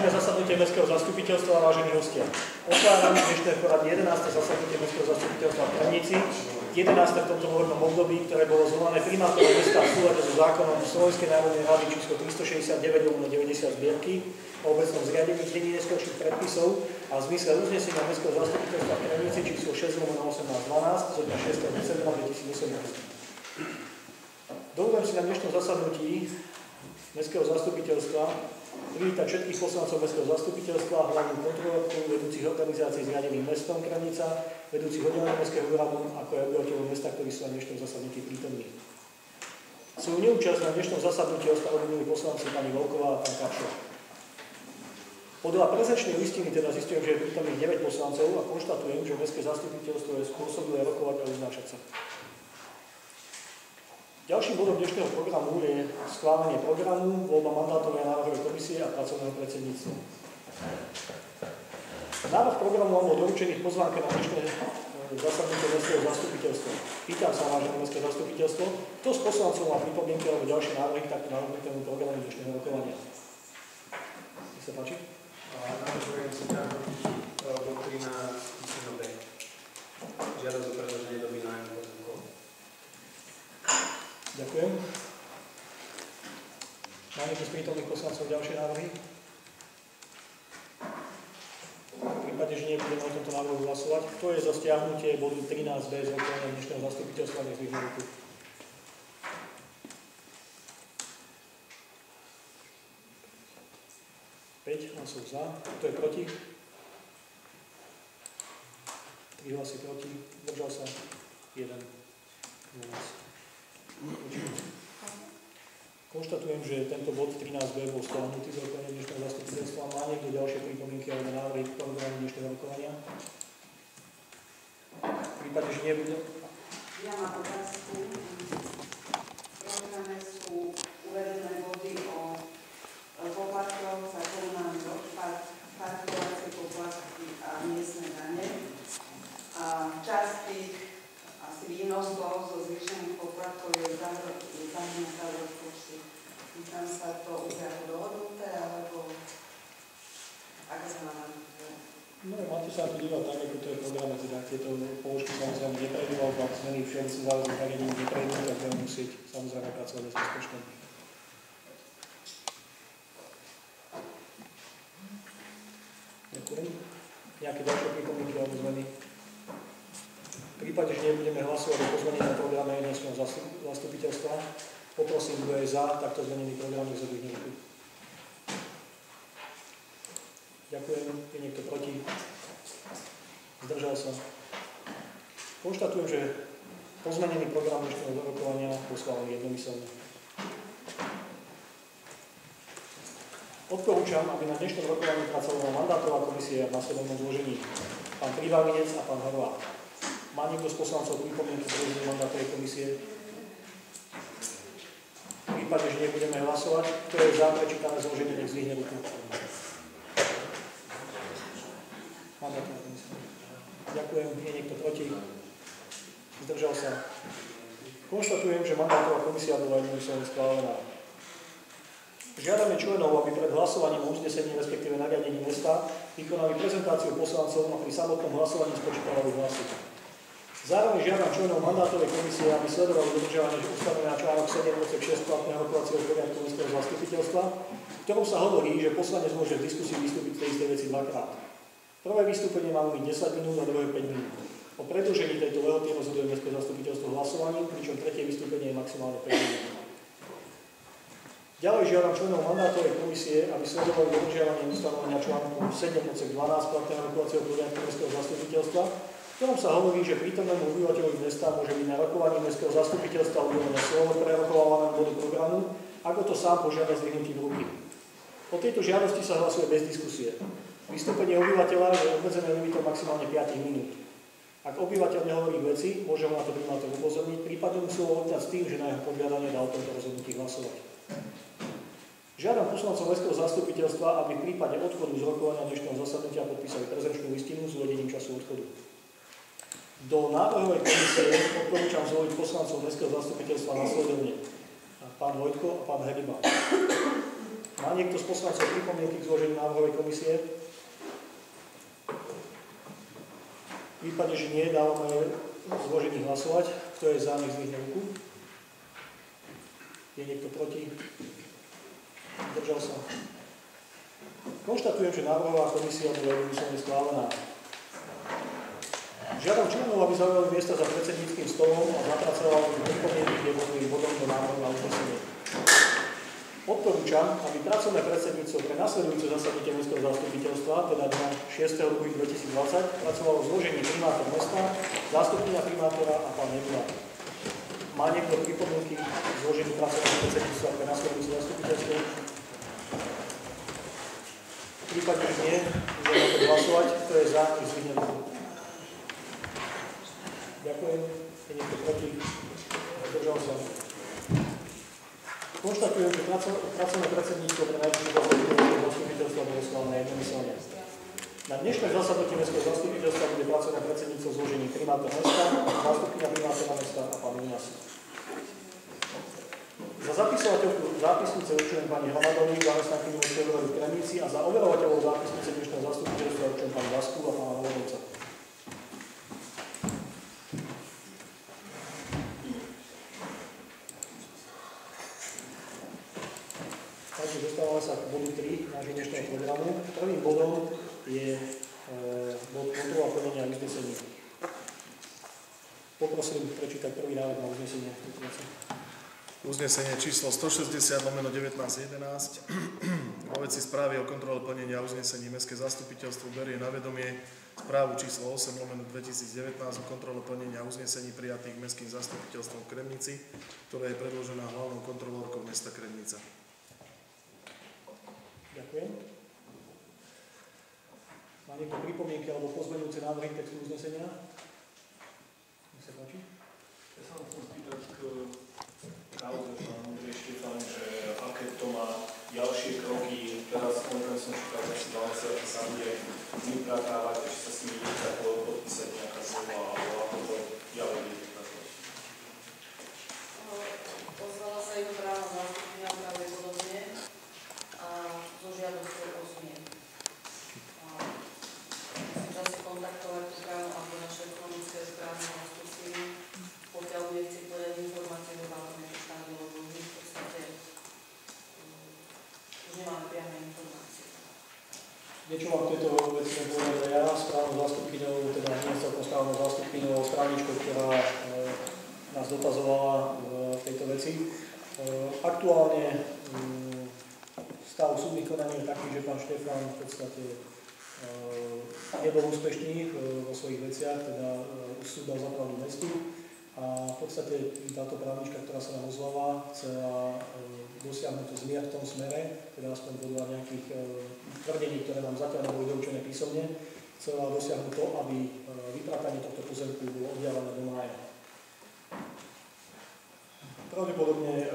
Riadne zasadnutie Mestského zastupiteľstva, vážení hostia. Otváram dnešné poradie 11. zasadnutie Mestského zastupiteľstva v Kremnici, 11. v tomto volebnom období, ktoré bolo zvolané primátorom mesta v súlade so zákonom Slovenskej národnej rady číslo 369/90 zbierky o obecnom zriadení znení neskorších predpisov a v zmysle uznesenia Mestského zastupiteľstva v Kremnici číslo 6/1812 zo dňa 6. decembra 2018. Dovolím si na dnešnom zasadnutí Mestského zastupiteľstva privítať všetkých poslancov Mestského zastupiteľstva, hlavnú kontrolórku, vedúcich organizácií zriadených mestom Kremnica, vedúcich oddelení Mestského úradu, ako aj obyvateľov mesta, ktorí sú na dnešnom zasadnutí prítomní. Svoju neúčasť na dnešnom zasadnutí ospravedlnili poslanci pani Volková a pán Kapšo. Podľa prezenčnej listiny teda zistujem, že je prítomných 9 poslancov a konštatujem, že Mestské zastupiteľstvo je spôsobilé rokovať a uznášať sa. Ďalším bodom dnešného programu je schválenie programu, voľba mandátovej a návrhovej komisie a pracovného predsedníctva. Návrh programu vám bol doručený v pozvánke na dnešné zasadnutie Mestského zastupiteľstva. Pýtam sa, vážené Mestské zastupiteľstvo, kto z poslancov má pripomienky alebo ďalšie návrhy k takto navrhnutému programu dnešného rokovania. Nech sa páči. Navrhujem si bod 13 písmeno B. Žiadosť o predĺženie doby nájmu pozemkov. Ďakujem. Má niekto z prítomných poslancov ďalšie návrhy? V prípade, že nebudeme o tomto návrhu hlasovať, kto je za stiahnutie bodu 13b z rokovania dnešného zastupiteľstva, nech zdvihne ruku. Hlasov za. Kto je proti? 3 hlasy proti. Zdržal sa 1. Konštatujem, že tento bod 13b bol stiahnutý z rokovania dnešného zastupiteľstva. Má niekto ďalšie pripomienky alebo návrhy k programu dnešného rokovania? V prípade, že nebude. Ja mám otázku. V programe sú uvedené body o poplatkoch za komunálny odpad, parkovacie poplatky a miestne dane. A časť tých asi výnosov zo zvýšených poplatkov je zahrnutá v rozpočte. Pýtam sa, to už ako dohodnuté, alebo ako sa má navrhnúť? No, máte sa to dívať tak, ako to je v programe, teda tieto položky samozrejme neprejdú, alebo ak zmeny všeobecných záležitých nariadení neprejdú, tak budeme musieť samozrejme pracovať s rozpočtom. Ďakujem. Nejaké ďalšie pripomienky alebo zmeny? V prípade, že nebudeme hlasovať o pozmenenom programe dnešného zastupiteľstva, poprosím, kto je za takto zmenený program, nech zdvihne ruku. Ďakujem. Je niekto proti? Zdržal sa. Konštatujem, že pozmenený program dnešného rokovania bol schválený jednomyselne. Odporúčam, aby na dnešnom rokovaní pracovala mandátová komisia v následovnom zložení. Pán Privalinec a pán Horváth. Má niekto z poslancov pripomienky k zloženiu mandátovej komisie? V prípade, že nebudeme hlasovať, kto je za prečítané zloženie, nech zdvihne ruku. Mandátová komisia. Ďakujem. Je niekto proti? Zdržal sa. Konštatujem, že mandátová komisia bola jednomyselne schválená. Žiadame členov, aby pred hlasovaním o uznesení, respektíve nariadení mesta, vykonali prezentáciu poslancov a pri samotnom hlasovaní spočítavali hlasy. Zároveň žiadam členov mandátovej komisie, aby sledovali dodržiavanie ustanovenia článok 7 odsek 6 platného rokovacieho poriadku Mestského zastupiteľstva, v ktorom sa hovorí, že poslanec môže v diskusii vystúpiť v tej istej veci dvakrát. Prvé vystúpenie má byť 10 minút a druhé 5 minút. O predĺžení tejto lehoty rozhoduje Mestské zastupiteľstvo hlasovaním, pričom tretie vystúpenie je maximálne 5 minút. Ďalej žiadam členov mandátovej komisie, aby sledovali dodržiavanie ustanovenia článku 7 odsek 12 platného rokovacieho poriadku Mestského zastupiteľstva, v ktorom sa hovorí, že prítomnému obyvateľovi mesta môže byť na rokovaní Mestského zastupiteľstva udelené slovo pre rokovávaného bodu programu, ako to sám požiada zdvihnutím ruky. O tejto žiadosti sa hlasuje bez diskusie. Vystúpenie obyvateľa je obmedzené limitom maximálne 5 minút. Ak obyvateľ nehovorí veci, môže ho na to primátor upozorniť, prípadne mu slovo odňať s tým, že na jeho požiadanie dá o tomto rozhodnutí hlasovať. Žiadam poslancov Mestského zastupiteľstva, aby v prípade odchodu z rokovania dnešného zasadnutia podpísali prezenčnú listinu s uvedením času odchodu. Do návrhovej komisie odporúčam zvoliť poslancov Mestského zastupiteľstva nasledovne. Pán Vojtko a pán Heriba. Má niekto z poslancov pripomienky k zloženiu návrhovej komisie? V prípade, že nie, dávame zložení hlasovať. Kto je za, nech zdvihne ruku. Je niekto proti? Zdržal sa. Konštatujem, že návrhová komisia bola jednomyselne schválená. Žiadam členov, aby zaujali miesta za predsedníckym stolom a zapracovali pripomienky k jednotlivým bodom do návrhu na uznesenie. Odporúčam, aby pracovné predsedníctvo pre nasledujúce zasadnutie mestského zastupiteľstva, teda dňa 6.2.2020, pracovalo v zložení primátor mesta, zástupkyňa primátora a pán Nebula. Má niekto pripomienky k zloženiu pracovného predsedníctva pre nasledujúce zastupiteľstvo? V prípade, že nie, budeme to hlasovať. Kto je za, nech zdvihne ruku. Ďakujem. Je niekto proti? Zdržal sa. Konštatujem, že pracovné predsedníctvo pre najbližšie zastupiteľstva bolo schválené jednomyselne. Na dnešné zasadnutie mestského zastupiteľstva bude pracovné predsedníctvo zložení primátor mesta, zástupkyňa primátora mesta a pán Minas. Za zapisovateľku zápisnice určujem pani Hromadovú, zamestnankyňu mestského úradu v Kremnici a za overovateľov zápisnice dnešného zastupiteľstva určujem pani Vasku a pána Volodovca. Takže dostávame sa k bodu 3 nášho dnešného programu. Prvým bodom je bod kontrola plnenia uznesení. Poprosím prečítať prvý návrh na uznesenie. Uznesenie číslo 160/1911 vo veci správy o kontrole plnenia uznesení Mestské zastupiteľstvo berie na vedomie správu číslo 8/2019 o kontrole plnenia uznesení prijatých Mestským zastupiteľstvom v Kremnici, ktorá je predložená hlavnou kontrolórkou mesta Kremnica. Ďakujem. Má niekto pripomienky alebo pozmeňujúce návrhy textu uznesenia? Nech sa páči. Ja sa vám chcem spýtať k kauze pánu Štefan, že aké to má ďalšie kroky. Teraz konkrétne som čítal, že si sa bude vypratávať, či sa s nimi bude podpísať nejaká zmluva, alebo ako to ďalej bude pracovať. Pozvala sa jeho právna zástupňa pravdepodobne a so žiadosťou o zmien. Musím zase kontaktovať tú právnu alebo naše ekonomické správne zástupky, pokiaľ bude chcieť podať informácie o zákone štátne, lebo my v podstate už nemáme priame informácie. Niečo vám v tejto veci nepovedal ja, správnou zástupkyňou, teda nie celkom správnou zástupkyňou, ale správničkou, ktorá nás dotazovala v tejto veci. Aktuálne stav súdnych konaní je taký, že pán Štefan v podstate nebol úspešný vo svojich veciach, teda súd dal za pravdu mestu a v podstate táto právnička, ktorá sa nám ozvala, chcela dosiahnuť zmier v tom smere, teda aspoň podľa nejakých tvrdení, ktoré nám zatiaľ neboli doručené písomne, chcela dosiahnuť to, aby vypratanie tohto pozemku bolo oddialené do mája. Pravdepodobne,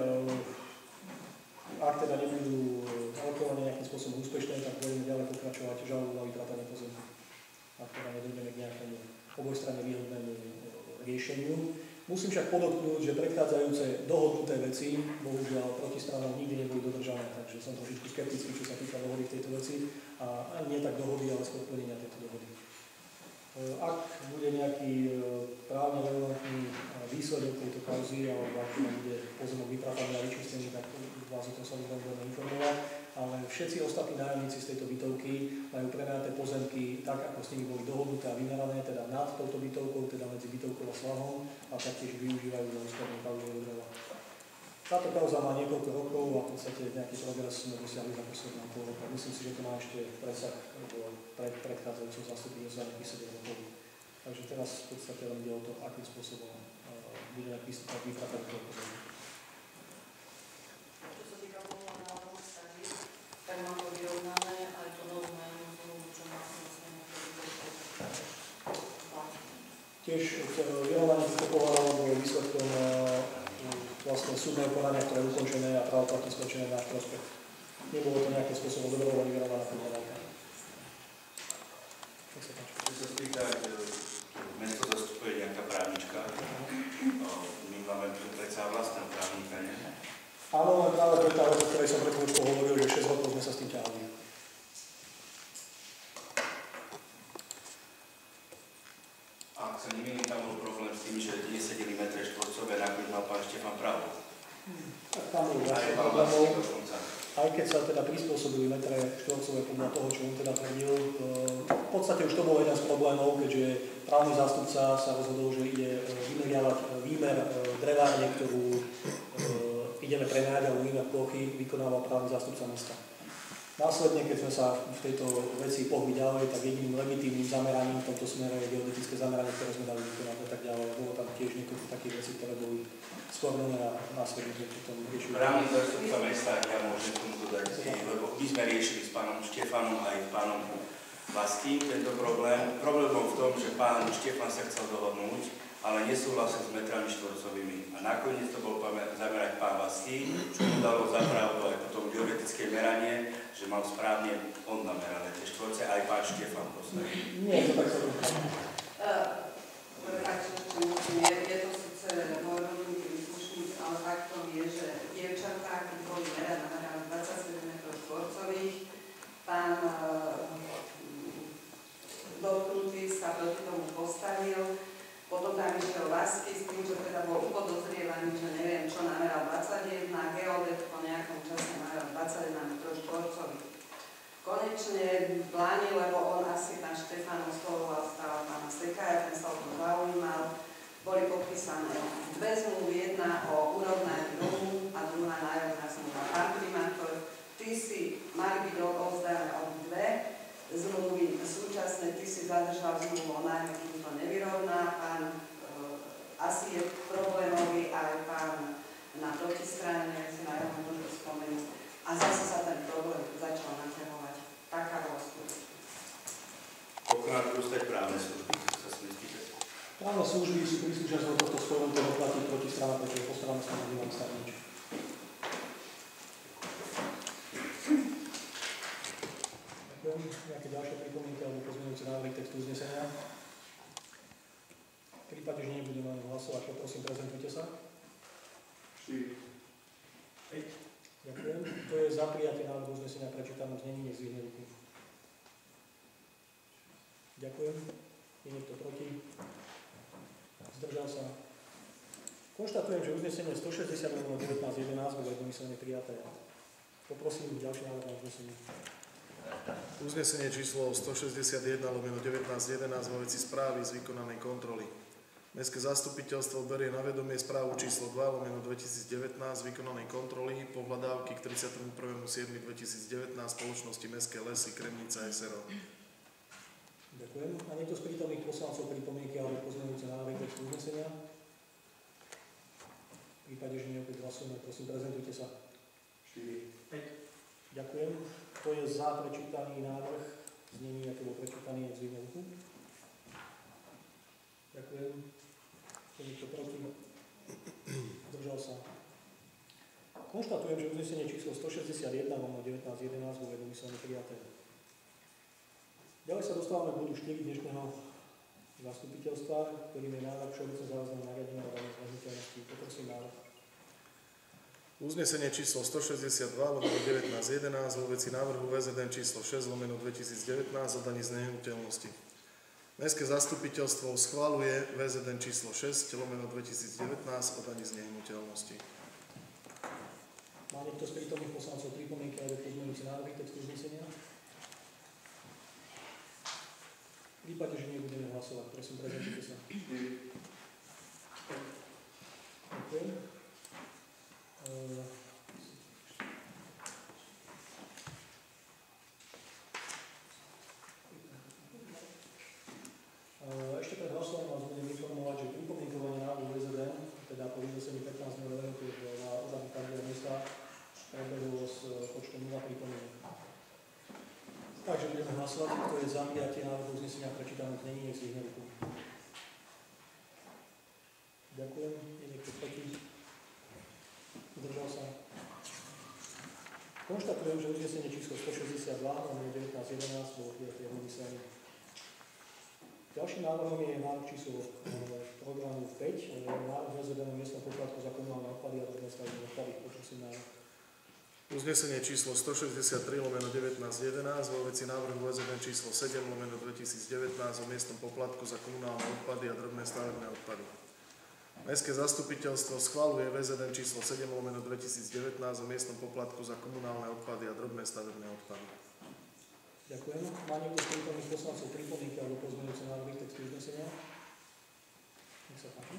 ak teda nebudú rokovania nejakým spôsobom úspešné, tak budeme ďalej pokračovať žalobu na vypratanie pozemku. Ak teda nedojdeme k nejakému obojstranne výhodnému riešeniu. Musím však podotknúť, že predchádzajúce dohodnuté veci, bohužiaľ protistranou nikdy neboli dodržané, takže som trošičku skeptický, čo sa týka dohody v tejto veci a nie tak dohody, ale skôr plnenia tejto dohody. Ak bude nejaký právne relevantný výsledok tejto kauzy, alebo ak bude pozemok vyprataný a vyčistený, tak vás o tom samozrejme budeme informovať, ale všetci ostatní nájomníci z tejto bytovky majú prenajaté pozemky tak, ako s nimi boli dohodnuté a vymerané, teda nad touto bytovkou, teda medzi bytovkou a svahom a taktiež využívajú za ústavnú kauzovú dreva. Táto kauza má niekoľko rokov a v podstate nejaký progres sme dosiahli za posledného pol roka. Myslím si, že to má ešte presah pred predchádzajúcou zastupiteľom za nejakých 7 rokov. Takže teraz v podstate len ide o to, akým spôsobom bude vypratať toho pozemku. Čo sa týka povoleného stavby, tak mám to vyrovnané aj to novú nájomnú zmluvu, čo má vlastne Tiež vyrovnanie týchto pohľadov bolo výsledkom vlastne súdneho konania, ktoré je ukončené a právoplatne skončené na náš prospech. Nebolo to nejakým spôsobom dobrovoľne vyrovnaná pohľadovka. Nech sa páči. Čo sa týka, mesto zastupuje nejaká právnička. My máme predsa vlastného právnika, nie? Áno, ale práve to je tá vec, o ktorej som pred chvíľučkou hovoril, že 6 rokov ak sa nemýlim, tam bol problém s tým, že nesedeli metre štvorcové, nakoniec mal pán Štefan pravdu. Tak tam bol Aj vlastne pán problémov, Vlasky dokonca. aj keď sa teda prispôsobili metre štvorcové podľa toho, čo on teda tvrdil. V podstate už to bol jeden z problémov, keďže právny zástupca sa rozhodol, že ide vymeriavať výmer drevárne, ktorú ideme prenájať a výmer plochy vykonával právny zástupca mesta. Následne, keď sme sa v tejto veci pohli ďalej, tak jediným legitímnym zameraním v tomto smere je geodetické zameranie, ktoré sme dali vykonať a tak ďalej. Bolo tam tiež niekoľko takých vecí, ktoré boli sporné a následne sme potom riešili. Právny zástupca mesta, ja môžem tomu dodať, lebo my sme riešili s pánom Štefanom aj pánom Vaským tento problém. Problém bol v tom, že pán Štefan sa chcel dohodnúť, ale nesúhlasil s metrami štvorcovými. A nakoniec to bol zamerať pán Vasky, čo mu dalo za pravdu aj potom geodetické meranie, že mal správne on namerané tie štvorce, aj pán Štefan postavil. Nie, to tak sa to je to síce môj rodinný príslušník, ale faktom je, že dievčatá, keď boli merali 27 m², pán dotknutý sa proti tomu postavil. Potom tam išiel Vasky s tým, že teda bol upodozrievaný, že neviem čo, nameral 21, geodet po nejakom čase nameral 21 m². Konečne v Lani, lebo on asi pán Štefan oslovoval stále pána Sekája, ten sa o to zaujímal, boli podpísané dve zmluvy, jedna o urovnaní domu a druhá nájomná zmluva. Pán primátor, ty si mali byť odovzdané obidve zmluvy súčasné, ty si zadržal zmluvu o nájme, kým to nevyrovná, pán asi je problémový aj pán na protistrane, neviem si nájomné môžu spomenúť, a zase sa ten problém začal naťahovať. Taká bola skúška. Koľko nám dostať právne služby, sa smie spýtať? Právne služby sú príslušenstvo tohto sporu, to doplatí protistrana, pretože po strane sa nemám stať nič. Ďakujem. Nejaké ďalšie pripomienky alebo pozmeňujúce návrhy textu uznesenia? V prípade, že nebudeme hlasovať, poprosím, prezentujte sa. 4. Ďakujem. To je za prijatie návrhu uznesenia prečítanom znení, nech zvihne ruku. Ďakujem. Je niekto proti? Zdržal sa. Konštatujem, že uznesenie 160/1911 bolo jednomyselne prijaté. Poprosím ďalší návrh na uznesenie. Uznesenie číslo 161/1911 vo veci správy z vykonanej kontroly. Mestské zastupiteľstvo berie na vedomie správu číslo 2/2019 vykonanej kontroly pohľadávky k 31.7.2019 spoločnosti Mestské lesy Kremnica SRO. Ďakujem. A niekto z prítomných poslancov pripomienky alebo pozmeňujúce návrhy textu uznesenia? V prípade, že nie, opäť hlasujeme, prosím, prezentujte sa. 4. Ďakujem. Kto je za prečítaný návrh, znení, ako bol prečítaný, nech zvihne ruku. Ďakujem. Je niekto proti? Zdržal sa. Konštatujem, že uznesenie číslo 161/1911 bolo jednomyselne prijaté. Ďalej sa dostávame k bodu 4 dnešného zastupiteľstva, ktorým je návrh všeobecne záväzného nariadenia o danej zraniteľnosti. Poprosím návrh. Uznesenie číslo 162/1911 vo veci návrhu VZN číslo 6/2019 o daní z nehnuteľnosti. Mestské zastupiteľstvo schvaľuje VZN číslo 6/2019 o daní z nehnuteľnosti. Má niekto z prítomných poslancov pripomienky alebo pozmeňujúce návrhy textu uznesenia? V prípade, že nebudeme hlasovať, prosím, prezentujte sa. Ďakujem. Ešte pred hlasovaním vás budem informovať, že pripomienkovanie návrhu VZN, teda po vyhlásení 15 lehoty na úradu každého mesta, prebehlo s počtom 0 pripomienok. Takže budeme hlasovať, kto je za prijatie návrhu uznesenia prečítanom znení, nech zvihne ruku. Ďakujem. Je niekto proti? Zdržal sa. Konštatujem, že uznesenie číslo 162/1911 bolo prijaté jednomyselne. Ďalším návrhom je návrh číslo programu 5, návrh VZN miestneho poplatku za komunálne odpady a drobné stavebné odpady. Poprosím návrh. Uznesenie číslo 163/1911 vo veci návrhu VZN číslo 7/2019 o miestnom poplatku za komunálne odpady a drobné stavebné odpady. Mestské zastupiteľstvo schvaľuje VZN číslo 7/2019 o miestnom poplatku za komunálne odpady a drobné stavebné odpady. Ďakujem. Má niekto z prítomných poslancov pripomienky alebo pozmeňujúce návrhy k textu uznesenia? Nech sa páči.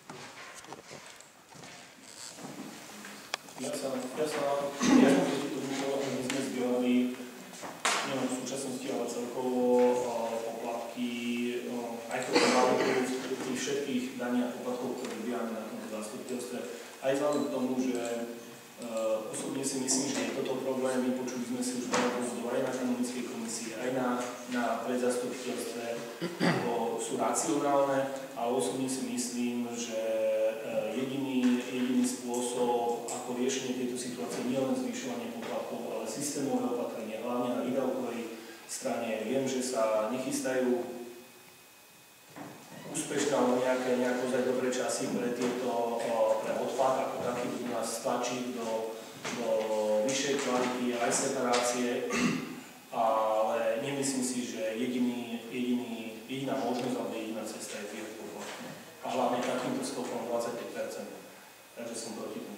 Ja som proti tomu, my sme zdieľali nielen v súčasnosti, ale celkovo poplatky, aj ktoré máme pri všetkých daní a poplatkov, ktoré vybierame na tomto zastupiteľstve. Aj vzhľadom k tomu, že osobne si myslím, že je toto problém, vypočuli sme si už veľa dôvodov aj na ekonomickej komisii, aj na predzastupiteľstve, sú racionálne, ale osobne si myslím, že jediný spôsob, ako riešenie tejto situácie nie len zvyšovanie poplatkov, ale systémové opatrenie, hlavne na výdavkovej strane. Viem, že sa nechystajú úspešné alebo nejaké ozaj dobré časy pre odpad ako taký, budú nás stlačiť do vyššej kvality aj separácie, ale nemyslím si, že jediná možnosť alebo jediná cesta je tiež poplatky. A hlavne takýmto skopom 25%. Takže som proti tomu.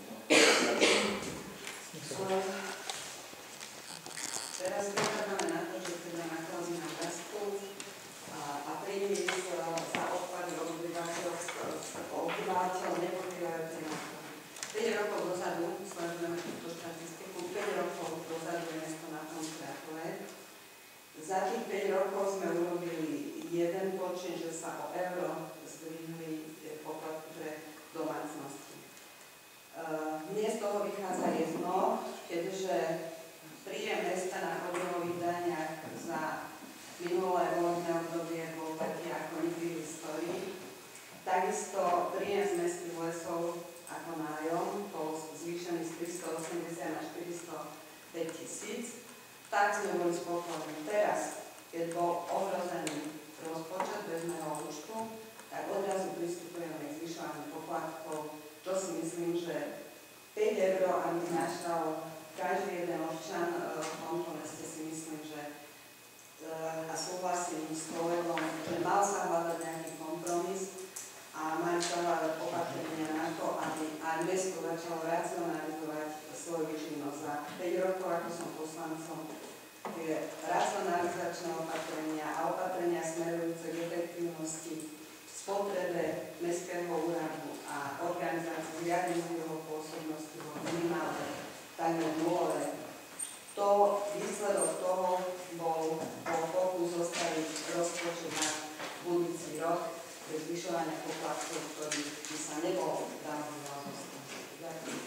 Teraz vychádzame na to, že teda nakladí na Brasku a príjmy za odpady obyvateľ nepokrývajúce náklady. 5 rokov dozadu, sledujeme túto štatistiku, 5 rokov dozadu je mesto na tom krátové. Za tých 5 rokov sme urobili jeden počet, že sa o euro zdvihli poplatky pre domácnosti. Mne z toho vychádza jedno, keďže príjem mesta na odberových daniach za minulé volebné obdobie bol taký ako nikdy v histórii. Takisto príjem z mestských lesov ako nájom bol zvýšený z 380 na 405 000. Tak sme boli spokojní. Teraz, keď bol ohrozený rozpočet bezmeného účtu, tak odrazu pristupujeme k zvyšovaniu poplatkov, čo si myslím, že 5 € aby znášal každý jeden občan v tomto meste, si myslím, že a súhlasím s kolegom, že mal sa hľadať nejaký kompromis a majú sa hľadať opatrenia na to, aby aj mesto začalo racionalizovať svoju činnosť. Za 5 rokov, ako som poslancom, tie racionalizačné opatrenia a opatrenia smerujúce k efektívnosti spotrebe mestského úradu a organizácií riadenia jeho pôsobnosti bolo minimálne, takmer nulové. To výsledok toho bol pokus zostaviť rozpočet na budúci rok pre zvyšovanie poplatkov, ktorý by sa nebol dávno zostať. Ďakujem.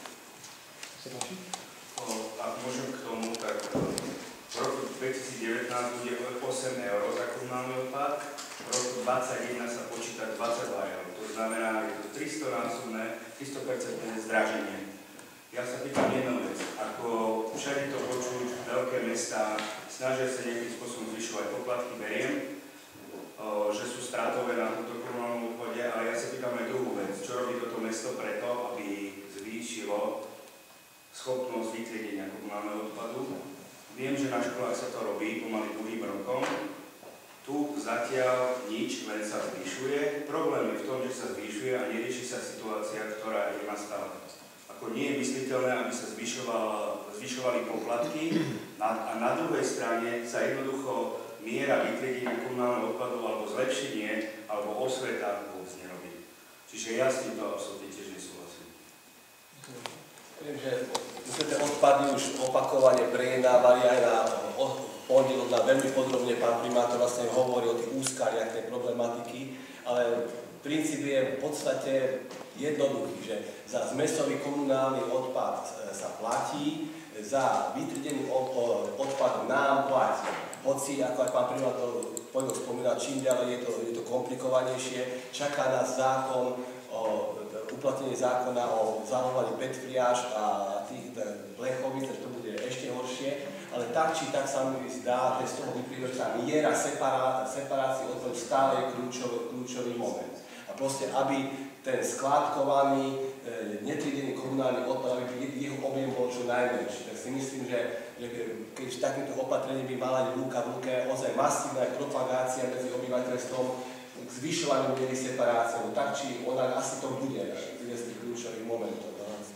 Ak môžem k tomu, tak v roku 2019 bude 8 € za komunálny odpad, v roku 2021 sa počíta 22 €. To znamená, je to 300% zdraženie. Ja sa pýtam jednu vec. Ako všade to počuť, veľké mestá snažia sa nejakým spôsobom zvyšovať poplatky, beriem, že sú stratové na tomto komunálnom odpade, ale ja sa pýtam aj druhú vec. Čo robí toto mesto preto, aby zvýšilo schopnosť vytriedenia komunálneho odpadu? Viem, že na školách sa to robí pomaly druhým rokom. Tu zatiaľ nič, len sa zvyšuje. Problém je v tom, že sa zvyšuje a nerieši sa situácia, ktorá je nastala. Ako nie je mysliteľné, aby sa zvyšovali poplatky a na druhej strane sa jednoducho miera vytriedenia komunálneho odpadu alebo zlepšenie alebo osveta vôbec nerobí. Čiže ja s týmto absolútne tiež nesúhlasím. Viem, že sme tie odpady už opakovane prejednávali aj na pondelok, veľmi podrobne pán primátor vlastne hovorí o tých úskaliach tej problematiky, ale princíp je v podstate jednoduchý, že za zmesový komunálny odpad sa platí, za vytriedenie odpadu nám platí. Hoci, ako aj pán primátor spomínal, čím ďalej je to komplikovanejšie, čaká nás zákon uplatnenie zákona o zahľovaní petfliaž a tých blechovíc, to bude ešte horšie, ale tak či tak sa mi zdá, že z toho vyplývajúca miera separácie odpadu stále je kľúčový moment. A proste, aby ten skládkovaný, netriedený komunálny komunálny odpad, aby jeho objem bol čo najmenší. Tak si myslím, že keď takýmto opatrením by mala byť ruka v ruke ozaj masívna propagácia medzi obyvateľstvom k zvyšovaniu miery separácie, tak či ona asi to bude jeden z tých kľúčových momentov.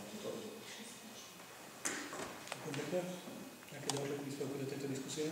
Ďakujem. Nejaké ďalšie príspevky do tejto diskusie?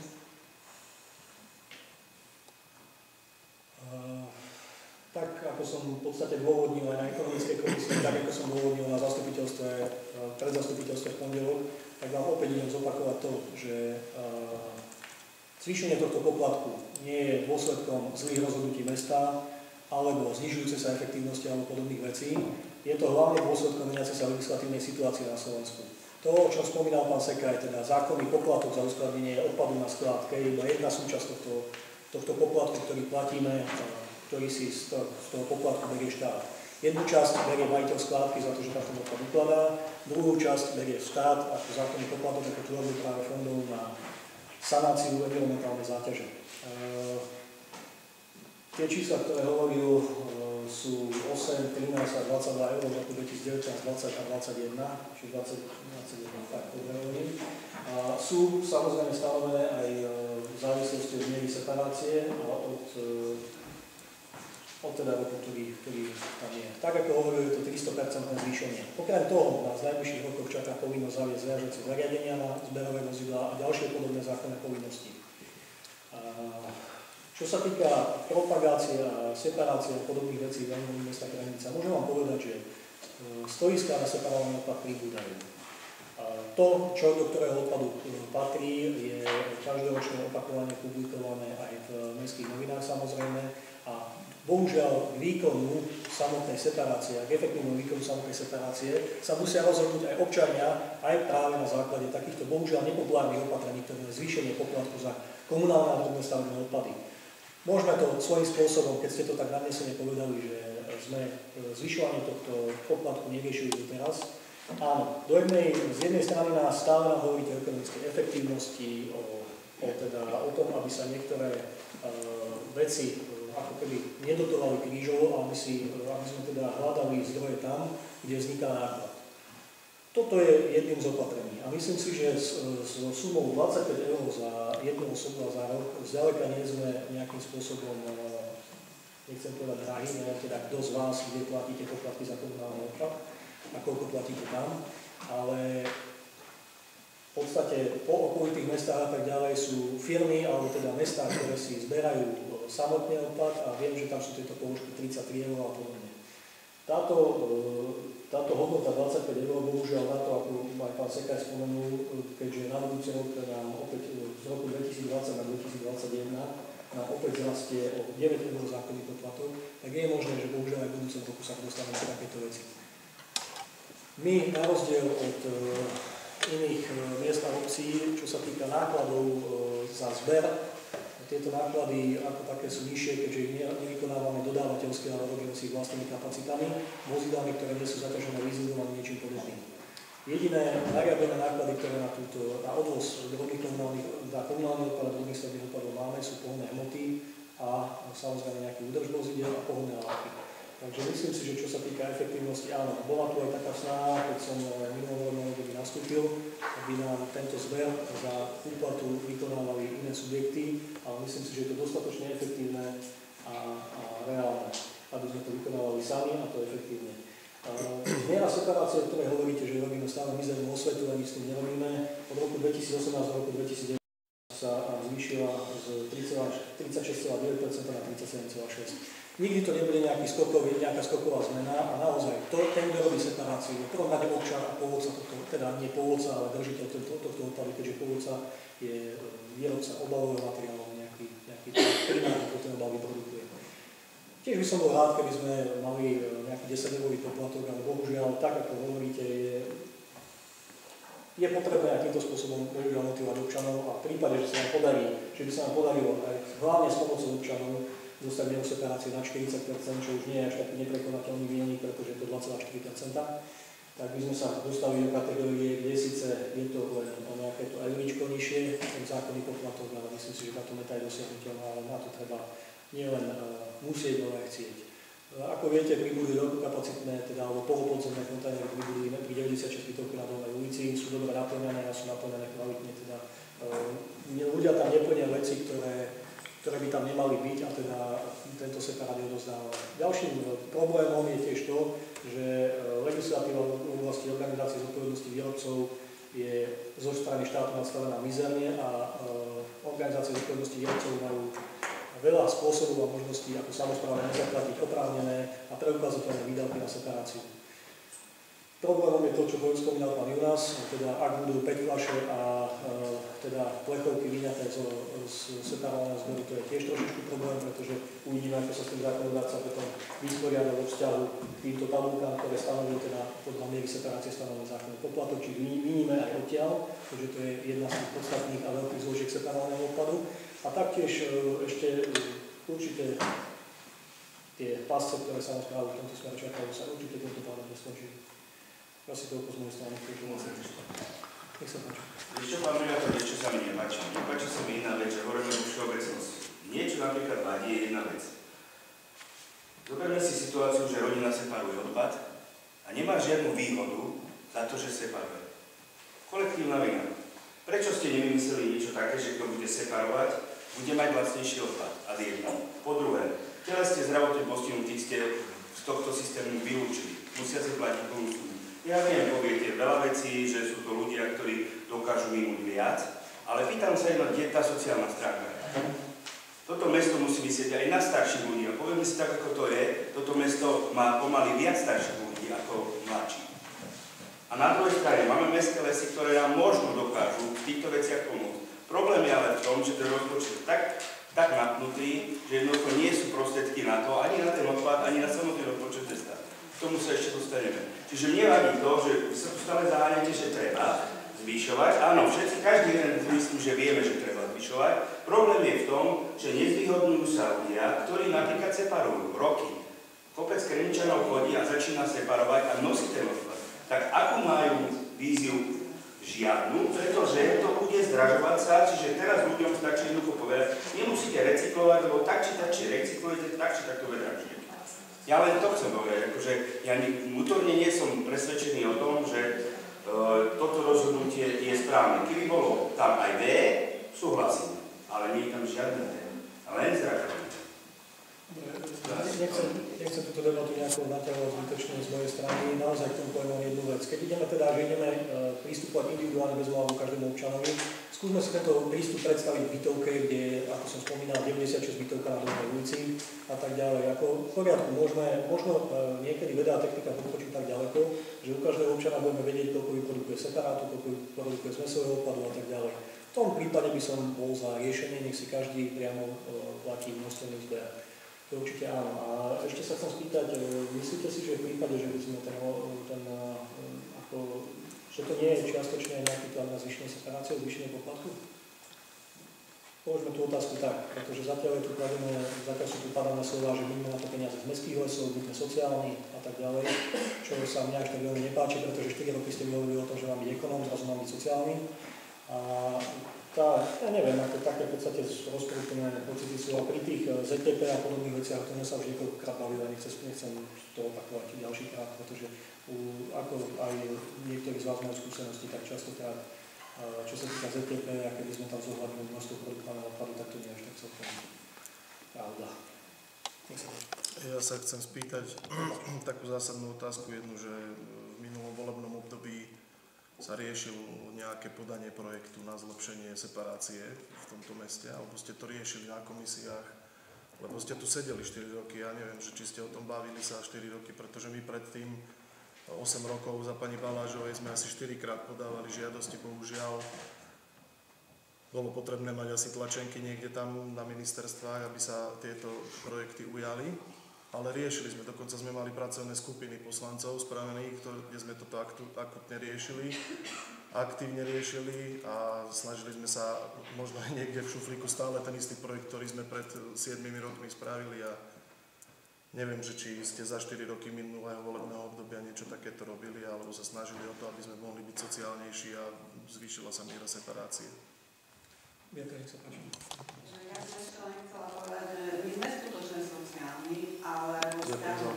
Tak, ako som v podstate dôvodnil aj na ekonomickej komisii, tak ako som dôvodnil na zastupiteľstve, pred zastupiteľstve v pondelok, tak vám opäť idem zopakovať to, že zvýšenie tohto poplatku nie je dôsledkom zlých rozhodnutí mesta alebo znižujúce sa efektívnosti alebo podobných vecí. Je to hlavne dôsledkom meniacej sa legislatívnej situácie na Slovensku. To, o čom spomínal pán Sekaj, teda zákonný poplatok za uskladnenie odpadu na skládke, je iba jedna súčasť tohto poplatku, ktorý platíme, ktorý si z toho poplatku berie štát. Jednu časť berie majiteľ skládky za to, že takto odpad ukladá, druhú časť berie štát ako zákonný poplatok, ako tvorbu práve fondov na sanáciu environmentálnej záťaže. Tie čísla, ktoré hovoril, sú 8, 13 a 22 eur v roku 2019, 20 a 21, čiže 21, tak hovorím. Sú samozrejme stanovené aj v závislosti od miery separácie a od teda roku, ktorý tam je. Tak ako hovorili, je to 300% zvýšenie. Okrem toho nás v najbližších rokoch čaká povinnosť zaviesť zviažacie zariadenia na zberové vozidlá a ďalšie podobné zákonné povinnosti. Čo sa týka propagácie a separácie a podobných vecí v rámci mesta Krajnica, môžem vám povedať, že stojiská na separovaný odpad pribúdajú. To, čo do ktorého odpadu patrí, je každoročne opakovane publikované aj v mestských novinách samozrejme a bohužiaľ k výkonu samotnej separácie a k efektívnom výkonu samotnej separácie sa musia rozhodnúť aj občania, aj práve na základe takýchto bohužiaľ nepopulárnych opatrení, ktoré je zvýšenie poplatku za komunálne a drobné stavebné odpady. Môžeme to svojím spôsobom, keď ste to tak nadnesene povedali, že sme zvyšovanie tohto poplatku neriešili doteraz. Áno, z jednej strany nás stále hovoríte o ekonomickej efektívnosti, o tom, aby sa niektoré veci ako keby nedotovali krížovo, aby sme teda hľadali zdroje tam, kde vzniká náklad. Toto je jedným z opatrení a myslím si, že s sumou 25 eur za jednu osobu a za rok zďaleka nie sme nejakým spôsobom, nechcem povedať drahý, neviem teda kto z vás, kde platíte poplatky za komunálny odpad a koľko platíte tam, ale v podstate po okolitých mestách a tak ďalej sú firmy alebo teda mestá, ktoré si zberajú samotný odpad a viem, že tam sú tieto položky 33 eur a podobne. Táto hodnota 25 eur, bohužiaľ na to, ako aj pán Sekaj spomenul, keďže na budúci rok nám opäť z roku 2020 na 2021 nám opäť zrastie o 9 eur zákonný poplatok, tak je možné, že bohužiaľ aj v budúcom roku sa dostaneme k takéto veci. My, na rozdiel od iných miest a obcí, čo sa týka nákladov za zber, tieto náklady ako také sú nižšie, keďže ich nevykonávame dodávateľské, ale robíme si ich vlastnými kapacitami, vozidlami, ktoré nie sú zaťažené leasingom ani niečím podobným. Jediné nariadené náklady, ktoré na odvoz drobných komunálnych odpadov a drobných stavebných odpadov máme, sú pohonné hmoty a samozrejme nejaký údrž vozidel a pohonné látky. Takže myslím si, že čo sa týka efektívnosti, áno, bola tu aj taká snaha, keď som minulom období nastúpil, aby nám tento zber za úplatu vykonávali iné subjekty, ale myslím si, že je to dostatočne efektívne a reálne, aby sme to vykonávali sami a to efektívne. Miera separácie, o ktorej hovoríte, že robíme stále mizernú osvetu a nič s tým nerobíme, od roku 2018 do roku 2019 sa zvýšila z 36,9% na 37,6%. Nikdy to nebude nejaká skoková zmena a naozaj ten, kto robí separáciu, v prvom rade občan a pôvodca teda nie pôvodca, ale držiteľ tohto odpadu, keďže pôvodca je výrobca obalového materiálu, nejaký primár, ktorý ten obal vyprodukuje. Tiež by som bol rád, keby sme mali nejaký 10-eurový poplatok, ale bohužiaľ, tak ako hovoríte, je potrebné aj týmto spôsobom motivovať občanov a v prípade, že by sa nám podarilo aj hlavne s pomocou občanov dostať mieru separácie na 40%, čo už nie je až taký neprekonateľný výnik, pretože je to 2,4%, tak by sme sa dostali do kategórie, kde síce je to len o nejaké to euričko nižšie, ten zákonný poplatok, ale myslím si, že táto meta je dosiahnuteľná, ale na to treba nielen musieť, ale aj chcieť. Ako viete, pribudli veľkokapacitné, teda alebo polopodzemné kontajnery pribudli pri 96 bytovky na Dolnej ulici, sú dobre naplnené a sú naplnené kvalitne, teda ľudia tam neplnia veci, ktoré by tam nemali byť a teda tento separát je odovzdávaný. Ďalším problémom je tiež to, že legislatíva v oblasti organizácie zodpovednosti výrobcov je zo strany štátu nastavená mizerne a organizácie zodpovednosti výrobcov majú veľa spôsobov a možností, ako samospráva nezaplatiť oprávnené a preukázateľné výdavky na separáciu. Problémom je to, čo spomínal pán Junas, teda ak budú 5 fľaše a teda plechovky vyňaté z separovaného zboru, to je tiež trošičku problém, pretože uvidíme, ako sa s tým zákonodárca potom vysporiada vo vzťahu k týmto tabulkám, ktoré stanovujú teda podľa miery separácie stanovené zákonný poplatok, či vynímeme aj odtiaľ, pretože to je jedna z tých podstatných a veľkých zložiek separovaného odpadu. A taktiež ešte určite tie pasce, ktoré samosprávu v tomto smere čakajú, sa určite týmto pádom neskončí. Asi toľko z mojej strany. Nech sa páči. Ešte pán primátor, niečo sa mi nepáči. Nepáči sa mi iná vec, že hovoríme o všeobecnosti. Niečo napríklad vadí je jedna vec. Zoberme si situáciu, že rodina separuje odpad a nemá žiadnu výhodu za to, že separuje. Kolektívna vina. Prečo ste nevymysleli niečo také, že kto bude separovať, bude mať vlastnejší odpad? A jedno. Po druhé, teraz ste zdravotne postihnutí, ste z tohto systému vylúčili. Musia si platiť plnú sumu. Ja viem, poviete veľa vecí, že sú to ľudia, ktorí dokážu minúť viac, ale pýtam sa jedno, kde je tá sociálna stránka. Toto mesto musí vysieť aj na starších ľudí. A poviem si tak, ako to je, toto mesto má pomaly viac starších ľudí ako mladších. A na druhej strane máme mestské lesy, ktoré nám možno dokážu v týchto veciach pomôcť. Problém je ale v tom, že ten rozpočet tak napnutý, že jednoducho nie sú prostriedky na to, ani na ten odpad, ani na samotný rozpočet mesta. K tomu sa ešte dostaneme. Čiže mne vadí to, že vy sa tu stále zaháňate, že treba zvyšovať. Áno, všetci, každý jeden myslím, že vieme, že treba zvyšovať. Problém je v tom, že nezvýhodňujú sa ľudia, ktorí napríklad separujú roky. Kopec Kremničanov chodí a začína separovať a nosí ten odpad. Tak akú majú víziu? Žiadnu, pretože to bude zdražovať sa, čiže teraz ľuďom stačí jednoducho povedať, nemusíte recyklovať, lebo tak či recyklujete, tak či tak to vedračíte. Ja len to chcem povedať, akože ja vnútorne nie som presvedčený o tom, že toto rozhodnutie je správne. Keby bolo tam aj D, súhlasím, ale nie je tam žiadne D, len zdražovanie. Nechcem túto debatu nejako naťahovať zbytočne z mojej strany. Naozaj k tomu poviem jednu vec. Keď ideme teda, že ideme prístupovať individuálne bez ohľadu každému občanovi, skúsme si tento prístup predstaviť v bytovke, kde, ako som spomínal, 96 bytovka na Dolnej ulici a tak ďalej. Ako v poriadku, možno niekedy veda a technika pokročí tak ďaleko, že u každého občana budeme vedieť, koľko vyprodukuje separátu, koľko vyprodukuje zmesového odpadu a tak ďalej. V tom prípade by som bol za riešenie, nech si každý priamo platí množstevný zber. To určite áno. A ešte sa chcem spýtať, myslíte si, že v prípade, že by sme že to nie je čiastočne nejaký plán na zvýšenie separácie, zvýšenie poplatku? Položme tú otázku tak, pretože zatiaľ sú tu padané slova, že my máme na to peniaze z mestských lesov, buďme sociálni a tak ďalej, čo sa mňa až tak veľmi nepáči, pretože 4 roky ste mi hovorili o tom, že mám byť ekonóm, zrazu mám byť sociálny. A ja neviem, ako také v podstate rozporúplné pocity sú a pri tých ZTP a podobných veciach, to sa už niekoľkokrát bavilo a nechcem to opakovať ďalšíkrát, pretože ako aj niektorí z vás majú skúsenosti, tak častokrát, čo sa týka ZTP, a keby sme tam zohľadnili množstvo produkovaného odpadu, tak to nie je až tak celkom pravda. Ja sa chcem spýtať takú zásadnú otázku jednu, že v minulom volebnom období sa riešilo nejaké podanie projektu na zlepšenie separácie v tomto meste, alebo ste to riešili na komisiách, lebo ste tu sedeli 4 roky, ja neviem, či ste o tom bavili sa 4 roky, pretože my predtým 8 rokov za pani Balážovej sme asi 4-krát podávali žiadosti, bohužiaľ bolo potrebné mať asi tlačenky niekde tam na ministerstvách, aby sa tieto projekty ujali. Ale riešili sme, dokonca sme mali pracovné skupiny poslancov spravených, kde sme toto akutne riešili, aktívne riešili a snažili sme sa možno aj niekde v šuflíku stále ten istý projekt, ktorý sme pred 7 rokmi spravili a neviem, že či ste za 4 roky minulého volebného obdobia niečo takéto robili alebo sa snažili o to, aby sme mohli byť sociálnejší a zvýšila sa miera separácie. Bianka, nech sa páči. Ja som ešte len chcela povedať, že my sme skutočne sociálni, ale vo vzťahu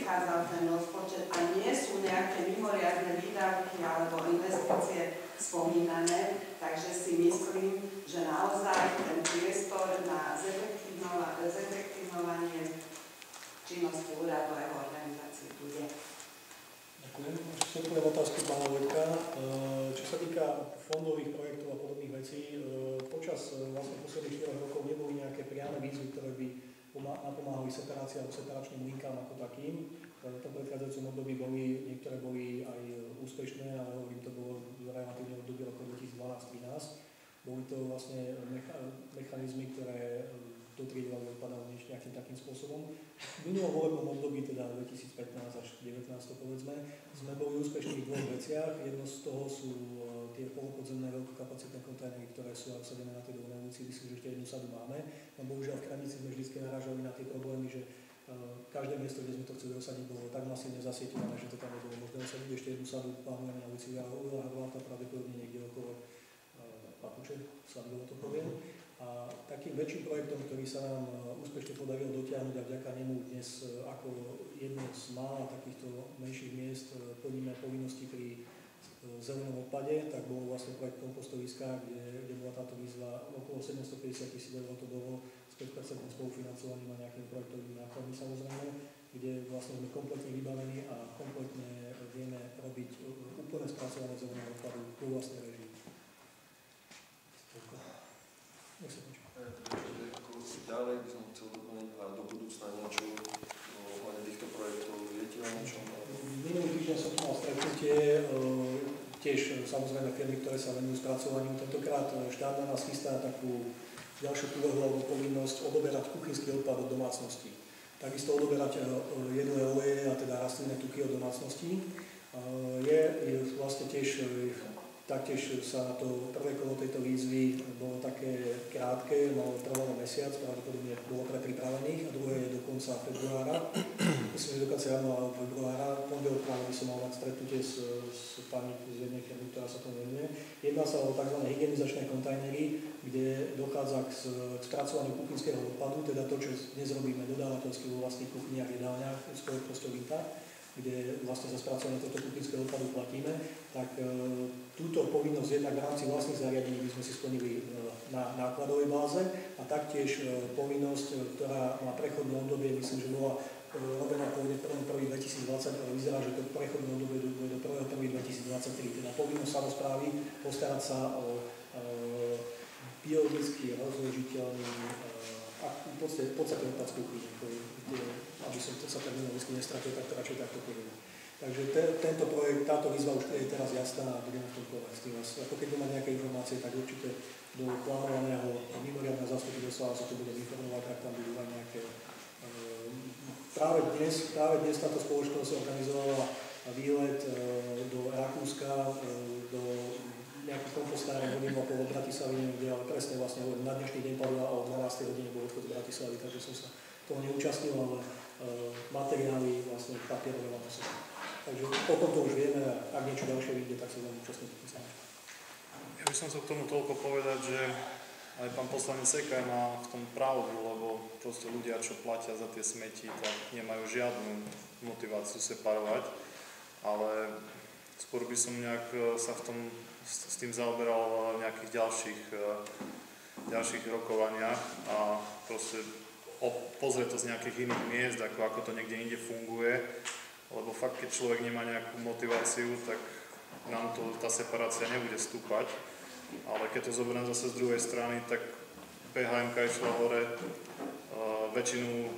vychádzal ten rozpočet a nie sú nejaké mimoriadne výdavky alebo investície spomínané, takže si myslím, že naozaj ten priestor na zefektívnovanie činnosti úradu a jeho organizácie tu je. Ďakujem. Ešte poviem otázku pána Vojtka. Čo sa týka fondových projektov a podobných vecí, počas vlastne posledných 4 rokov neboli nejaké priame výzvy, ktoré by napomáhali separácii alebo separačným linkám ako takým. V tom predchádzajúcom období niektoré boli aj úspešné, ale hovorím, to bolo relatívne obdobie roku 2012-2013. Boli to vlastne mechanizmy, ktoré dotriedovali odpadov nejakým takým spôsobom. V minulom volebnom období, teda 2015 až 2019, povedzme, sme boli úspešní v 2 veciach. Jedno z toho sú tie polopodzemné veľkokapacitné kontajnery, ktoré sú obsadené na tej dolnej ulici. Myslím, že ešte jednu sadu máme. No bohužiaľ v Kranici sme vždy narážali na tie problémy, že každé miesto, kde sme to chceli osadiť, bolo tak masívne zasieťované, že to tam nebolo možné osadiť. Ešte jednu sadu plánujeme na ulici Harváta, pravdepodobne niekde okolo Papuče, Sladkovo to poviem. A takým väčším projektom, ktorý sa nám úspešne podarilo dotiahnuť a vďaka nemu dnes ako jedno z mála takýchto menších miest plníme povinnosti pri zelenom odpade, tak bol vlastne projekt kompostoviska, kde bola táto výzva okolo 750 000 eur, to bolo s 5% spolufinancovaním a nejakými projektovými nákladmi samozrejme, kde vlastne sme kompletne vybavení a kompletne vieme robiť úplne spracované zelené odpadu po vlastnej režii. Nech sa páči. Ďalej by som chcel doplniť a do budúcna niečo ohľadne týchto projektov. Viete o niečom? Minulý týždeň som mal stretnutie, tiež samozrejme firmy, ktoré sa venujú spracovaniu. Tentokrát štát na nás chystá takú ďalšiu úlohu alebo povinnosť odoberať kuchynský odpad od domácností. Takisto odoberať jedlé oleje a teda rastlinné tuky od domácností. Je vlastne taktiež sa to prvé kolo tejto výzvy bolo také krátke, malo trvalo mesiac, pravdepodobne bolo pripravených a druhé je do konca februára. Myslím, že do konca januára alebo februára. Pondelok práve by som mal mať stretnutie s pani z jednej firmy, ktorá sa tomu venuje. Jedná sa o tzv. Hygienizačné kontajnery, kde dochádza k spracovaniu kuchynského odpadu, teda to, čo dnes robíme dodávateľsky vo vlastných kuchyniach, jedálniach, spoločnosťou Vinta, kde vlastne za spracovanie tohto kuchynského odpadu platíme, tak túto povinnosť jednak v rámci vlastných zariadení by sme si splnili na nákladovej báze a taktiež povinnosť, ktorá má prechodné obdobie, myslím, že bola robená pôvodne 1.1.2020, ale vyzerá, že to prechodné obdobie do 1.1.2023, teda povinnosť samosprávy postarať sa o biologicky rozložiteľný a v podstate odpad z kuchyne, aby som sa terminologicky nestratil, tak to radšej takto poviem. Takže tento projekt, táto výzva už je teraz jasná a budeme v tom konať s tým. Ako keď budeme mať nejaké informácie, tak určite do plánovaného mimoriadneho zastupiteľstva sa to bude informovať, ak tam budú aj nejaké... Práve dnes táto spoločnosť organizovala výlet do Rakúska, do nejakých kompostárnych hodín okolo Bratislavy, kde ale presne vlastne hovorím, na dnešný deň padla a o 12. hodine bol odchod z Bratislavy, takže som sa toho neúčastnil, ale materiály vlastne papierové na to sa. Takže potom to už vieme a ak niečo ďalšie vyjde, tak sa budeme účastniť. Ja by som sa k tomu toľko povedať, že aj pán poslanec Sekaj má v tom pravdu, lebo proste ľudia, čo platia za tie smeti, tak nemajú žiadnu motiváciu separovať, ale skôr by som nejak sa s tým zaoberal v nejakých ďalších rokovaniach a proste pozrieť to z nejakých iných miest, ako to niekde inde funguje, lebo fakt, keď človek nemá nejakú motiváciu, tak nám tá separácia nebude stúpať, ale keď to zoberiem zase z druhej strany, tak PHMK išla hore, väčšinu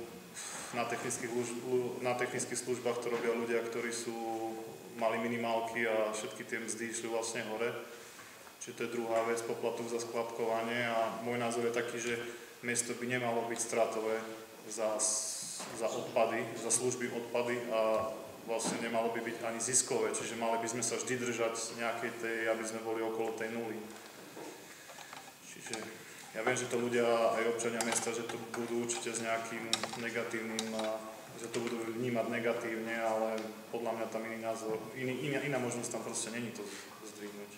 na technických službách to robia ľudia, ktorí mali minimálky a všetky tie mzdy išli vlastne hore. Čiže to je druhá vec, poplatok za skladkovanie a môj názor je taký, že miesto by nemalo byť stratové za odpady, za služby odpady a vlastne nemalo by byť ani ziskové, čiže mali by sme sa vždy držať nejakej tej, aby sme boli okolo tej nuly. Čiže ja viem, že to ľudia aj občania mesta, že to budú určite s nejakým negatívnym, že to budú vnímať negatívne, ale podľa mňa tam iný názor, iná možnosť tam proste není to zdvihnúť.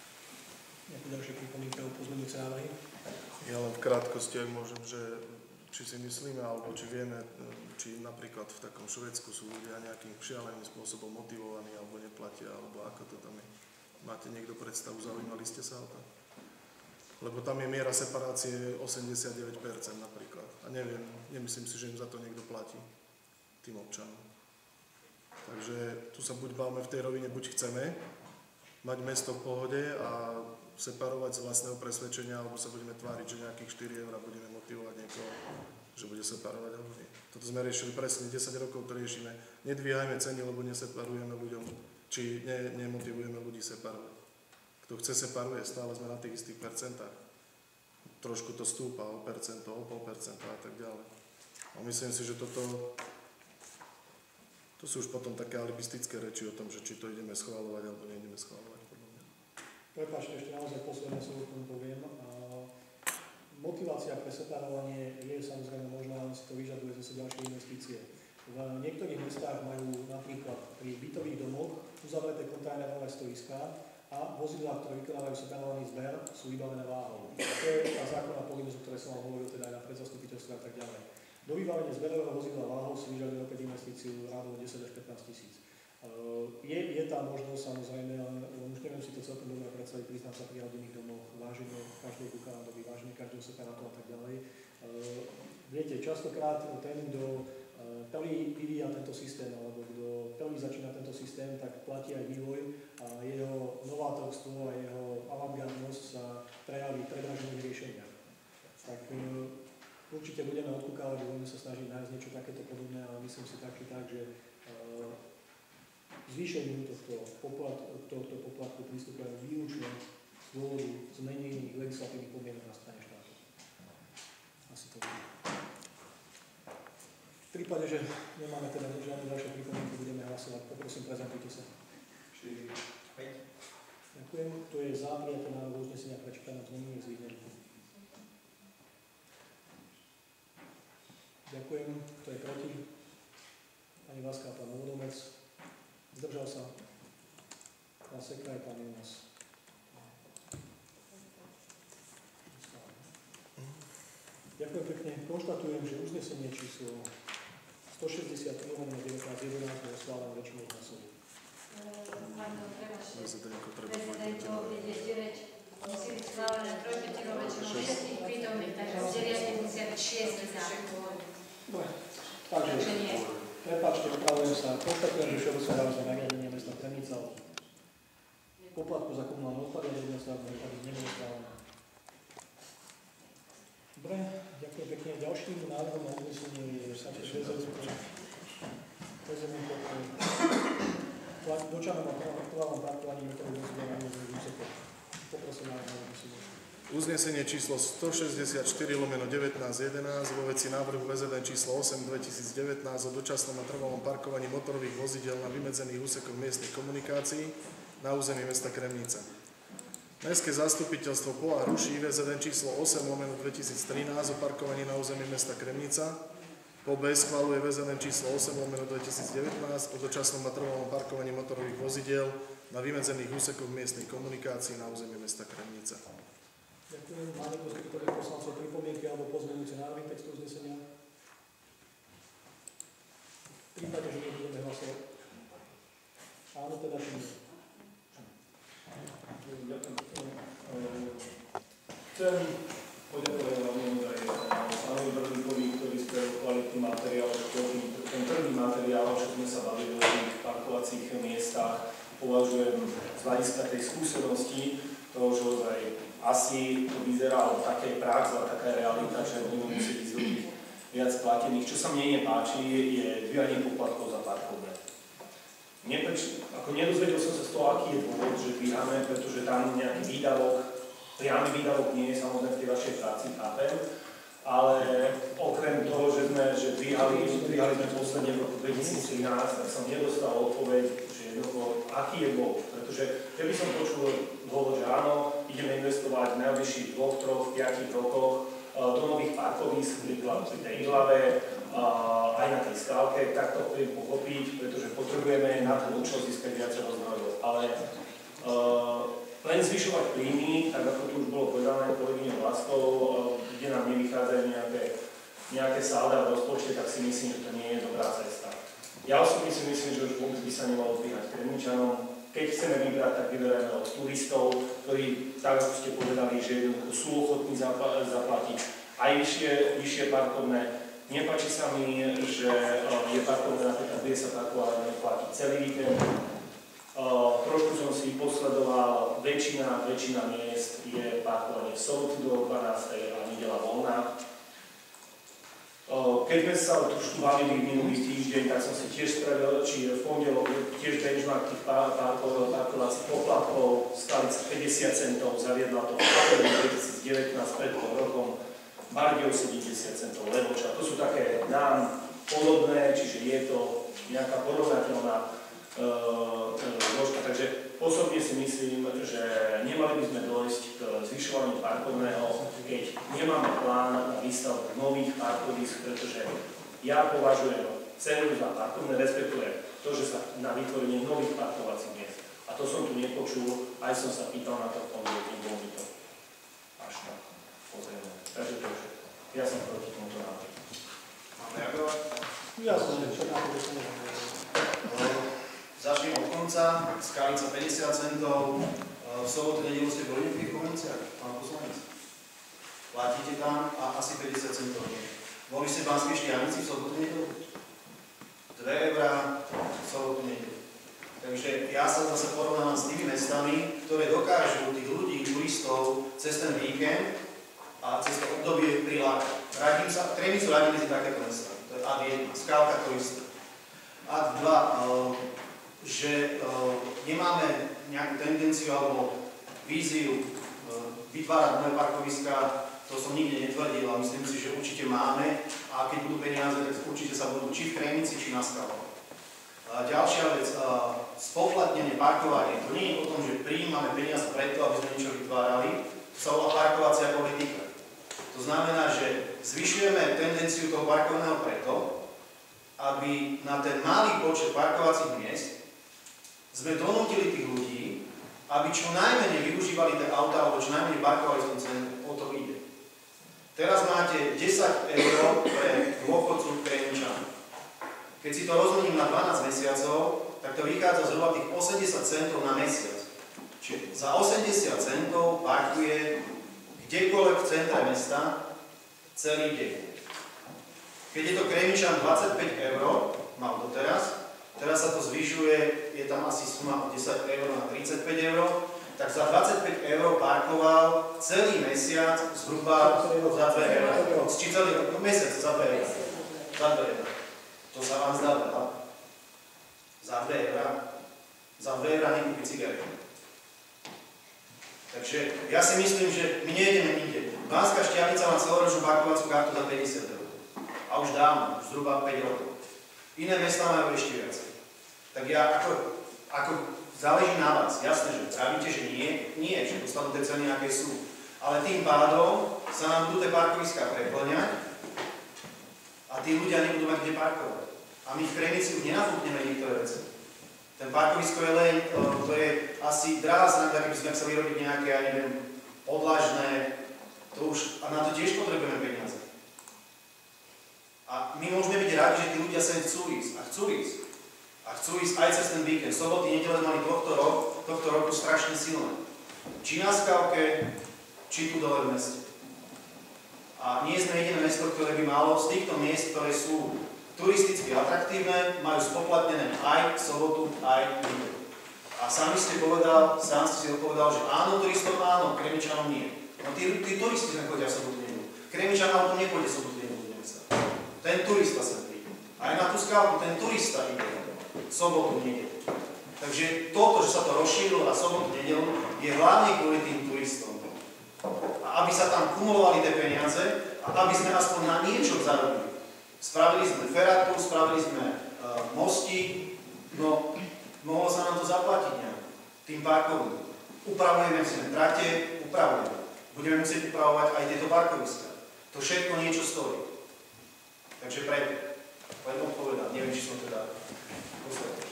Nejaké ďalšie pripomienky o pozmeňujúce návrhy? Ja len v krátkosti, ak môžem, že či si myslíme, alebo či vieme, či napríklad v takom Švédsku sú ľudia nejakým šialeným spôsobom motivovaní, alebo neplatia, alebo ako to tam je. Máte niekto predstavu, zaujímali ste sa o to? Lebo tam je miera separácie 89% napríklad. A neviem, nemyslím si, že im za to niekto platí, tým občanom. Takže tu sa buď bavme v tej rovine, buď chceme mať mesto v pohode a separovať z vlastného presvedčenia, alebo sa budeme tváriť, že nejakých 4 € budeme motivovať niekoho, že bude separovať alebo nie. Toto sme riešili presne, 10 rokov to riešime. Nedvíhajme ceny, lebo neseparujeme ľuďom, či nemotivujeme ľudí separovať. Kto chce, separuje, stále sme na tých istých percentách. Trošku to stúpa o percento, o 0,5% a tak ďalej. A myslím si, že to sú už potom také alibistické reči o tom, že či to ideme schváľovať alebo neideme schváľovať. Prepáčte, ešte naozaj posledné slovo k tomu poviem. Motivácia pre separovanie je samozrejme možná, ale si to vyžaduje zase ďalšie investície. V niektorých mestách majú napríklad pri bytových domoch uzavreté kontajnerové stoiská a vozidlá, ktoré vykonávajú separovaný zber, sú vybavené váhou. To je tá zákonná povinnosť, o ktorej som vám hovoril, teda aj na predzastupiteľstve a tak ďalej. Do vybavenia zberového vozidla váhou si vyžaduje opäť investíciu rádovo 10 až 15 tisíc. Je tá možnosť samozrejme, ale už neviem si to celkom dobre predstaviť, priznám sa pri rodinných domoch, váženie každej kukádoby, váženie každého separátu a tak ďalej. Viete, častokrát ten, kto prvý vyvíja tento systém, alebo kto prvý začína tento systém, tak platí aj vývoj a jeho novátorstvo a jeho avantgardnosť sa prejaví v predražených riešeniach. Tak určite budeme odkúkávať, že budeme sa snažiť nájsť niečo takéto podobné, ale myslím si tak, či tak, že zvýšeniu tohto poplatku pristupujeme výlučne z dôvodu zmenených legislatívnych podmienok na strane štátu. Asi to bude. V prípade, že nemáme teda žiadne ďalšie pripomienky, budeme hlasovať. Poprosím, prezentujte sa. 4, 5. Ďakujem. Kto je za prijaté návrh uznesenia prečítané v znení, zvýhne ruku. Ďakujem. Kto je proti? Pani Váska a pán Vodomec. Zdržal sa. Pán Seka aj pán Jonas. Ďakujem pekne. Konštatujem, že uznesenie číslo 163/1911 bolo schválené väčšinou hlasov. Prezidentko, vedieť, musí byť schválené trojpätinou väčšinou všetkých prítomných, takže zriadne musia byť 6 za. Takže nie. Prepáčte, opravujem sa. Konštatujem, že všeobecné záväzné nariadenie mesta Kremnica o poplatku za komunálne odpady a jednostavné odpady nebolo schválené. Dobre, ďakujem pekne. Ďalším návrhom na uznesenie je dočanom a trvalom parkovaní motorových vozidel na území úsekov. Poprosím návrh na uznesenie. Uznesenie číslo 164/1911 vo veci návrhu VZN číslo 8/2019 o dočasnom a trvalom parkovaní motorových vozidel na vymedzených úsekoch miestnych komunikácií na území mesta Kremnica. Mestské zastupiteľstvo POA ruší VZN číslo 8/2013 o parkovaní na území mesta Kremnica. Po B schvaľuje VZN číslo 8/2019 o dočasnom a trvalom parkovaní motorových vozidiel na vymedzených úsekoch miestnych komunikácií na území mesta Kremnica. Ďakujem. Má niekto z ktorých poslancov pripomienky alebo pozmeňujúce návrhy textu uznesenia? V prípade, že nebudeme hlasovať. Áno, teda či nie? Ďakujem. Chcem poďakovať vám aj pánovi Brdlíkovi, ktorý spravil kvalitný materiál, ten prvý materiál, čo sme sa bavili o tých parkovacích miestach, považujem z hľadiska tej skúsenosti, toho, že ozaj asi to vyzerá od takej prax a taká realita, že budeme musieť ísť do tých viac platených. Čo sa mne nepáči, je dvíhanie poplatkov za parkovné. Ako nedozvedel som sa z toho, aký je dôvod, že dvíhame, pretože tam nejaký výdavok, priamy výdavok nie je samozrejme v tej vašej práci, chápem, ale okrem toho, že dvíhali sme posledne v roku 2013, tak som nedostal odpoveď, že jednoducho, aký je dôvod. Pretože keby som počul dôvod, že áno, ideme investovať v najbližších 2, 3, 5 rokoch do nových parkovísk pri tej Ilave, aj na tej skálke, tak to chcem pochopiť, pretože potrebujeme na ten účel získať viacero zdrojov. Ale len zvyšovať príjmy, tak ako tu už bolo povedané kolegyňou Vlaskou, kde nám nevychádzajú nejaké nejaké salda v rozpočte, tak si myslím, že to nie je dobrá cesta. Ja osobne si myslím, že už vôbec by sa nemalo zdvíhať Kremničanom. Keď chceme vybrať, tak vyberajme od turistov, ktorí, tak ako ste povedali, že jednoducho sú ochotní zaplatiť aj vyššie parkovné. Nepáči sa mi, že je parkovné napríklad, kde sa parkovať neplatí celý víkend. Trošku som si posledoval, väčšina miest je parkovanie v sobotu do 12. a nedeľa voľná. Keď sme sa trošku bavili minulý týždeň, tak som si tiež spravil, či v pondelok tiež benchmark tých parkovacích poplatkov, skalica 50 centov, zaviedla to v apríli 2019 pred pol rokom, Bardejov 70 centov, Levoča. To sú také nám podobné, čiže je to nejaká porovnateľná zložka. Takže osobne si myslím, že nemali by sme dojsť k zvyšovaniu parkovného, keď nemáme plán na výstavbu nových parkovísk, pretože ja považujem cenu za parkovné, respektuje to, že sa na vytvorenie nových parkovacích miest. A to som tu nepočul, aj som sa pýtal na to, nebolo mi to až tak pozrieť. Takže to je všetko. Ja som proti tomuto návrhu. Mám reagovať? Ja som všetko na to, Začnem od konca, skalica 50 centov, v sobotu, nedelu ste boli v tých komuniciách, pán poslanec? Platíte tam a asi 50 centov nie. Boli ste v Banskej Štiavnici v sobotu, nedelu? 2 eurá v sobotu, nedelu. Takže ja sa zase porovnávam s tými mestami, ktoré dokážu tých ľudí, turistov cez ten víkend a cez to obdobie prilákať. Kremnicu radím medzi takéto mesta. To je ad 1, skálka turistov. Ad 2, že nemáme nejakú tendenciu alebo víziu vytvárať nové parkoviská, to som nikde netvrdil a myslím si, že určite máme a keď budú peniaze, tak určite sa budú či v Kremnici, či na Skalke. Ďalšia vec, spoplatnenie parkovanie. To nie je o tom, že prijímame peniaze preto, aby sme niečo vytvárali, to sa volá parkovacia politika. To znamená, že zvyšujeme tendenciu toho parkovného preto, aby na ten malý počet parkovacích miest sme donútili tých ľudí, aby čo najmenej využívali tie autá, alebo čo najmenej parkovali v tom centre. O to ide. Teraz máte 10 eur pre dôchodcu Kremničana. Keď si to rozmením na 12 mesiacov, tak to vychádza zhruba tých 80 centov na mesiac. Čiže za 80 centov parkuje kdekoľvek v centre mesta celý deň. Keď je to Kremničan 25 eur, mal doteraz, teraz sa to zvyšuje, je tam asi suma od 10 eur na 35 eur, tak za 25 eur parkoval celý mesiac zhruba za 2 eur. Či celý mesiac za 2 eur. Za 2 eur. To sa vám zdá veľa? Za 2 eur? Za 2 eur nekúpi cigarety. Takže ja si myslím, že my nejdeme nikde. Banská Štiavnica má celoročnú parkovaciu kartu za 50 eur. A už dávno, už zhruba 5 rokov. Iné mestá majú ešte viacej. Tak ja ako záleží na vás. Jasné, že pravíte, že nie, že dostanú tie ceny, aké sú. Ale tým pádom sa nám budú tie parkoviská preplňať a tí ľudia nebudú mať kde parkovať. A my v Kremnici už nenafúkneme niektoré veci. Ten parkovisko je len, to je asi drahá sranda, keby sme chceli robiť nejaké, ja neviem, podlažné, to už, a na to tiež potrebujeme peniaze. A my môžeme byť radi, že tí ľudia sa chcú ísť. A chcú ísť. A chcú ísť aj cez ten víkend. Soboty, nedele mali tohto roku strašne silné. Či na Skalke, či tu dole v meste. A nie sme jediné mesto, ktoré by malo z týchto miest, ktoré sú turisticky atraktívne, majú spoplatnené aj sobotu, aj víkend. A sám si odpovedal, že áno, turistom áno, Kremničanom nie. No tí turisti nechodia v sobotu nedelu. Kremničan auto nepôjde sobotu nedelu. Ten turista sa príde. Aj na tú Skalku ten turista ide. Sobotu, nedelu. Takže toto, že sa to rozšírilo na sobotu, nedelu, je hlavne kvôli tým turistom. A aby sa tam kumulovali tie peniaze a aby sme aspoň na niečo zarobili. Spravili sme feratu, spravili sme mostík, no mohlo sa nám to zaplatiť nejak. Tým parkovým. Upravujeme si trate, upravujeme. Budeme musieť upravovať aj tieto parkoviska. To všetko niečo stojí. Takže preto. Len odpovedám. Neviem, či som teda posledný.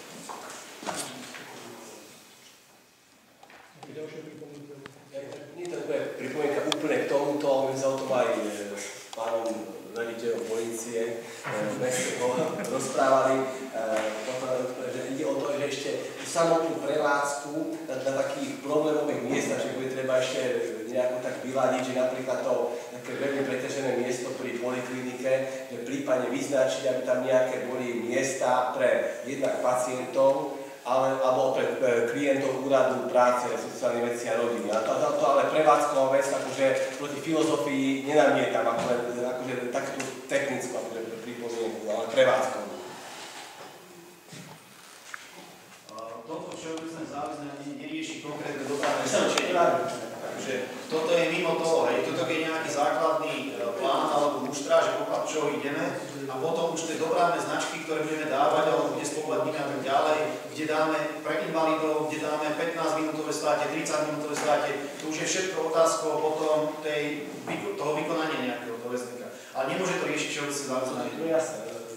Nie to je pripomienka úplne k tomuto, my sme sa o tom aj pánom veliteľom polície sme rozprávali, že ide o to, že ešte samotnú prevádzku na takých problémových miestach, že bude treba ešte nejako tak vyladiť, že napríklad to také veľmi preťažené miesto pri poliklinike, že prípadne vyznačiť, aby tam nejaké boli miesta pre jednak pacientov, alebo pre klientov úradu práce, sociálnej veci a rodiny. A to ale prevádzková vec, akože proti filozofii nenamietam, akože takú technickú pripomienku, ale prevádzkovú. Toto všeobecné záväzné nerieši konkrétne dopravné značenie. Takže toto je mimo toho, hej. Toto je nejaký základný plán alebo muštra, že pokiaľ čo ideme a potom už tie dopravné značky, ktoré budeme dávať, alebo kde spoplatníka a tak ďalej, kde dáme pre invalidov, kde dáme 15-minútové státe, 30-minútové státe, to už je všetko otázkou potom toho vykonania nejakého doväzníka. Ale nemôže to riešiť všeobecné záväzné. No jasné.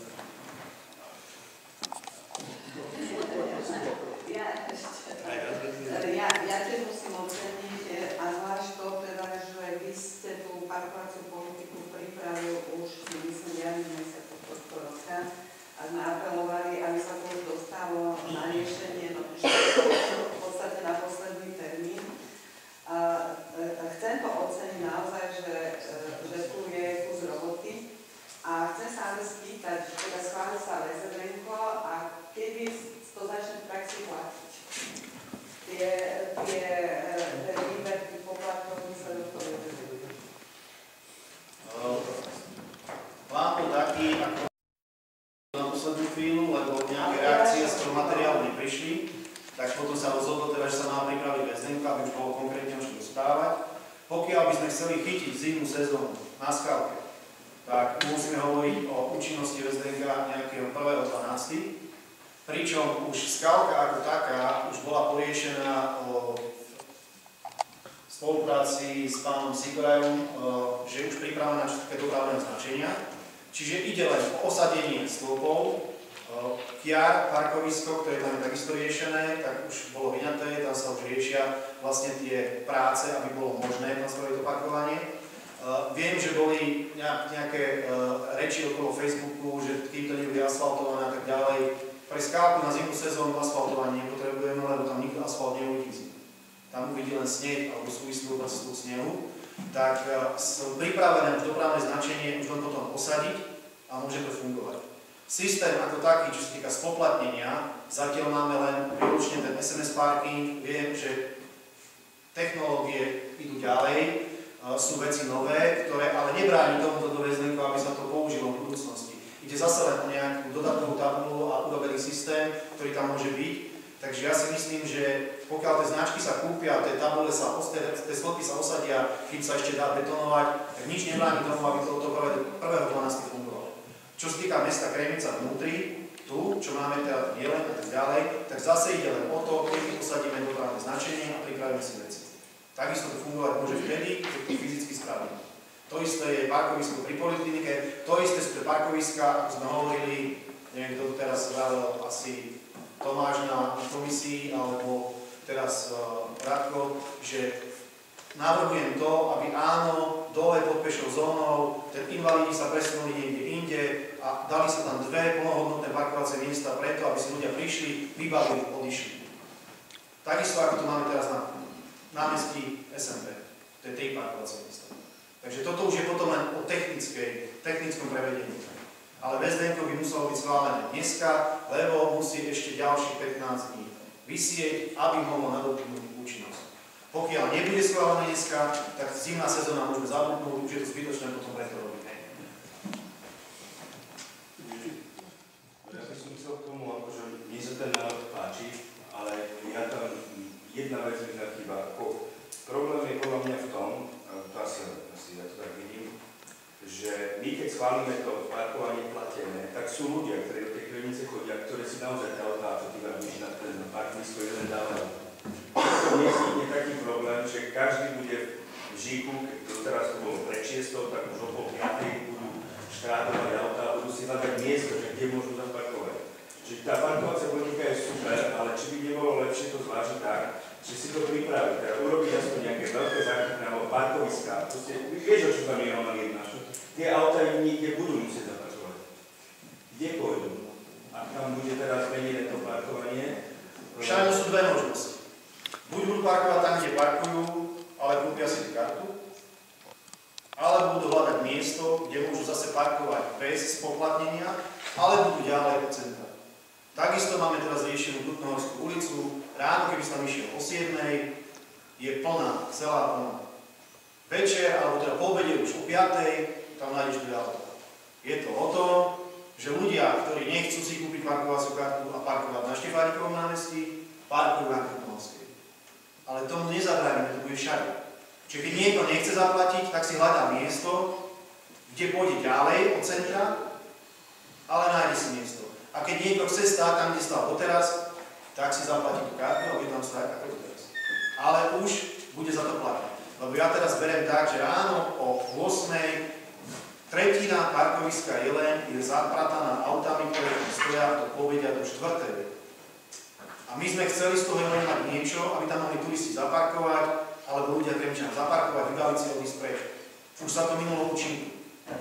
Ja tiež musím oceniť, a zvlášť to teda, že vy ste tú parkovaciu politiku pripravili už, myslím, jarný mesiac tohto roka a sme apelovali, aby sa to už dostalo na riešenie, no v podstate na posledný termín. Chcem to oceniť naozaj, že tu je kus roboty a chcem sa ale spýtať, teda schváli sa VZN-ko a kedy to začne v praxi platiť? Tie výberky poplatkov sa do toho vedú. Plán bol taký, ako na poslednú chvíľu, lebo nejaké reakcie z toho materiálu neprišli, tak potom sa rozhodlo teda, že sa má pripraviť VZN, aby už bolo konkrétne o čom rozprávať. Pokiaľ by sme chceli chytiť zimnú sezónu na Skalke, tak musíme hovoriť o účinnosti VZN nejakého 1.12. Pričom už Skalka ako taká už bola poriešená o spolupráci s pánom Sigurajom, že je už pripravená také dopravné značenia. Čiže ide len o osadenie stĺpov, kiar, parkovisko, ktoré tam je takisto riešené, tak už bolo vyňaté, tam sa už riešia vlastne tie práce, aby bolo možné tam spraviť to parkovanie. Viem, že boli nejaké reči okolo Facebooku, že kým to nebude asfaltované a tak ďalej. Pre Skalku na zimnú sezónu asfaltovanie nepotrebujeme, lebo tam nikto asfalt neuvidí. Tam uvidí len sneh alebo súvislú vrstvu snehu. Tak sú pripravené už dopravné značenie už len potom osadiť a môže to fungovať. Systém ako taký, čo sa týka spoplatnenia, zatiaľ máme len výlučne ten SMS parking. Viem, že technológie idú ďalej, sú veci nové, ktoré ale nebráni tomuto doväzníku, aby sa to použilo v budúcnosti. Ide zase len o nejakú dodatkovú tabuľu a urobený systém, ktorý tam môže byť. Takže ja si myslím, že pokiaľ tie značky sa kúpia, tie tabule tie stĺpy sa osadia, kým sa ešte dá betonovať, tak nič nebráni tomu, aby to 1.12. fungovalo. Čo sa týka mesta Kremnica vnútri, tu, čo máme teda Jelen a tak ďalej, tak zase ide len o to, keď posadíme dopravné značenie a pripravíme si veci. Takisto to fungovať môže vtedy, keď to fyzicky spravíme. To isté je parkovisko pri poliklinike, to isté sú tie parkoviska, ako sme hovorili, neviem, kto tu teraz vravel, asi Tomáš na komisii, alebo teraz Radko, že navrhujem to, aby áno, dole pod pešou zónou, ten invalidi sa presunuli niekde inde a dali sa tam dve plnohodnotné parkovacie miesta preto, aby si ľudia prišli, vybavili, odišli. Takisto ako to máme teraz na námestí SMP, to je 3 parkovacie miesta. Takže toto už je potom len o technickom prevedení. Ale VZN-ko by muselo byť schválené dneska, lebo musí ešte ďalších 15 dní vysieť, aby mohlo nadobudnúť účinnosť. Pokiaľ nebude schválené dneska, tak zimná sezóna môžeme zabudnúť, už je to zbytočné potom preto robiť. Ja by som chcel k tomu, akože mne sa ten návrh páči, ale ja tam jedna vec mi chýba. Problém je podľa mňa v tom, to asi ja to tak vidím, že my keď schválime to parkovanie platené, tak sú ľudia, ktorí do tej Kremnice chodia, ktorí si naozaj tá otáča, tí vyšli na ten parkovisko jeden dávajú. To nie je taký problém, že každý bude v Žiku, keď teraz to bolo pred 6, tak už o pol 5 budú štrátovať auta, budú si hľadať miesto, že kde môžu zaparkovať. Čiže tá parkovacia politika je super, ale či by nebolo lepšie to zvážiť tak, že si to pripraviť, teda urobiť aspoň nejaké veľké základné alebo parkoviská. Proste, vieš, o čo tam je Roman jedná? Tie budú hľadať miesto, kde môžu zase parkovať bez spoplatnenia, ale budú ďalej od centra. Takisto máme teraz riešenú Krutnohorskú ulicu. Ráno, keby som tam išiel o 7, je plná, celá plná. Večer, alebo teda po obede už o 5, tam nájdeš dve auta. Je to o tom, že ľudia, ktorí nechcú si kúpiť parkovaciu kartu a parkovať na Štefánikovom námestí, parkujú na Krutnohorskej. Ale tomu nezabránime, to bude všade. Čiže keď niekto nechce zaplatiť, tak si hľadá miesto, kde pôjde ďalej od centra, ale nájde si miesto. A keď niekto chce stáť tam, kde stál doteraz, tak si zaplatí tú kartu a bude tam stáť ako doteraz. Ale už bude za to platiť. Lebo ja teraz beriem tak, že ráno o 8, tretina parkoviska Jeleň je zaprataná autami, ktoré tam stoja do povedia do 4. A my sme chceli z toho Jeleň mať niečo, aby tam mohli turisti zaparkovať, alebo ľudia Kremčania zaparkovať, vybaviť si odísť preč. Už sa to minulo účinku.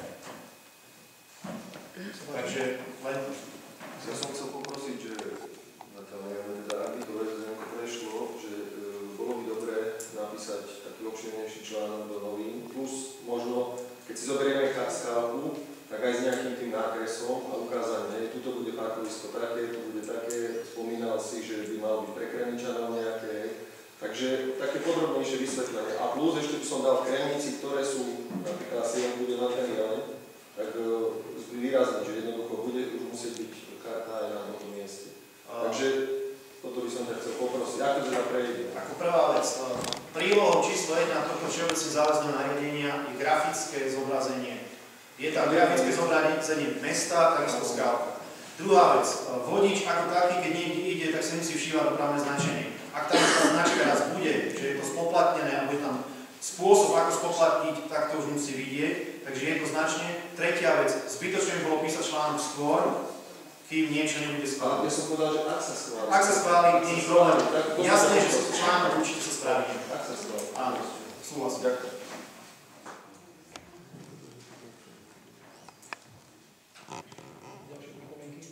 Takže len... Ja som chcel poprosiť, že ak by to nejako prešlo, že bolo by dobré napísať taký obširnejší článok do novín, plus možno, keď si zoberieme skálku, tak aj s nejakým tým nákresom a ukázanie, tuto bude parkovisko také, tu bude také, spomínal si, že by malo byť pre Kremničanov nejaké, takže také podrobnejšie vysvetlenie. A plus ešte by som dal v Kremnici, ktoré sú, napríklad asi len bude na ten Jeleň, tak výrazne, že jednoducho bude už musieť byť karta aj na tomto mieste. Takže toto by som ťa chcel poprosiť. Ako to teda prejde? Ako prvá vec, prílohou číslo 1 tohto všeobecne záväzného nariadenia je grafické zobrazenie. Je tam grafické zobrazenie mesta, takisto skálka. Druhá vec, vodič ako taký, keď niekde ide, tak si musí všívať dopravné značenie. Ak tam tá značka raz bude, že je to spoplatnené a bude tam spôsob, ako spoplatniť, tak to už musí vidieť, takže je to značne. Tretia vec, zbytočne bolo písať článok skôr, kým niečo nebude schválené. Ja som povedal, že ak sa schváli. Ak sa schváli, nie je problém. Jasné, že článok určite sa spraví. Ak sa schváli. Áno, súhlasím. Ďakujem. Ďalšie pripomienky?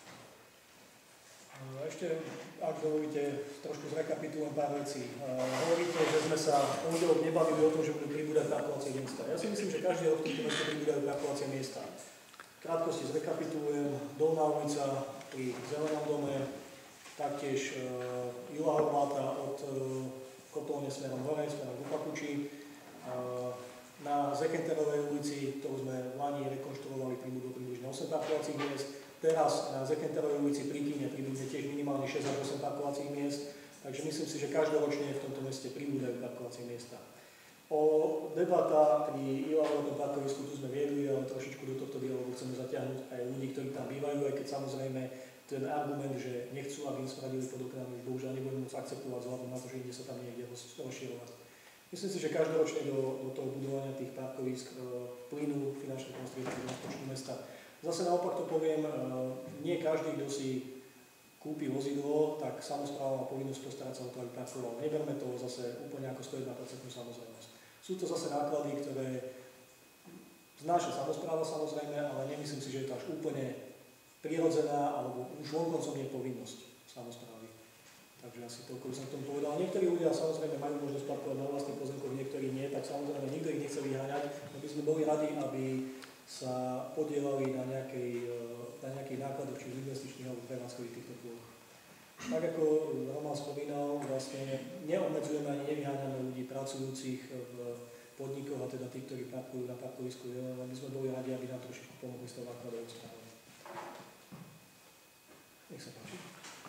Ešte, ak dovolíte, trošku zrekapitulujem pár vecí. Hovoríte, že sme sa v pondelok nebavili o tom, že budú pribúdať parkovacie miesta. Ja si myslím, že každý rok v tomto meste pribúdajú parkovacie miesta. V krátkosti zrekapitulujem, Dolná ulica pri Zelenom dome, taktiež Jula Horváta od Kotolne smerom hore, smerom do Papuči. Na Zekenterovej ulici, ktorú sme v Lani rekonštruovali, pribudú približne 8 parkovacích miest. Teraz na Zekenterovej ulici pri Kíne pribudne tiež minimálne 6 až 8 parkovacích miest, takže myslím si, že každoročne v tomto meste pribúdajú parkovacie miesta. O debata pri Ilavovom parkovisku tu sme viedli, ale trošičku do tohto dialogu chceme zatiahnuť aj ľudí, ktorí tam bývajú, aj keď samozrejme ten argument, že nechcú, aby im spravili pod oknami, už bohužiaľ nebudeme môcť akceptovať vzhľadom na to, že ide sa tam niekde rozširovať. Myslím si, že každoročne do toho budovania tých parkovisk plynú finančné prostriedky do rozpočtu mesta. Zase naopak to poviem, nie každý, kto si kúpi vozidlo, tak samospráva má povinnosť postarať sa o to, aby parkoval. Neberme to zase úplne ako 101% samozrejmosť. Sú to zase náklady, ktoré znáša samospráva samozrejme, ale nemyslím si, že je to až úplne prirodzená, alebo už vonkoncom je povinnosť samosprávy. Takže asi toľko by som k tomu povedal. Niektorí ľudia samozrejme majú možnosť parkovať na vlastných pozemkoch, niektorí nie, tak samozrejme nikto ich nechce vyháňať, aby sme boli radi, aby sa podielali na nejakých nákladoch, či z investičných alebo prevádzkových týchto plôch. Tak ako Roman spomínal, vlastne neobmedzujeme ani nevyháňame ľudí pracujúcich v podnikoch, a teda tí, ktorí parkujú na parkovisku, aby sme boli radi, aby nám trošičku pomohli s tou nákladovou správou. Nech sa páči.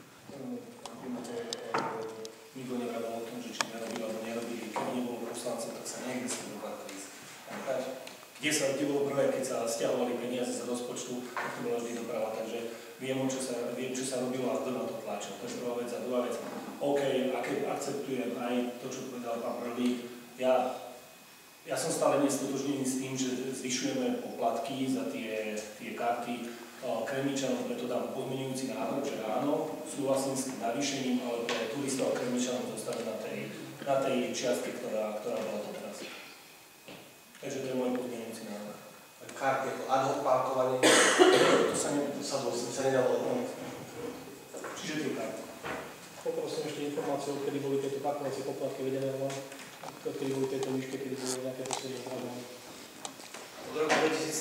Nikto nevedel o tom, že či nerobili alebo nerobili. Keď nebolo poslancov, tak sa niekde sa do parkovisk. Kde bolo prvé, keď sa stiahovali peniaze z rozpočtu, tak to bola vždy doprava. Takže viem, čo sa robilo a kto na to tlačil. To je prvá vec. A druhá vec, OK, akceptujem aj to, čo povedal pán Prvý. Ja som stále nestotožnený s tým, že zvyšujeme poplatky za tie karty Kremničanom, preto dám podmienujúci návrh, že áno, súhlasím s tým navýšením, ale pre turistov a Kremničanov zostane na tej čiastke, ktorá bola doteraz. Takže to je môj podmienujúci návrh. Karty ako ad hoc parkovanie, to sa nedalo. Čiže tie karty. Poprosím ešte informáciu, kedy boli tieto parkovacie poplatky vedené, odkedy boli tieto výšky, kedy boli nejaké posledné zdraženie.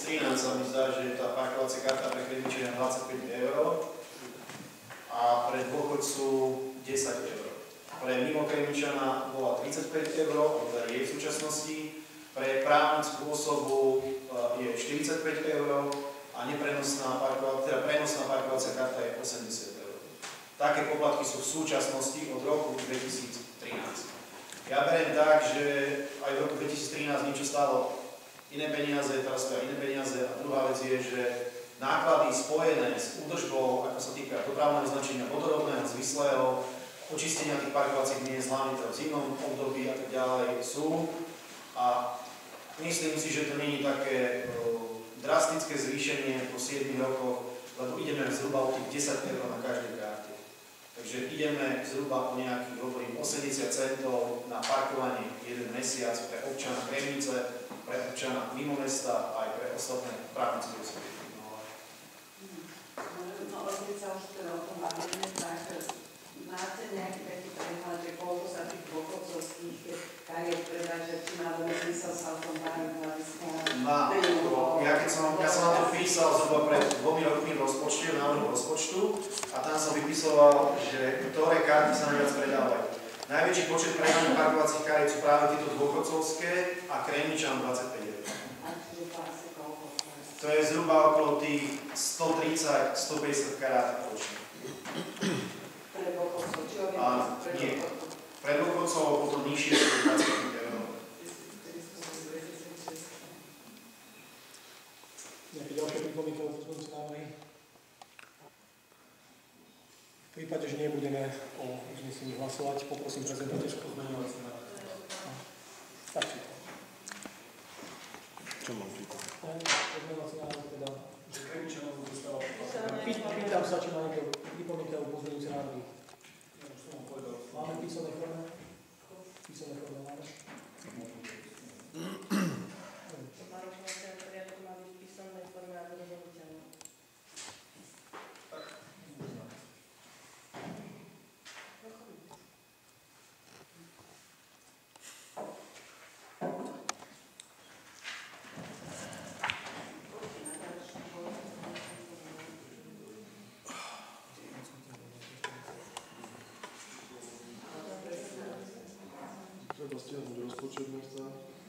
2013 sa mi zdá, že tá parkovacia karta pre Kremničania 25 € a pre dôchodcu 10 €. Pre mimo Kremničana bola 35 €, teda je v súčasnosti, pre právnickú osobu je 45 € a prenosná parkovacia karta je 80 €. Také poplatky sú v súčasnosti od roku 2013. Ja beriem tak, že aj v roku 2013 niečo stálo iné peniaze, teraz stoja iné peniaze a druhá vec je, že náklady spojené s údržbou, ako sa týka dopravného značenia vodorovného, zvislého, očistenia tých parkovacích miest, hlavne v zimnom období a tak ďalej sú. A myslím si, že to nie je také drastické zvýšenie po 7 rokoch, lebo ideme zhruba o tých 10 € na každej karte. Takže ideme zhruba o nejakých, hovorím, 80 centov na parkovanie jeden mesiac pre občana Kremnice, pre občana mimo mesta aj pre ostatné právnické osoby. No, keď sa už teda o tom bavíme, tak máte nejaký taký prehľad, že koľko sa tých dôchodcovských kariet predá, že či má vôbec zmysel sa o tom baviť hľadiska? Ja som na to písal zhruba pred 2 rokmi v rozpočte, v návrhu rozpočtu a tam som vypisoval, že ktoré karty sa najviac predávajú. Najväčší počet predaných parkovacích kariet sú práve tieto dôchodcovské a Kremničan 25 €. A čiže to asi koľko? To je zhruba okolo tých 130-150 karát ročne. Pre dôchodcov, či Nie. Pre dôchodcov potom nižšie sú 25 €. Nejaké ďalšie pripomienky o pozmeňujúce návrhy? V prípade, že nebudeme o uznesení hlasovať, poprosím prezentujte pozmeňovacie návrhy. Stačí to. Čo mám čítať? Pozmeňovacie návrhy teda. Pýtam sa, či má niekto pripomienky o pozmeňujúce návrhy. Máme písomné formy? Písomné formy máme? Treba stiahnuť rozpočet mesta.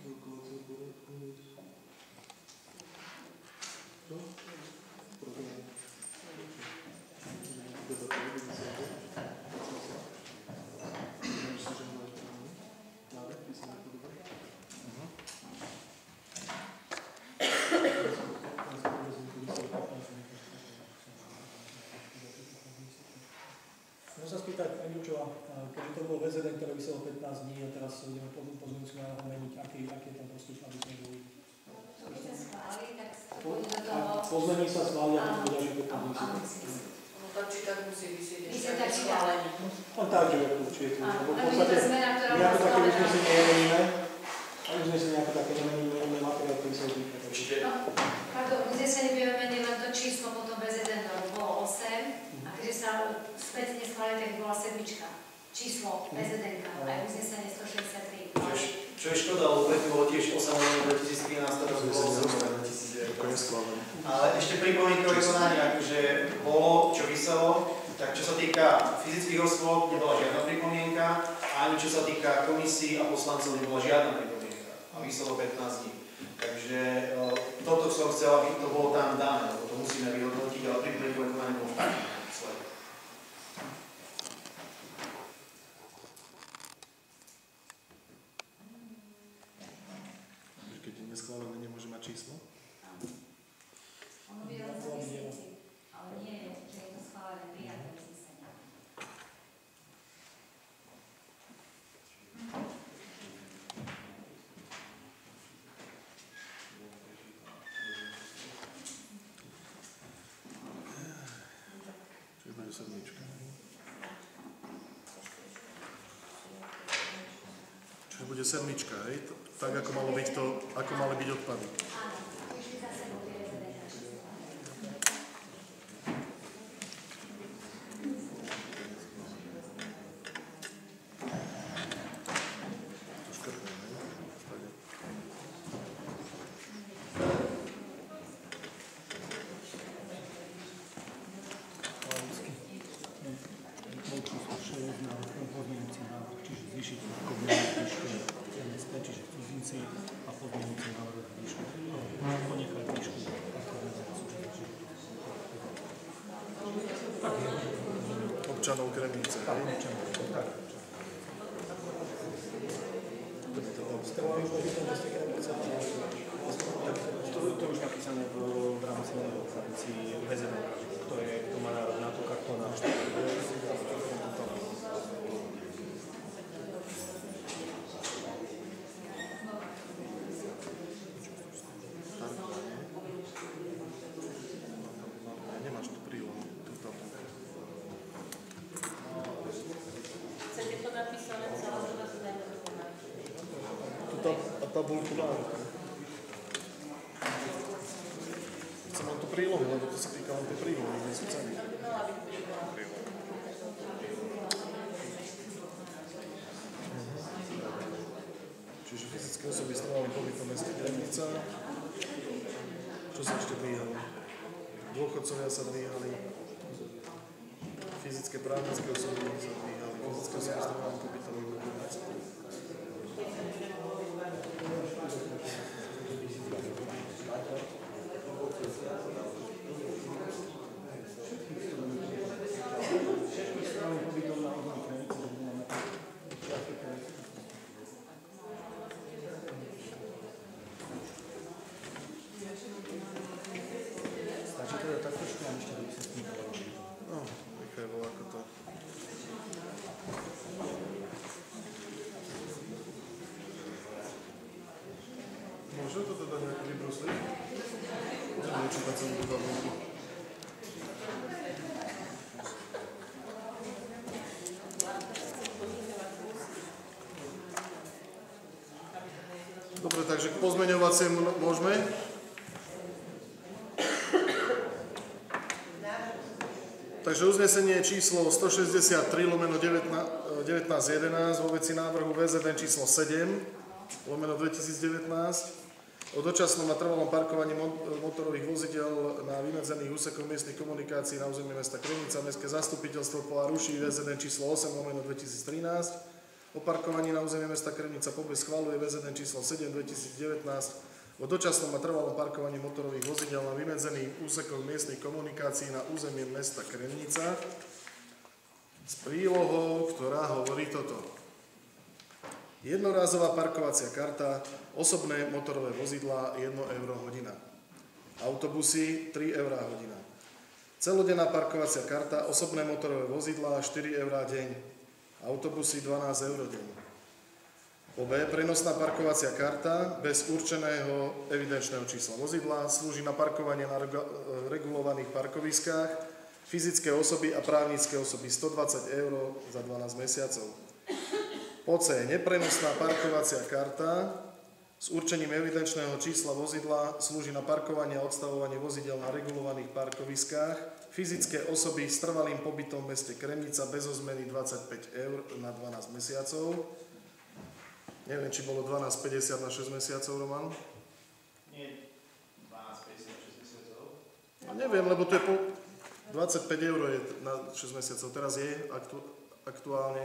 Môžem sa spýtať, pani Ďurčová, keďže to bol VZN, ktorý vyselo 15 dní a teraz ideme pozmeňujúci návrh meniť, aký je ten postup, aby sme boli? Keď sa schváli, tak to bude do toho... Pozmení sa schváli a to bude ďalšie 15 dní. No tak či tak musí vysieť ešte také schválenie. On tak, že určite. Lebo v Len podstate tá zmena, ktorá nejako bola také schválená. uznesenie nemeníme. A uznesenie ako také nemeníme materiál, ktorý sa týka. Pardon, uznesenie budeme meniť len to číslo potom VZN, bolo 8 a keďže sa späť neschválili, tak bola 7. Číslo VZN aj uznesenie 163. Čo je škoda, lebo predtým bolo tiež 8 2013, teraz bolo 2009. Ale ešte pripomienkové konanie, akože bolo, čo vyselo, tak čo sa týka fyzických osôb, nebola žiadna pripomienka, ani čo sa týka komisí a poslancov, nebola žiadna pripomienka. A vyselo 15 dní. Takže toto som chcel, aby to bolo tam dané, lebo to musíme vyhodnotiť, ale pripomienkové konanie bolo tak. Keď je neschválené, nemôže mať číslo? Ono by len za vysvetci, ale nie je, že je to schválené prijaté uznesenie. Čiže bude 7. Čiže bude 7, hej? Tak, ako malo byť to, ako mali byť odpady. Áno, išli zase do tie VZN číslo. To škrtné, hej? občanov Kremnice. Tak, občanov, tak. To je už napísané v rámci VZN, kto má nárok na tú kartu na Nemáš tu prílom. Chcete to napísané celé, že vás dajme dokument? Tuto tabulku mám. Chcem len tú prílohu, lebo to sa týka len tej prílohy, nie sú ceny. Čiže fyzické osoby s trvalým pobytom v meste Kremnica. Čo sa ešte dvíhalo? Dôchodcovia sa dvíhali. Fyzické právnické osoby sa dvíhali. Fyzické osoby s trvalým pobytom v Kremnici. Môže to teda nejako vybrusliť? Nebudem čítať celú tú tabulku. Dobre, takže k pozmeňovaciemu môžeme? Takže uznesenie číslo 163/1911 vo veci návrhu VZN číslo 7/2019 o dočasnom a trvalom parkovaní motorových vozidel na vymedzených úsekoch miestnych komunikácií na území mesta Kremnica. Mestské zastupiteľstvo ruší VZN číslo 8/2013 o parkovaní na území mesta Kremnica. Pobez schvaľuje VZN číslo 7/2019 o dočasnom a trvalom parkovaní motorových vozidel na vymedzených úsekoch miestnych komunikácií na území mesta Kremnica s prílohou, ktorá hovorí toto. Jednorázová parkovacia karta, osobné motorové vozidlá 1 euro hodina. Autobusy 3 eurá hodina. Celodenná parkovacia karta, osobné motorové vozidlá 4 eurá deň. Autobusy 12 eur deň. Po B. Prenosná parkovacia karta bez určeného evidenčného čísla vozidla slúži na parkovanie na regulovaných parkoviskách, fyzické osoby a právnické osoby 120 eur za 12 mesiacov. Po C. Neprenosná parkovacia karta s určením evidenčného čísla vozidla slúži na parkovanie a odstavovanie vozidel na regulovaných parkoviskách, fyzické osoby s trvalým pobytom v meste Kremnica bez zmeny 25 eur na 12 mesiacov. Neviem, či bolo 12,50 na 6 mesiacov, Roman? Nie, 12,50 na 6 mesiacov. No neviem, lebo to je 25 eur je na 6 mesiacov. Teraz je aktuálne.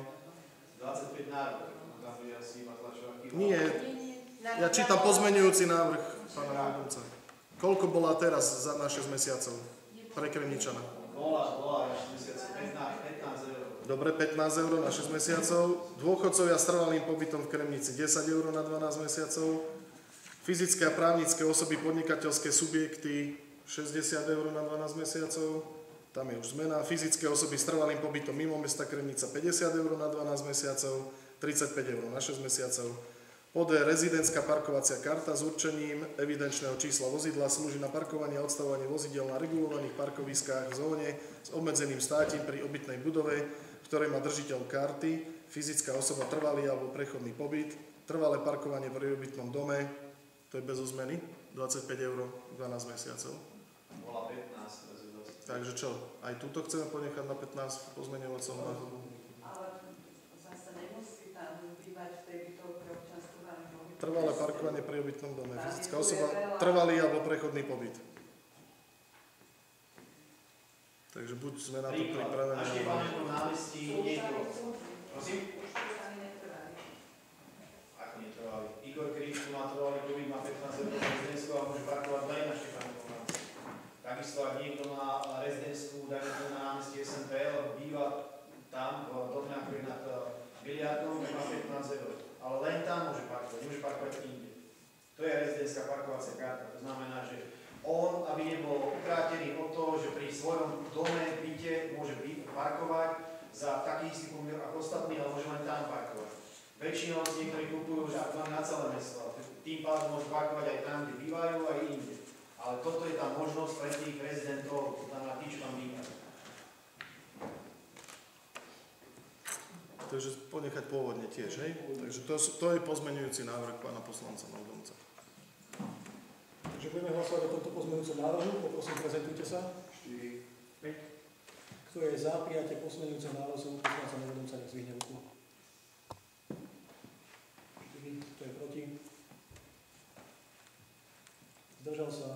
25 na rok. Tam bude asi iba tlačová chyba. Nie. Ja čítam pozmeňujúci návrh pána Nájdovca. Koľko bola teraz na 6 mesiacov pre Kremničana? Bola na 6 mesiacov. 15 eur. Dobre, 15 eur na 6 mesiacov. Dôchodcovia s trvalým pobytom v Kremnici 10 eur na 12 mesiacov. Fyzické a právnické osoby, podnikateľské subjekty 60 eur na 12 mesiacov. Tam je už zmena. Fyzické osoby s trvalým pobytom mimo mesta Kremnica 50 eur na 12 mesiacov, 35 eur na 6 mesiacov. Po D. Rezidentská parkovacia karta s určením evidenčného čísla vozidla slúži na parkovanie a odstavovanie vozidel na regulovaných parkoviskách v zóne s obmedzeným státím pri obytnej budove, v ktorej má držiteľ karty, fyzická osoba trvalý alebo prechodný pobyt, trvalé parkovanie pri obytnom dome, to je bez zmeny, 25 eur 12 mesiacov. Bola 15, takže čo, aj túto chceme ponechať na 15 pozmeňovacom návrhu? Ale zase nemusí tam bývať v tej bytovke občanského. Trvalé parkovanie pri obytnom dome, fyzická osoba, trvalý alebo prechodný pobyt. Takže buď sme na to pripravení. Na Štefánskom námestí niekto... Prosím? Ako netrvali? Igor Kríčku má trvalý pobyt, má 15 eur rezidenskú a môže parkovať len na Štefánskom námestí. Takisto, ak niekto má rezidenskú, dajme to na námestí SNP, alebo býva v biliardom, má 15 eur. Ale len tam môže parkovať, nemôže parkovať inde. To je rezidentská parkovacia karta. To znamená, že on, aby nebol ukrátený o to, že pri svojom dome, byte môže parkovať za taký istý pomer ako ostatní, ale môže len tam parkovať. Väčšinou si niektorí kupujú, že ak mám na celé mesto, tým pádom môžu parkovať aj tam, kde bývajú, aj inde. Ale toto je tá možnosť pre tých rezidentov, to znamená tí, čo tam bývajú. Takže ponechať pôvodne tiež, hej? Takže to je pozmeňujúci návrh pána poslanca Novdomca. Takže budeme hlasovať o tomto pozmeňujúcom návrhu. Poprosím, prezentujte sa. 4. 5. Kto je za prijatie pozmeňujúceho návrhu poslanca Novdomca, nech zvihne ruku. 4. Kto je proti? Zdržal sa.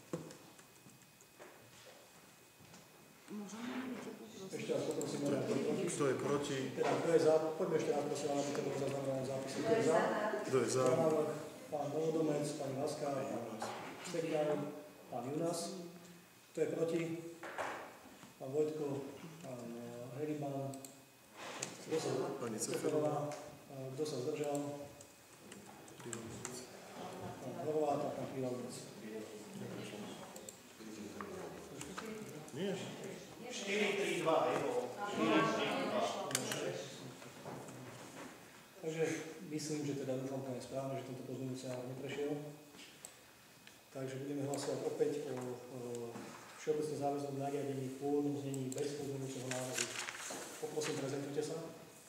Ešte raz poprosím, kto je proti? Teda, kto je za? Poďme ešte raz, prosím, aby to bolo zaznamenané v zápise. Kto je za? Kto je za? Pán Novdomec, pani Vaska, pán Sekár, pán Junas. Kto je proti? Pán Vojtko, pán Heriban, pani Ceferová, kto sa zdržal? Pán Horvát a pán Privalec. Nie. 4-3-2, je to 4-3-2. Takže myslím, že teda dúfam, že je správne, že tento pozmeňujúci návrh neprešiel. Takže budeme hlasovať opäť o všeobecne záväznom nariadení v pôvodnom znení bez pozmeňujúceho návrhu. Poprosím, prezentujte sa.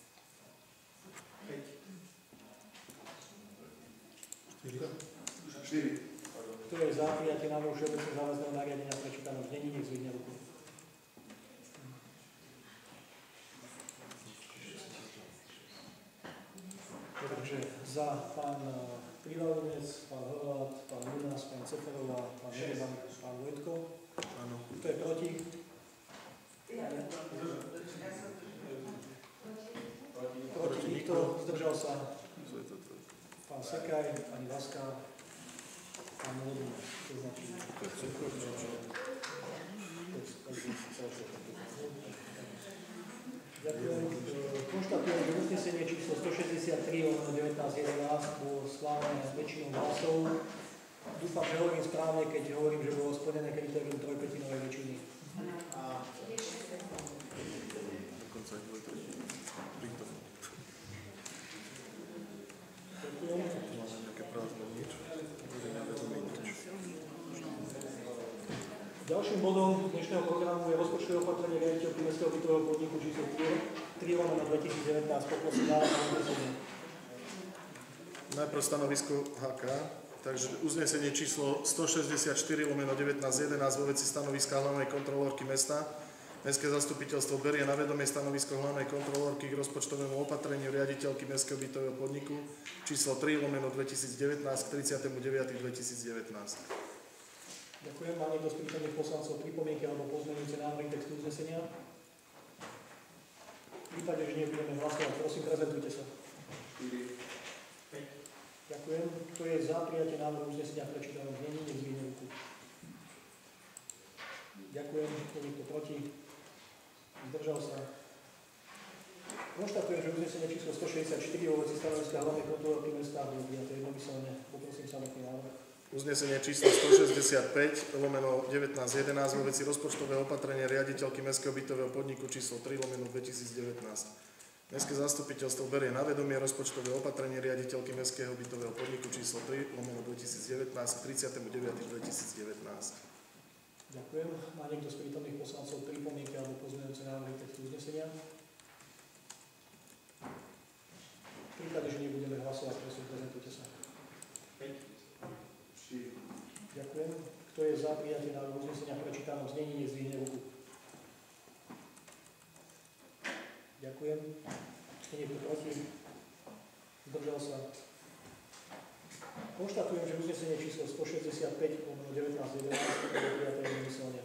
4. Kto je za prijatie návrhu všeobecne záväzného nariadenia v prečítanom znení, nech zvihne ruku. Takže za pán Privalec, pán Horvát, pán Junas, pán Ceferová, pán Heriban, pán Vojtko. Áno. Kto je proti? Proti nikto, zdržal sa. Pán Sekaj, pani Vaska, pán Novdomec. To značí. Ďakujem. Konštatujem, že uznesenie číslo 163/1911 bolo schválené väčšinou hlasov. Dúfam, že hovorím správne, keď hovorím, že bolo splnené kritérium trojpätinovej väčšiny. Dokonca aj 2/3. Ďakujem. Máme nejaké prázdne nič. Bude na vedomie nič. Ďalším bodom dnešného programu je rozpočtové opatrenie riaditeľky Mestského bytového podniku číslo 3/2019. Poprosím návrh na uznesenie. Najprv stanovisko HK. Takže uznesenie číslo 164/1911 vo veci stanoviska hlavnej kontrolórky mesta. Mestské zastupiteľstvo berie na vedomie stanovisko hlavnej kontrolórky k rozpočtovému opatreniu riaditeľky Mestského bytového podniku číslo 3/2019 k 30.9.2019. Ďakujem. Má niekto z prítomných poslancov pripomienky alebo pozmeňujúce návrhy textu uznesenia? V prípade, že nebudeme hlasovať, prosím, prezentujte sa. 4. Ďakujem. Kto je za prijatie návrhu uznesenia v prečítanom znení, nech zvihne ruku. Ďakujem. Kto je niekto proti? Zdržal sa. Konštatujem, že uznesenie číslo 164 vo veci stanoviska hlavnej kontrolórky mesta bolo prijaté jednomyselne. Poprosím samotný návrh. Uznesenie číslo 165/1911 vo veci rozpočtového opatrenia riaditeľky Mestského bytového podniku číslo 3/2019. Mestské zastupiteľstvo berie na vedomie rozpočtové opatrenie riaditeľky Mestského bytového podniku číslo 3/2019 k 30.9.2019. Ďakujem. Má niekto z prítomných poslancov pripomienky alebo pozmeňujúce návrhy textu uznesenia? V prípade, že nebudeme hlasovať, prosím, prezentujte sa. 4. Ďakujem. Kto je za prijatie návrhu uznesenia v prečítanom znení, nech zvihne ruku. Ďakujem. Je niekto proti? Zdržal sa. Konštatujem, že uznesenie číslo 165/1911 bolo prijaté jednomyselne.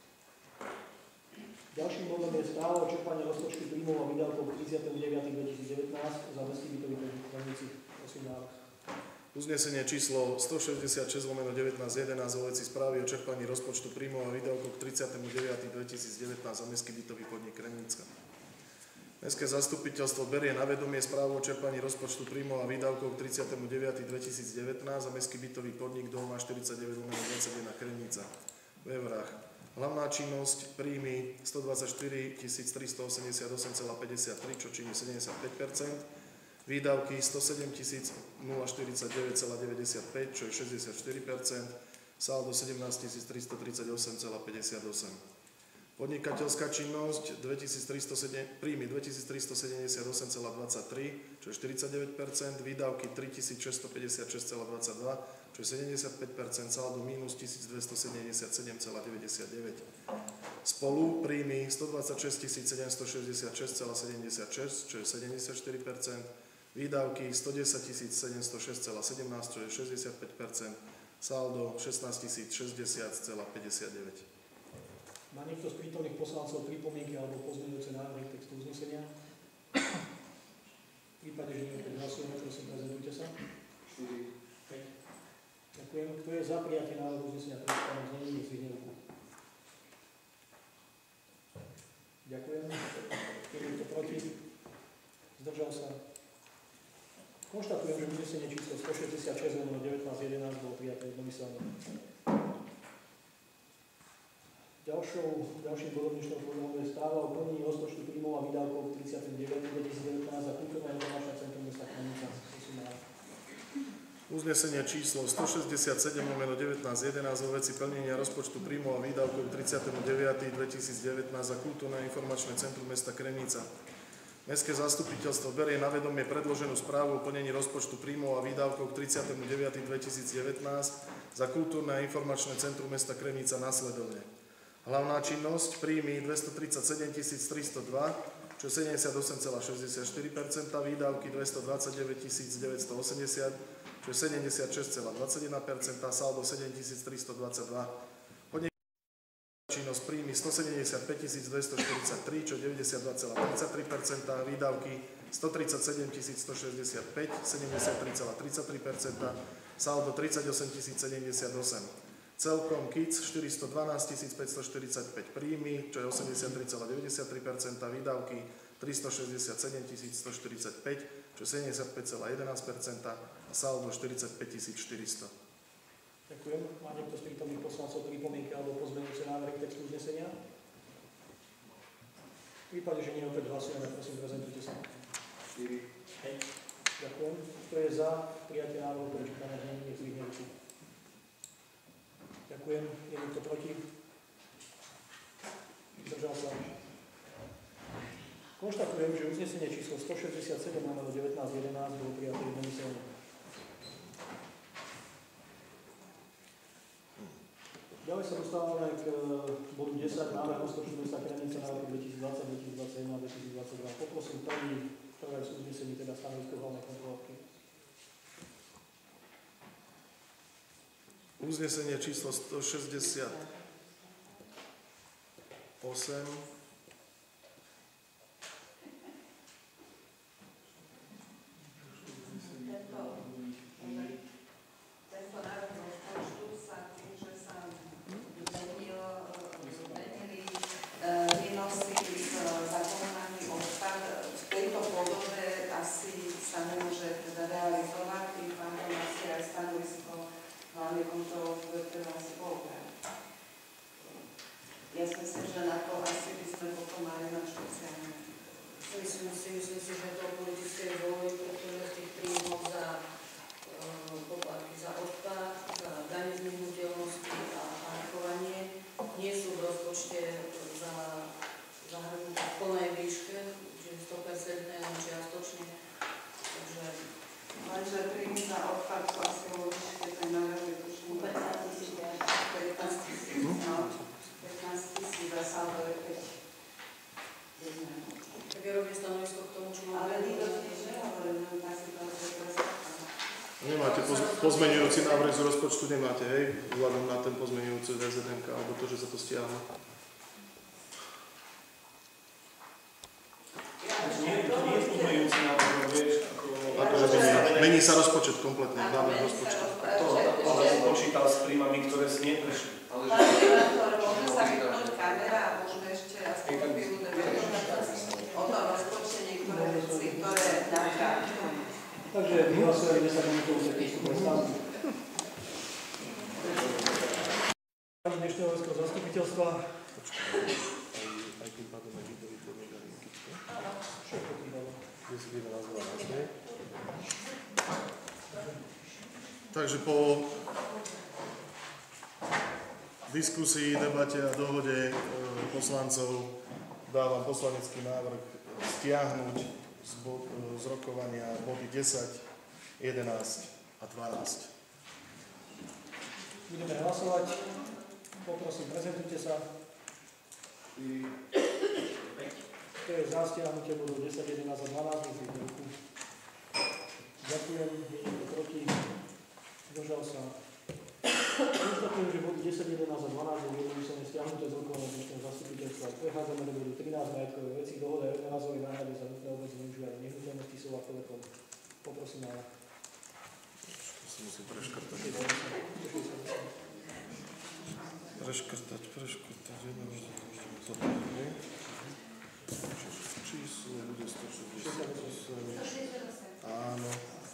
Ďalším bodom je správa o čerpaní rozpočtu príjmov a výdavkov k 30.9.2019 za Mestský bytový podnik Kremnici. Prosím návrh. Uznesenie číslo 166/1911 vo veci správy o čerpaní rozpočtu príjmov a výdavkov k 30.9.2019 za Mestský bytový podnik Kremnica. Mestské zastupiteľstvo berie na vedomie správu o čerpaní rozpočtu príjmov a výdavkov k 30.9.2019 a Mestský bytový podnik Dolná 49/21 Kremnica v eurách. Hlavná činnosť príjmy 124 388,53, čo činí 75%, výdavky 107 049,95, čo je 64%, saldo 17 338,58. Podnikateľská činnosť príjmy 2378,23, čo je 49%, výdavky 3656,22, čo je 75%, saldo mínus 1277,99. Spolu príjmy 126 766,76, čo je 74%, výdavky 110 706,17, čo je 65%, saldo 16 060,59. Má niekto z prítomných poslancov pripomienky alebo pozmeňujúce návrhy textu uznesenia? V prípade, že nie, hlasujeme, prosím, prezentujte sa. 4. Ďakujem. Kto je za prijatie návrhu uznesenia predstaveného znení, nech zvihne ruku. Ďakujem. Kto je to proti? Zdržal sa. Konštatujem, že uznesenie číslo 166/1911 bolo prijaté jednomyselne. Ďalším bodom dnešného programu je správa o plnení rozpočtu príjmov a výdavkov k 30.9.2019 za kultúrne informačné centrum mesta Kremnica. Uznesenie číslo 167/1911 vo veci plnenia rozpočtu príjmov a výdavkov k 30.9.2019 za kultúrne informačné centrum mesta Kremnica. Mestské zastupiteľstvo berie na vedomie predloženú správu o plnení rozpočtu príjmov a výdavkov k 30.9.2019 za kultúrne a informačné centrum mesta Kremnica nasledovne. Hlavná činnosť príjmy 237 302, čo 78,64%, výdavky 229 980, čo 76,21%, saldo 7322. Podnikateľská činnosť príjmy 175 243, čo 92,33%, výdavky 137 165, 73,33%, saldo 38 078. Celkom KIC 412 545 príjmy, čo je 83,93%, výdavky 367 145, čo je 75,11%, a saldo 45 400. Ďakujem. Má niekto z prítomných poslancov pripomienky alebo pozmeňujúce návrhy textu uznesenia? V prípade, že nie, opäť hlasujeme, prosím, prezentujte sa. 4. Ďakujem. Kto je za prijatie návrhu prečítané znení, nech zvihne ruku. Ďakujem. Je niekto proti? Zdržal sa. Konštatujem, že uznesenie číslo 167/1911 bolo prijaté jednomyselne. Ďalej sa dostávame k bodu 10, návrh rozpočtu mesta Kremnica na roku 2020, 2021 a 2022. Poprosím prvé z uznesení, teda stanovisko hlavnej kontrolórky. Uznesenie číslo 168. Tento návrh rozpočtu sa tým, že sa zmenili výnosy za komunálny odpad, v tejto podobe asi sa nemôže teda realizovať, tým pádom asi aj stanovisko hlavne kontrolové treba si poupraviť. Ja si myslím, že na to asi by sme potom mali na špeciálne. Myslím si, že to politické vôli, pretože v tých príjmoch za poplatky za odpad, za dane z nehnuteľnosti a parkovanie nie sú v rozpočte zahrnuté v plnej výške, čiže 100% len čiastočne. Takže príjmy za odpad sú asi vo výške tej národnej tuším 15 000 a saldo je 5. Tak ja robím stanovisko k tomu, čo mám. Ale nikto to nič nehovorí, len tá situácia je presvedčená. Nemáte pozmeňujúci návrh z rozpočtu, nemáte, hej? Vzhľadom na ten pozmeňujúci VZN-ka, alebo to, že sa to stiahlo. Mení sa rozpočet kompletne, návrh rozpočtu. To počítal s príjmami, ktoré si neprešli. Môže sa vypnúť kamera a môžeme ešte aspoň chvíľu debatovať o tom rozpočte vyhlasovali 10 minútovú technickú prestávku. Dnešného mestského zastupiteľstva. Aj tým pádom aj výbory to nedali Nikitko. Všetko tým dalo. 10, 11, 12. Takže po diskusii, debate a dohode poslancov dávam poslanecký návrh stiahnuť z rokovania body 10, 11 a 12. Budeme hlasovať. Poprosím, prezentujte sa. To je za stiahnutie bodov 10, 11 a 12. Ďakujem. Je niekto proti? Zdržal sa. Konštatujem, že body 10, 11 a 12 je jednomyselne stiahnuté z rokovania dnešného zastupiteľstva. Prechádzame do bodu 13 majetkové veci, dohoda o jednorazovej náhrade za nutné obmedzenie užívania nehnuteľností Slovak Telekom. Poprosím na... Musím preškrtať. Toto je. Číslo bude 168. Áno.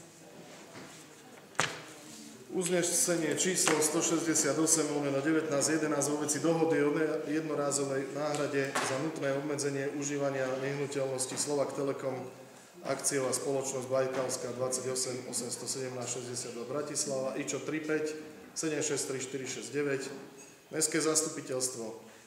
Uznesenie číslo 168/1911 vo veci dohody o jednorázovej náhrade za nutné obmedzenie užívania nehnuteľnosti Slovak Telekom akciová spoločnosť Bajkalská 28 817 62 Bratislava IČO 35 763469 Mestské zastupiteľstvo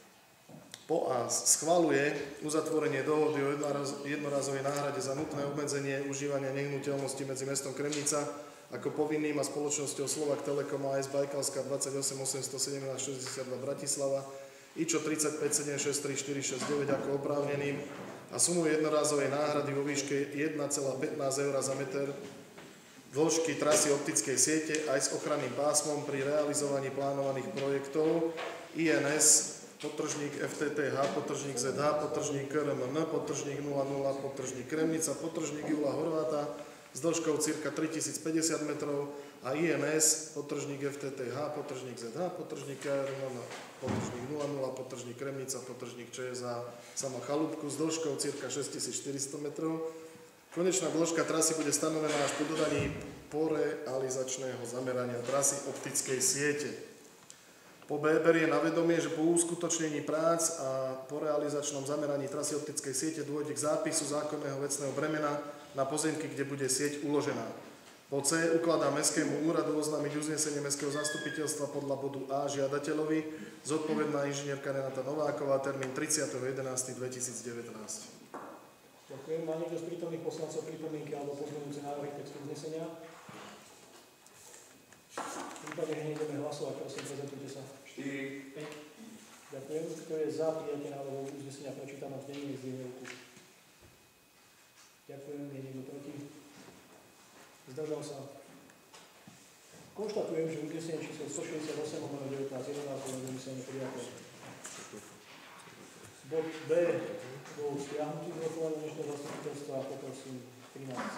schvaľuje uzatvorenie dohody o jednorázovej náhrade za nutné obmedzenie užívania nehnuteľnosti medzi mestom Kremnica ako povinným a spoločnosťou Slovak Telekom AS Bajkalská 28 817 62 Bratislava IČO 35 763469 ako oprávneným a sumu jednorázovej náhrady vo výške 1,15 eur za meter dĺžky trasy optickej siete aj s ochranným pásmom pri realizovaní plánovaných projektov INS _FTTH _ZH _KRMN _00 Kremnica Jula Horváta s dĺžkou cirka 3050 metrov a INS _FTTH _ZH _KRMN _00 Kremnica _ČSA Sama Chalúbku s dĺžkou cirka 6400 metrov. Konečná dĺžka trasy bude stanovená až po dodaní porealizačného zamerania trasy optickej siete. Po B berie na vedomie, že po uskutočnení prác a po realizačnom zameraní trasy optickej siete dôjde k zápisu zákonného vecného bremena na pozemky, kde bude sieť uložená. Po C ukladá Mestskému úradu oznámiť uznesenie Mestského zastupiteľstva podľa bodu A žiadateľovi, zodpovedná inžinierka Renata Nováková, termín 30.11.2019. Ďakujem. Má niekto z prítomných poslancov pripomienky alebo pozmeňujúce návrhy textu uznesenia? V prípade, že nejdeme hlasovať, prosím, prezentujte sa. 4. Ďakujem. Kto je za prijatie návrhu uznesenia prečítanom znení, zdvihne ruku. Ďakujem. Je niekto proti? Zdržal sa. Konštatujem, že uznesenie číslo 168/1911 bolo jednomyselne prijaté. Bod B bol stiahnutý z rokovania dnešného zastupiteľstva a poprosím 13C.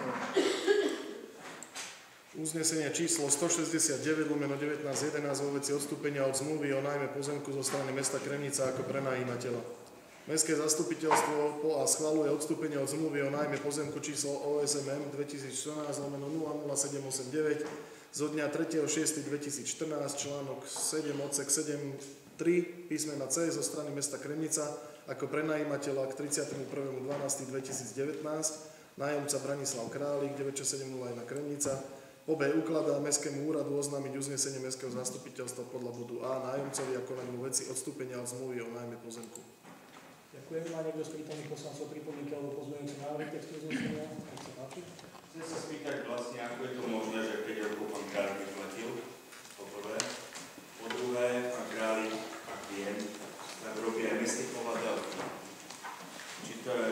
Uznesenie číslo 169/1911 vo veci odstúpenia od zmluvy o nájme pozemku zo strany mesta Kremnica ako prenajímateľa. Mestské zastupiteľstvo schvaľuje odstúpenie od zmluvy o nájme pozemku číslo OSMM 2014/00789 zo dňa 3.6.2014 článok 7 odsek 7.3 písmena C zo strany mesta Kremnica ako prenajímateľa k 31.12.2019 nájomca Branislav Králik 9671 Kremnica. Po B ukladá Mestskému úradu oznámiť uznesenie Mestského zastupiteľstva podľa bodu A nájomcovi a konať vo veci odstúpenia od zmluvy o nájme pozemku. Ďakujem. Má niekto z prítomných poslancov pripomienky alebo pozmeňujúce návrhy textu uznesenia? Nech sa páči. Chcem sa spýtať vlastne, ako je to možné, že 5 rokov pán Králik vyplatil, po prvé. Po druhé, pán Králik, ak viem, tak robí aj mestské pohľadávky. Či to je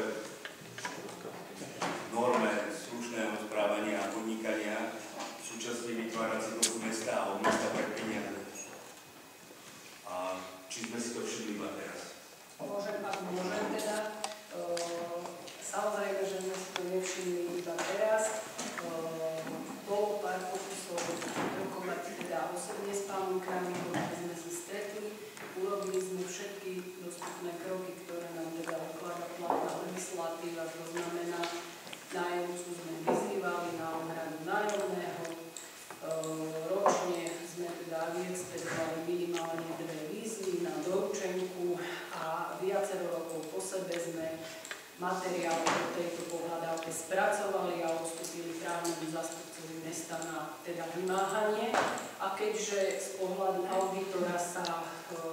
norme slušného správania a podnikania, súčasne vytvárací duchu mesta a od mesta pre peniaze. A či sme si to všimli iba teraz? Môžem teda. Samozrejme, že sme si to nevšimli iba teraz. Bolo pár pokusov rokovať teda osobne s pánom Králikom, keď sme sa stretli. Urobili sme všetky dostupné kroky, ktoré nám teda ukladá platná legislatíva, to znamená, nájomcu sme vyzývali na ohradu nájomného materiál o tejto pohľadávke spracovali a odstúpili právnemu zástupcovi mesta na teda vymáhanie. A keďže z pohľadu auditora sa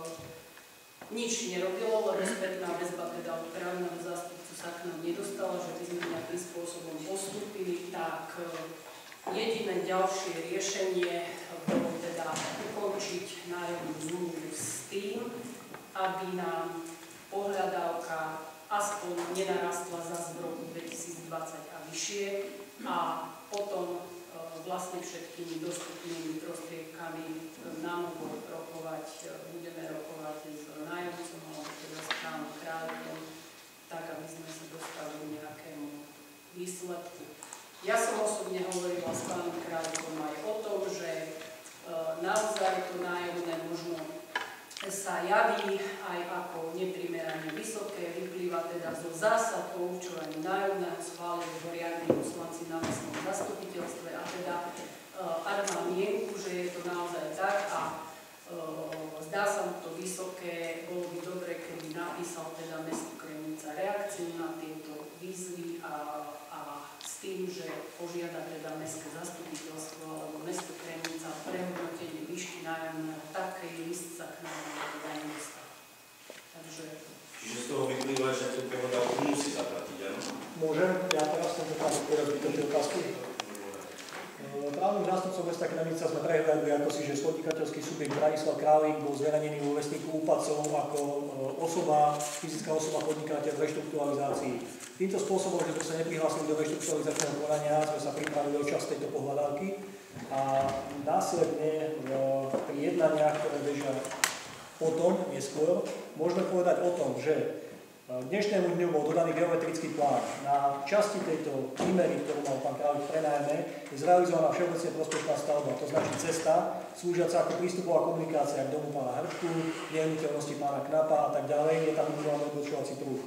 nič nerobilo, lebo spätná väzba teda od právneho zástupcu sa k nám nedostala, že by sme nejakým spôsobom postúpili, tak jediné ďalšie riešenie bolo teda ukončiť nájomnú zmluvu s tým, aby nám pohľadávka aspoň nenarastla zase v roku 2020 a vyššie a potom vlastne všetkými dostupnými prostriedkami nám budeme rokovať s nájomcom alebo teda s pánom Králikom, tak aby sme sa dostali k nejakému výsledku. Ja som osobne hovorila s pánom Králikom aj o tom, že naozaj to nájomné možno sa javí aj ako neprimerane vysoké, vyplýva teda zo zásad o určovaní nájomného, schválili ho riadni poslanci na mestnom zastupiteľstve a teda ak mám mienku, že je to naozaj tak a zdá sa mu to vysoké, bolo by dobre, keby napísal teda mesto Kremnica reakciu na tieto výzvy a s tým, že požiada teda mestské zastupiteľstvo alebo mesto Kremnica prehodnotenie výšky nájomného, taký list sa k nám teda nedostal. Čiže z toho vyplýva, že tú prehodávku musí zaplatiť, áno? Môžem? Ja teraz som to vytočil otázku. Právnym zástupcom mesta Kremnica sme prehľadli ako si, že podnikateľský subjekt Branislav Králik bol zverejnený vo vestníku úpadcov ako fyzická osoba podnikateľ v reštrukturalizácii. Týmto spôsobom, že sme sa neprihlásili do reštrukturalizačného konania, sme sa pripravili o časť tejto pohľadávky a následne pri jednaniach, ktoré bežia potom, neskôr, môžeme povedať o tom, že k dnešnému dňu bol dodaný geometrický plán. Na časti tejto primery, ktorú mal pán Králik prenajme, je zrealizovaná všeobecne prospešná stavba, to značí cesta, slúžiaca ako prístupová komunikácia k domu pána Hrčku, nehnuteľnosti pána Knapa a tak ďalej, je tam vybudovaný odbočovací pruh.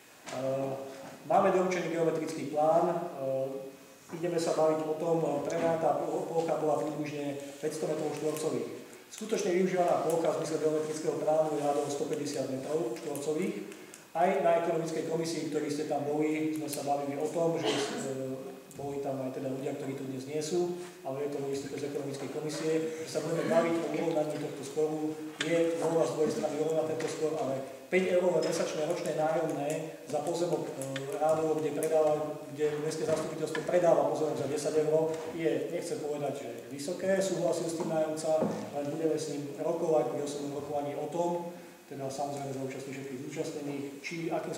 Máme doručený geometrický plán, ideme sa baviť o tom, prenajatá plocha bola približne 500 m2. Skutočne využívaná plocha v zmysle geometrického plánu je rádovo 150 m2. Aj na ekonomickej komisii, ktorí ste tam boli, sme sa bavili o tom, že boli tam aj teda ľudia, ktorí tu dnes nie sú, ale je to vo výstupe z ekonomickej komisie, že sa budeme baviť o urovnaní tohto sporu. Je zmluva z druhej strany urovná tento spor, ale 5-eurové mesačné ročné nájomné za pozemok rádovo, kde mestské zastupiteľstvo predáva pozemok za 10 eur, je, nechcem povedať, že vysoké, súhlasil s tým nájomca, ale budeme s ním rokovať pri osobnom rokovaní o tom, teda samozrejme za účastí všetkých zúčastnených, či akým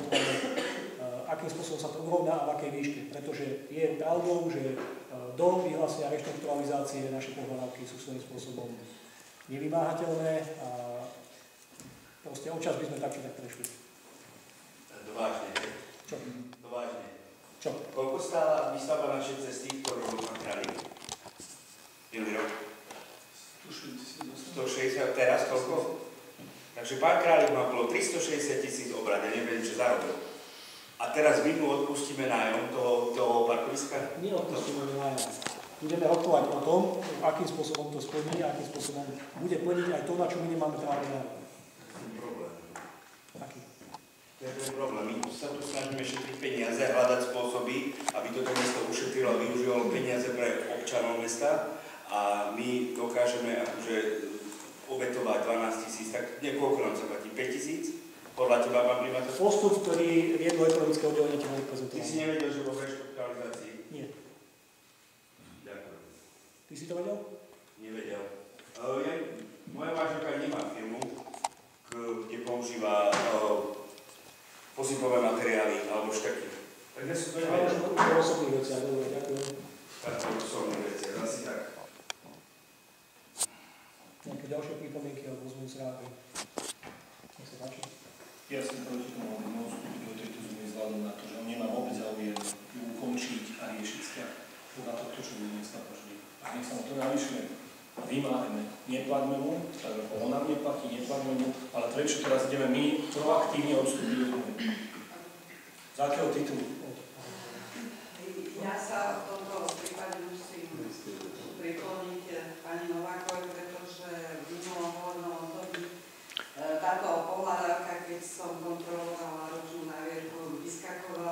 spôsobom sa to urovná a v akej výške. Pretože je pravdou, že do vyhlásenia reštrukturalizácie naše pohľadávky sú svojím spôsobom nevymáhateľné a proste občas by sme tak či tak prešli. Dovážne. Čo? Dovážne. Čo? Koľko stála výstavba našej cesty, ktorú bol pán Králik? Minulý rok? 160, teraz koľko? Takže pán Králik má bolo 360 000 obrad, ja neviem, čo zarobil. A teraz my mu odpustíme nájom toho parkoviska? Neodpustíme nájom. Budeme rokovať o tom, akým spôsobom to splní a akým spôsobom bude plniť aj to, na čo my nemáme právo nájom. Problém. Aký? To je ten problém. My sa tu snažíme šetriť peniaze, hľadať spôsoby, aby toto mesto ušetrilo a využívalo peniaze pre občanov mesta a my dokážeme akože obetovať 12 000, tak niekoľko nám sa platí 5 000. Podľa teba, pán primátor? Postup, ktorý viedlo ekonomické oddelenie ti bol prezentovaný. Ty si nevedel, že vo reštrukturalizácii? Nie. Ďakujem. Ty si to vedel? Nevedel. Moja manželka nemá firmu, kde používa posypové materiály alebo šteky. Takže sú to nevedel. Ale už o osobných veciach, dobre, ďakujem. Tak o osobných veciach, asi tak. Nejaké ďalšie pripomienky alebo pozmeňujúce návrhy? Nech sa páči. Ja som proti tomu vstúpiť do tejto zmeny vzhľadom na to, že on nemá vôbec záujem ju ukončiť a riešiť vzťah. Na to, čo bude dnes napočuť. A nech sa mu to navyšuje. Vymáhame. Neplaťme mu, tak ako on nám neplatí, neplaťme mu, ale prečo teraz ideme my proaktívne odstúpiť do zmeny? Z akého titulu? Ja sa v tomto prípade musím prikloniť pani Novákovej, pretože v minulom volebnom období táto pohľadávka, keď som kontrolovala ročnú navierku, vyskakovala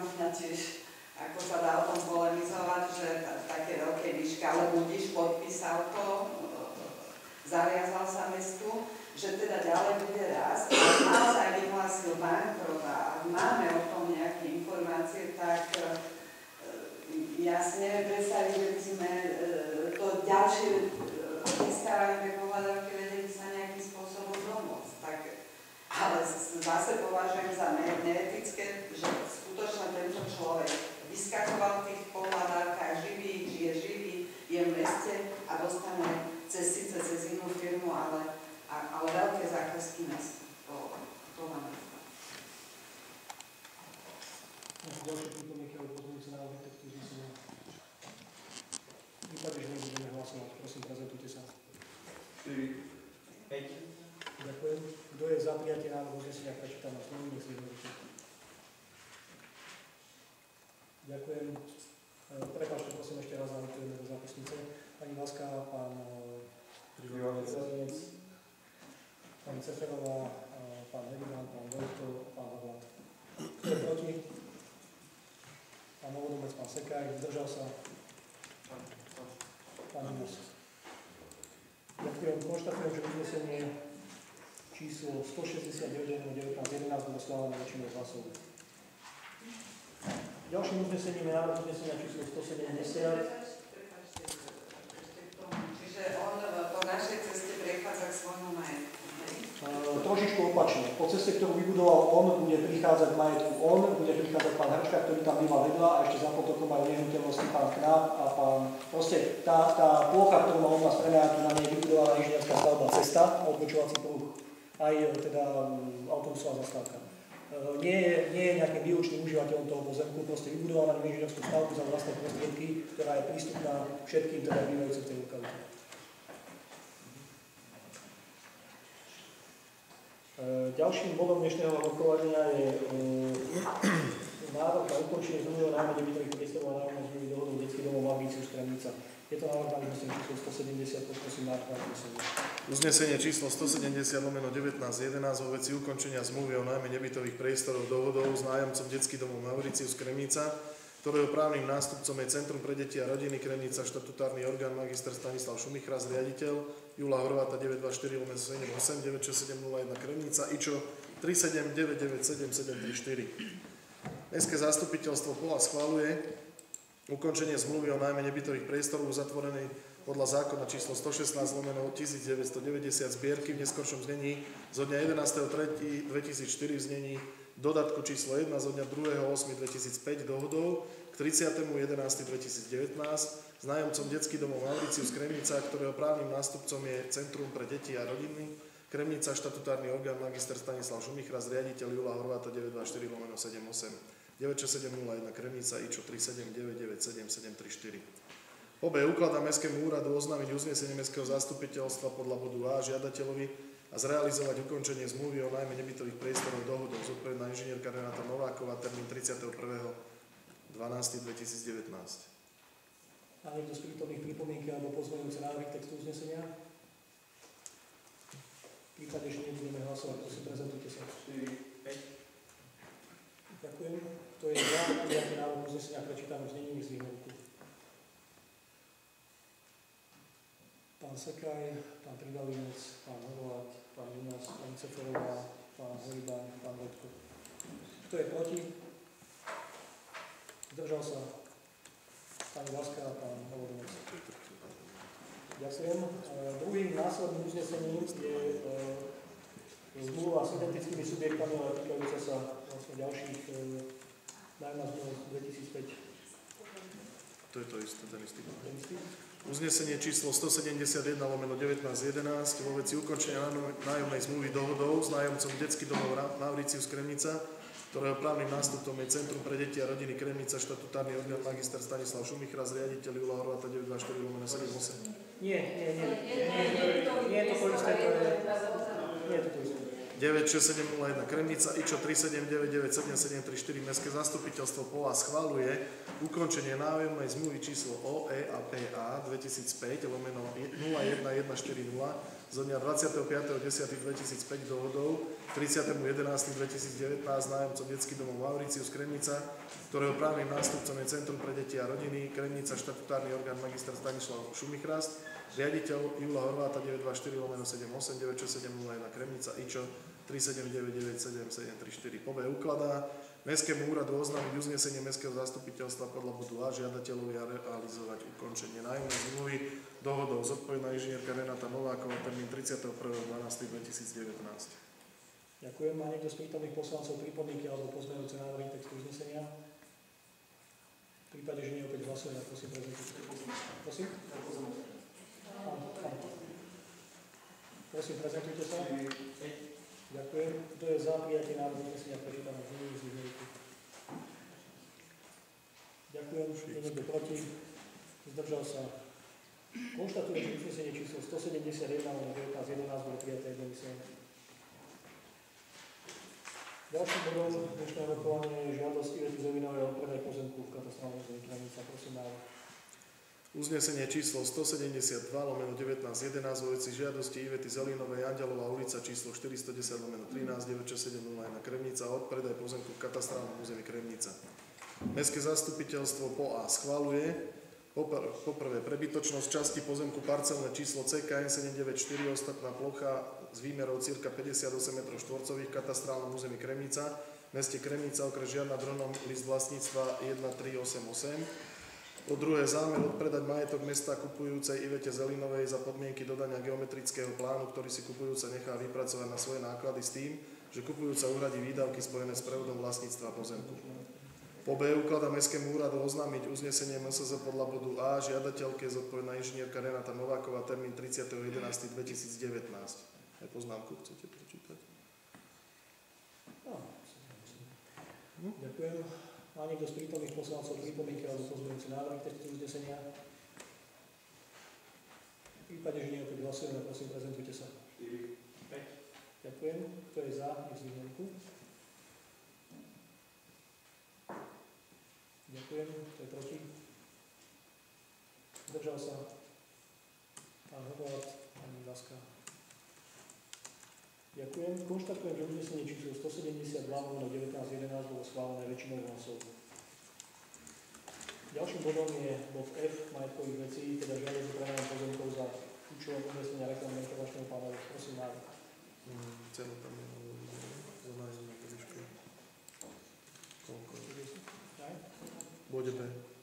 mňa tiež, ako sa dá o tom polemizovať, že také veľké výšky, ale budiš podpísal to, zaviazal sa mestu, že teda ďalej bude rásť, a naozaj vyhlásil bankrot a ak máme o tom nejaké informácie, tak ja si neviem predstaviť, že by sme to ďalšie získavanie pohľadavky vedeli sa nejakým spôsobom domôcť. Tak, ale zase považujem za neetické, že skutočne tento človek vyskakoval v tých pohľadávkach, žije živý, je v meste a dostane síce cez inú firmu, ale veľké zákazky mestu. To mám nastať. Ďalšie pripomienky alebo pozornice na návrh textu uznesenia. V prípade, že nebudeme hlasovať, prosím, prezentujte sa. 4, 5. Ďakujem. Kto je za prijatie návrhu uznesenia prečítané v znovu, nech si vyhodnite. Ďakujem. Prepáčte, prosím, ešte raz zanotujeme do zápisnice. Pani Vaska, pán Krivanec, pani Ceferová, pán Herigan, pán Vojto, pán Havlát. Kto je proti? Pán Novodomec, pán Sekaj, zdržal sa. Pán Minus. Ďakujem. Konštatujem, že uznesenie číslo 169/1911 bolo schválené väčšinou hlasov. Ďalším uznesením je návrh uznesenia číslo 170. Čiže on po našej ceste prechádza k svojmu majetku. Trošičku opačne. Po ceste, ktorú vybudoval on, bude prichádzať k majetku on, bude prichádzať pán Hrčka, ktorý tam býva vedľa a ešte za potokom majú nehnuteľnosti pán Knáp a pán... Proste tá plocha, ktorú má on vás prenajatú, na nej vybudovaná inžinierská stavba cesta, odbočovací pruh, aj teda autobusová zastávka. Nie je nejakým výlučným užívateľom toho pozemku, proste vybudovaná inžinierskú stavbu za vlastné prostriedky, ktorá je prístupná všetkým teda bývajúcim v tej lokalite. Ďalším bodom dnešného rokovania je návrh na ukončenie zmluvy o nájme nebytových priestorov a nájomnej zmluvy dohodou detských domov Magnícius Kremnica. Je to návrh na uznesenie číslo 170, prosím návrh na uznesenie. Uznesenie číslo 170/1911 vo veci ukončenia zmluvy o nájme nebytových priestorov dohodou s nájomcom detských domov Mauricius Kremnica, ktorého právnym nástupcom je Centrum pre deti a rodiny Kremnica, štatutárny orgán magister Stanislav Šumichraz, riaditeľ Jula Horváta 924/78, 96701 Kremnica, IČO 379977734. Mestské zastupiteľstvo Pola schvaľuje ukončenie zmluvy o nájme nebytových priestorov uzatvorenej podľa zákona číslo 116/1990 zbierky v neskoršom znení zo dňa 11.3.2004 v znení dodatku číslo 1 zo dňa 2.8.2005 dohodou k 30.11.2019 s nájomcom detský domov Mauricius Kremnica, ktorého právnym nástupcom je Centrum pre deti a rodiny Kremnica, štatutárny orgán magister Stanislav Šumichraz, riaditeľ Jula Horváta 924/78, 96701 Kremnica, IČO 379977734. Po B ukladá Mestskému úradu oznámiť uznesenie Mestského zastupiteľstva podľa bodu A žiadateľovi a zrealizovať ukončenie zmluvy o nájme nebytových priestorov dohodou. Zodpovedná inžinierka Renata Nováková, termín 31.12.2019. Má niekto z prítomných pripomienky alebo pozmeňujúce návrhy textu uznesenia? V prípade, že nebudeme hlasovať, prosím, prezentujte sa. 4, 5. Ďakujem. To je za prijatie návrhu uznesenia prečítané v znení z výhľadku. Pán Sekaj, pán Privalinec, pán Horvát, pán Minas, pani Ceferová, pán Heriban, pán Vojtko. Kto je proti? Zdržal sa? Pani Vaska a pán Novodomec. Ďakujem. Druhým následným uznesením je zmluva s identickými subjektami, ale týkajúca sa vlastne ďalších nájma zmluv 2005. To je to isté, ten istý. Uznesenie číslo 171/1911 vo veci ukončenia nájomnej zmluvy dohodou s nájomcom detský domov Mauricius Kremnica, ktorého právnym nástupcom je Centrum pre deti a rodiny Kremnica, štatutárny orgán magister Stanislav Šumichraz, riaditeľ Jula Horváta 924/78. Nie je to to isté, nie je to to isté. 96701 Kremnica, IČO 379977734. Mestské zastupiteľstvo Pola schvaľuje ukončenie nájomnej zmluvy číslo OE a PA 2005/01140 zo dňa 25.10.2005 dohodou 30.11.2019 nájomcom detský domov Mauricius Kremnica, ktorého právnym nástupcom je Centrum pre deti a rodiny, Kremnica, štatutárny orgán magister Stanislav Šumichrast, riaditeľ Júla Horváta 924/78 96701 Kremnica IČO 3799774. Po B ukladá Mestskému úradu oznámiť uznesenie Mestského zastupiteľstva podľa bodu A žiadateľovi a realizovať ukončenie nájomnej zmluvy dohodou. Zodpovedná inžinierka Renata Nováková, termín 31.12.2019. Ďakujem. Má niekto z prítomných poslancov pripomienky alebo pozmeňujúce návrhy textu uznesenia? V prípade, že nie, opäť hlasujeme, prosím, prezentujte. Prosím? Prosím, prezentujte sa. Ďakujem. Kto je za prijatie návrhu uznesenia prečítané v znení z výhľadky? Ďakujem. Je niekto proti? Zdržal sa. Konštatujem, že uznesenie číslo 171/1911 bolo prijaté jednomyselne. Ďalším bodom dnešného rokovania je žiadosť Ivety Zelinovej o predaj pozemku v katastrálnej území Kremnica. Prosím, návrh. Uznesenie číslo 172/1911 vo veci žiadosti Ivety Zelinovej, Andelová ulica číslo 410/13 96701 Kremnica o odpredaj pozemku v katastrálnom území Kremnica. Mestské zastupiteľstvo po A schvaľuje poprvé prebytočnosť časti pozemku parcelné číslo CKN 794 ostatná plocha s výmerou cirka 58 m2 v katastrálnom území Kremnica, meste Kremnica, okres Žiar nad Hronom, list vlastníctva 1388. Po druhé, zámer odpredať majetok mesta kupujúcej Ivete Zelinovej za podmienky dodania geometrického plánu, ktorý si kupujúca nechá vypracovať na svoje náklady s tým, že kupujúca uhradí výdavky spojené s prevodom vlastníctva pozemku. Po B ukladá Mestskému úradu oznámiť uznesenie MSZ podľa bodu A žiadateľke zodpovedná inžinierka Renata Nováková, termín 30.11.2019. Aj poznámku chcete prečítať? Ďakujem. Má niekto z prítomných poslancov pripomienky alebo pozmeňujúce návrhy textu uznesenia? V prípade, že nie, opäť hlasujeme, prosím, prezentujte sa. 4. 5. Ďakujem. Kto je za, nech zdvihne ruku. Ďakujem. Kto je proti? Zdržal sa. Pán Horvát, pani Vaska. Ďakujem. Konštatujem, že uznesenie číslo 172/1911 bolo schválené väčšinou hlasov. Ďalším bodom je bod F majetkových vecí, teda žiadosť o prenajom pozemkov za účelom umiestnenia reklamného informačného panelu. Prosím, návrh. Cenu tam je za nájomné výšky. Koľko? Bode B.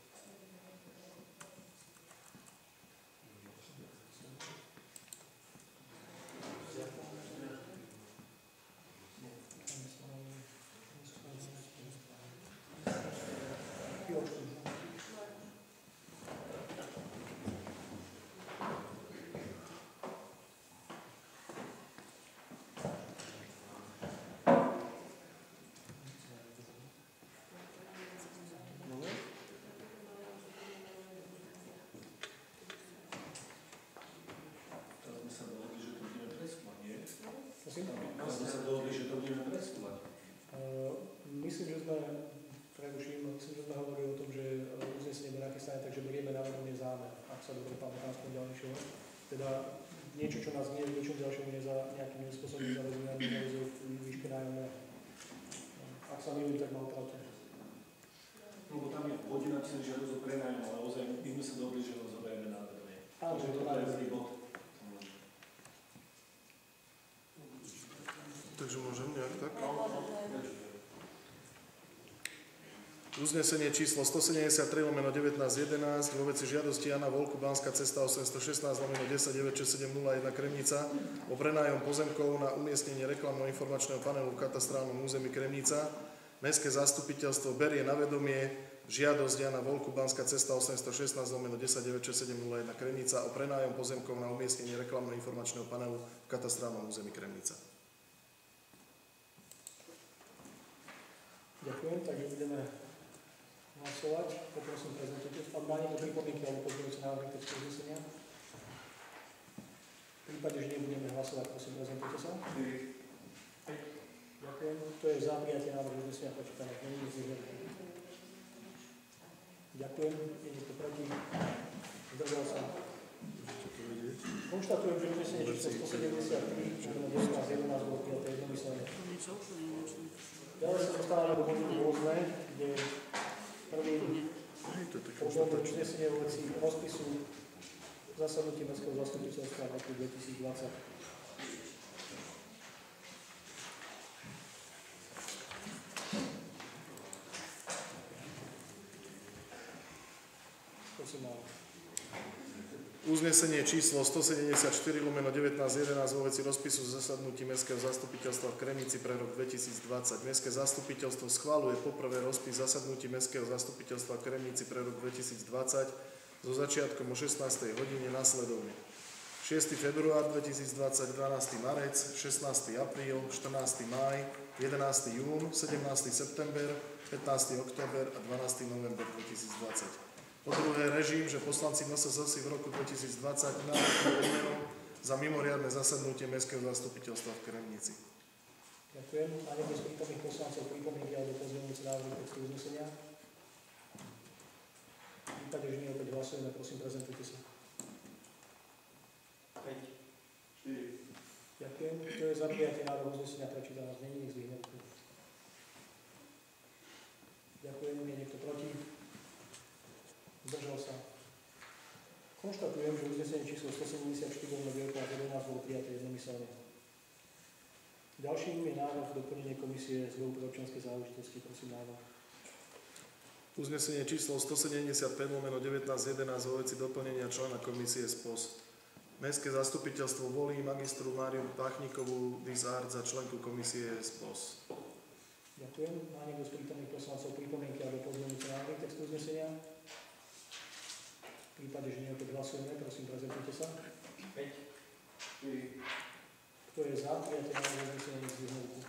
Myslím, že sme hovorili o tom, že uznesenie bude nachystané, takže berieme na vedomie zámer, ak sa dobre pamätám aspoň ďalšieho. Teda niečo, čo nás nie niečom ďalšiemu nejakým spôsobom nezavezuje ani nezavezuje v výške nájomného. Ak sa milím, tak mám pravdu. Lebo tam je v bode napísané žiadosť o prenájom, ale ozaj my sme sa dohodli, že ho zoberieme na vedomie. Áno, že to je bod. Takže môžem nejak tak? Uznesenie číslo 173/1911 vo veci žiadosti Jana Volku, Banská cesta 816/10 96701 Kremnica o prenájom pozemkov na umiestnenie reklamno-informačného panelu v katastrálnom území Kremnica. Mestské zastupiteľstvo berie na vedomie žiadosť Jana Volku, Banská cesta 816/10 96701 Kremnica o prenájom pozemkov na umiestnenie reklamno-informačného panelu v katastrálnom území Kremnica. Ďakujem, takže budeme hlasovať. Poprosím prezentujte. Pán má niekto pripomienky alebo pozmeňujúce návrhy textu uznesenia? V prípade, že nebudeme hlasovať, prosím, prezentujte sa. Ďakujem. Kto je za prijatie návrhu uznesenia prečítané? Ďakujem. Je niekto proti? Zdržal sa. Konštatujem, že uznesenie číslo 173 1911 bolo prijaté jednomyselne. Ďalej sa dostávame do bodu rôzne, kde prvým bodom uznesenie vo veci rozpisu zasadnutí Mestského zastupiteľstva v roku 2020. Uznesenie číslo 174/1911 vo veci rozpisu zasadnutí Mestského zastupiteľstva v Kremnici pre rok 2020. Mestské zastupiteľstvo schvaľuje poprvé rozpis zasadnutí Mestského zastupiteľstva v Kremnici pre rok 2020 so začiatkom o 16. hodine nasledovne. 6. február 2020, 12. marec, 16. apríl, 14. máj, 11. jún, 17. september, 15. október a 12. november 2020. Po druhé, režim, že poslanci MSZ si v roku 2020 národnú odmenu za mimoriadne zasadnutie Mestského zastupiteľstva v Kremnici. Ďakujem. A niekto z prítomných poslancov pripomienky alebo pozmeňujúce návrhy textu uznesenia? V prípade, že nie, opäť hlasujeme, prosím, prezentujte sa. 5, 4. Ďakujem. Kto je za prijatie návrhu uznesenia prečítaného znení, nech zdvihne ruku. Ďakujem. Je niekto proti? Zdržal sa. Konštatujem, že uznesenie číslo 174/1911 bolo prijaté jednomyselne. Ďalším je návrh doplnenie komisie z výboru pre občianske záležitosti. Prosím, návrh. Uznesenie číslo 175/1911 vo veci doplnenia člena komisie SPOS. Mestské zastupiteľstvo volí magistru Máriu Pachníkovú Dizart za členku komisie SPOS. Ďakujem. Má niekto z prítomných poslancov pripomienky alebo pozmeňujúce návrhy textu uznesenia? V prípade, že nie, opäť hlasujeme, prosím, prezentujte sa. 5, 4. Kto je za prijatie návrhu uznesenia, nech zdvihne ruku.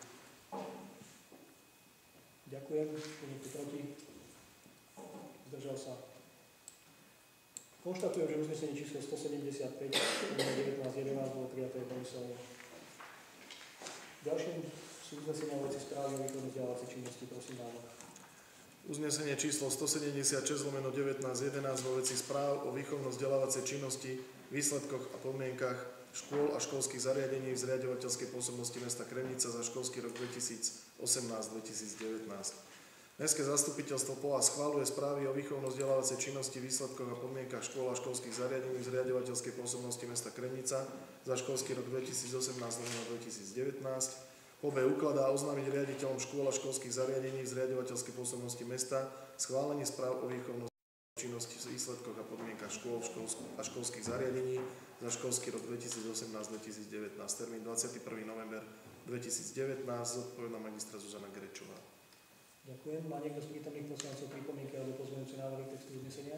Ďakujem. Je niekto proti? Zdržal sa. Konštatujem, že uznesenie číslo 175/1911 bolo prijaté jednomyselne. Ďalším sú uznesenia o veci správy o výkonu vzdelávacej činnosti. Prosím, návrh. Uznesenie číslo 176/1911 vo veci správ o výchovno-vzdelávacej činnosti, výsledkoch a podmienkach škôl a školských zariadení v zriaďovateľskej pôsobnosti mesta Kremnica za školský rok 2018-2019. Mestské zastupiteľstvo POA schvaľuje správy o výchovno-vzdelávacej činnosti, výsledkoch a podmienkach škôl a školských zariadení v zriaďovateľskej pôsobnosti mesta Kremnica za školský rok 2018-2019. POB ukladá oznámiť riaditeľom škôl a školských zariadení v zriaďovateľskej pôsobnosti mesta schválenie správ o výchovnej činnosti v výsledkoch a podmienkach škôl a školských zariadení za školský rok 2018-2019. Termín 21. november 2019. Zodpovedná magistra Zuzana Grečová. Ďakujem. Má niekto z prítomných poslancov pripomienky alebo pozmeňujúce návrhy textu uznesenia?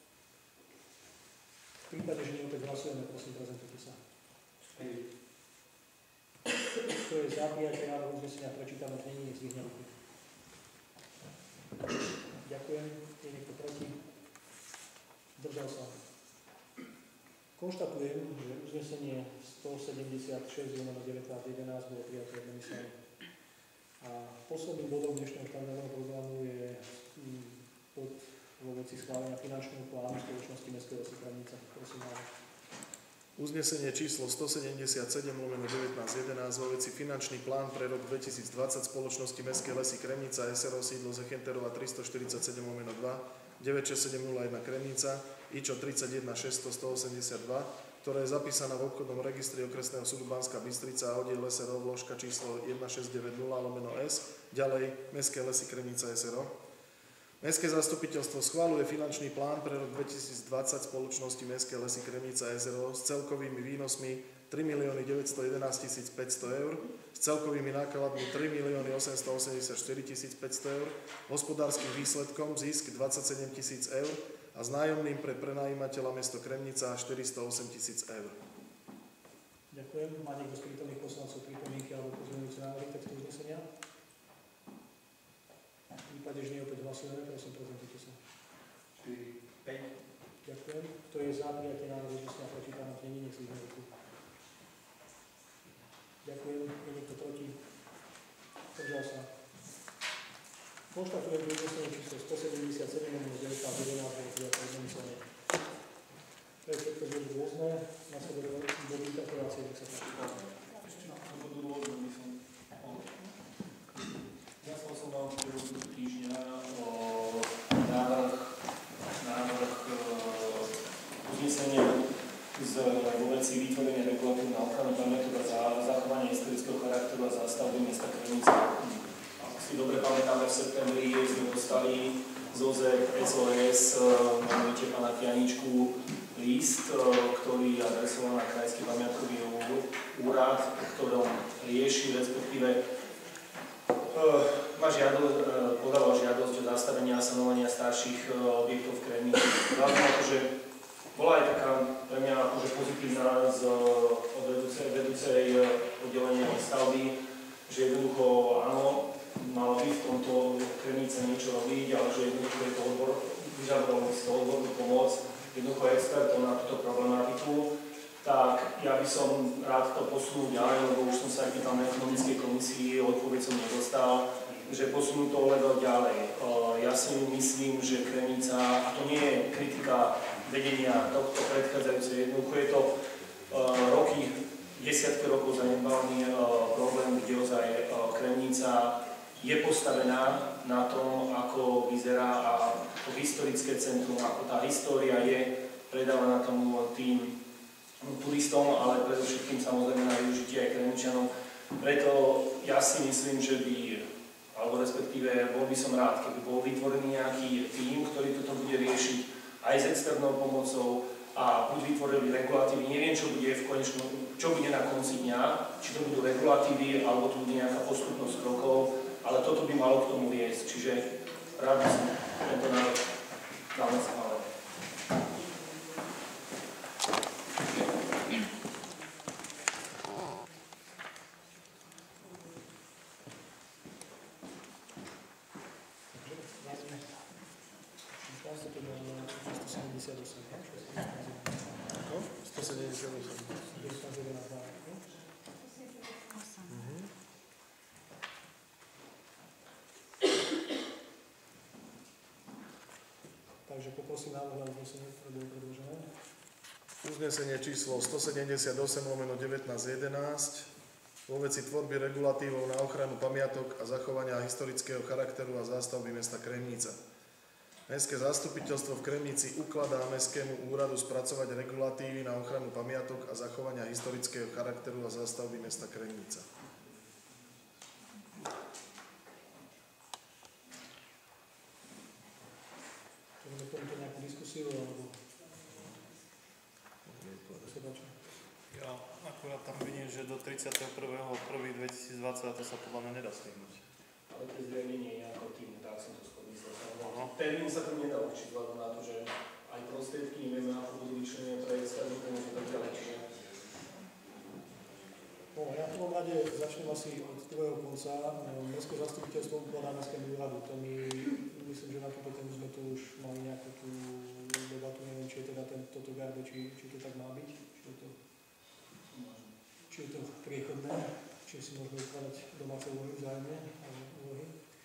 V prípade, že nie, opäť hlasujeme, prosím, prezentujte sa. 4. Kto je za prijatie návrhu uznesenia prečítaného znení, nech zdvihne ruku. Ďakujem. Je niekto proti? Zdržal sa. Konštatujem, že uznesenie 176/1911 bolo prijaté jednomyselne. A posledným bodom dnešného štandardného programu je bod vo veci schválenia finančného plánu spoločnosti Mestského lesy Kremnica. Prosím, návrh. Uznesenie číslo 177/1911 vo veci finančný plán pre rok 2020 spoločnosti Mestské lesy Kremnica SRO sídlo Zechenterova 347/2 96701 Kremnica IČO 31 600 182, ktorá je zapísaná v obchodnom registri okresného súdu Banská Bystrica a oddiel SRO vložka číslo 1690/S, ďalej Mestské lesy Kremnica SRO. Mestské zastupiteľstvo schvaľuje finančný plán pre rok 2020 spoločnosti Mestské lesy Kremnica SRO s celkovými výnosmi 3 911 500 eur, s celkovými nákladmi 3 884 500 eur, hospodárskym výsledkom zisk 27 000 eur a s nájomným pre prenajímateľa mesto Kremnica 408 000 eur. Ďakujem. Má niekto z prítomných poslancov pripomienky alebo pozmeňujúce návrhy textu uznesenia? V prípade, že nie, opäť hlasujeme, prosím, prezentujte sa. 4, 5. Ďakujem. Kto je za prijatie návrhu uznesenia prečítaného znení, nech zdvihne ruku. Ďakujem. Je niekto proti? Zdržal sa. Konštatujem, že uznesenie číslo 177/1911 bolo prijaté jednomyselne. To je všetko, že je rôzne. Nasleduje dostali ZOZEK, SOS, menujete pána Kianičku, list, ktorý je adresovaný na Krajský pamiatkový úrad, v ktorom rieši, respektíve podával žiadosť o zastavenie a sanovania starších objektov v Kremnici. Vzhľadom na to, že bola aj taká pre mňa akože pozitívna od vedúcej oddelenia stavby, že jednoducho áno, malo by v tomto Kremnice niečo robiť, ale že jednoducho je to vyžadovalo by si to odbornú pomoc, jednoducho expertov na túto problematiku, tak ja by som rád to posunul ďalej, lebo už som sa aj pýtal na ekonomickej komisii, odpoveď som nedostal, že posunú to level ďalej. Ja si myslím, že Kremnica, a to nie je kritika vedenia tohto predchádzajúceho, jednoducho je to roky, desiatky rokov zanedbaný problém, kde ozaj Kremnica je postavená na tom, ako vyzerá a to historické centrum, ako tá história je predávaná tomu tým turistom, ale predovšetkým samozrejme na využitie aj Kremničanom. Preto ja si myslím, že by, alebo respektíve bol by som rád, keby bol vytvorený nejaký tím, ktorý toto bude riešiť aj s externou pomocou a buď vytvorili regulatívy, neviem, čo bude v konečnom, čo bude na konci dňa, či to budú regulatívy, alebo to bude nejaká postupnosť krokov, ale toto by malo k tomu viesť, čiže rád by som tento návrh dal na schválený. Takže poprosím návrh na uznesenie, ktoré bolo predložené. Uznesenie číslo 178/1911 vo veci tvorby regulatívov na ochranu pamiatok a zachovania historického charakteru a zástavby mesta Kremnica. Mestské zastupiteľstvo v Kremnici ukladá Mestskému úradu spracovať regulatívy na ochranu pamiatok a zachovania historického charakteru a zástavby mesta Kremnica. Chceme k tomuto nejakú diskusiu, alebo... Ja akurát tam vidím, že do 31.1.2020 to sa podľa mňa nedá stihnúť. Ale to zriadenie je ako tým, tak som to skôr myslel. Termín sa to nedá určiť, vzhľadom na to, že aj prostriedky nevieme, ako budú vyčlenené pre externú pomoc a tak ďalej, čiže... No, ja v prvom rade začnem asi od druhého konca. Mestské zastupiteľstvo ukladá Mestskému úradu. To myslím, že na túto tému sme tu už mali nejakú tú debatu, neviem, či je teda toto garde, či to tak má byť, či je to priechodné, či si môžeme ukladať domáce úlohy vzájomne, úlohy.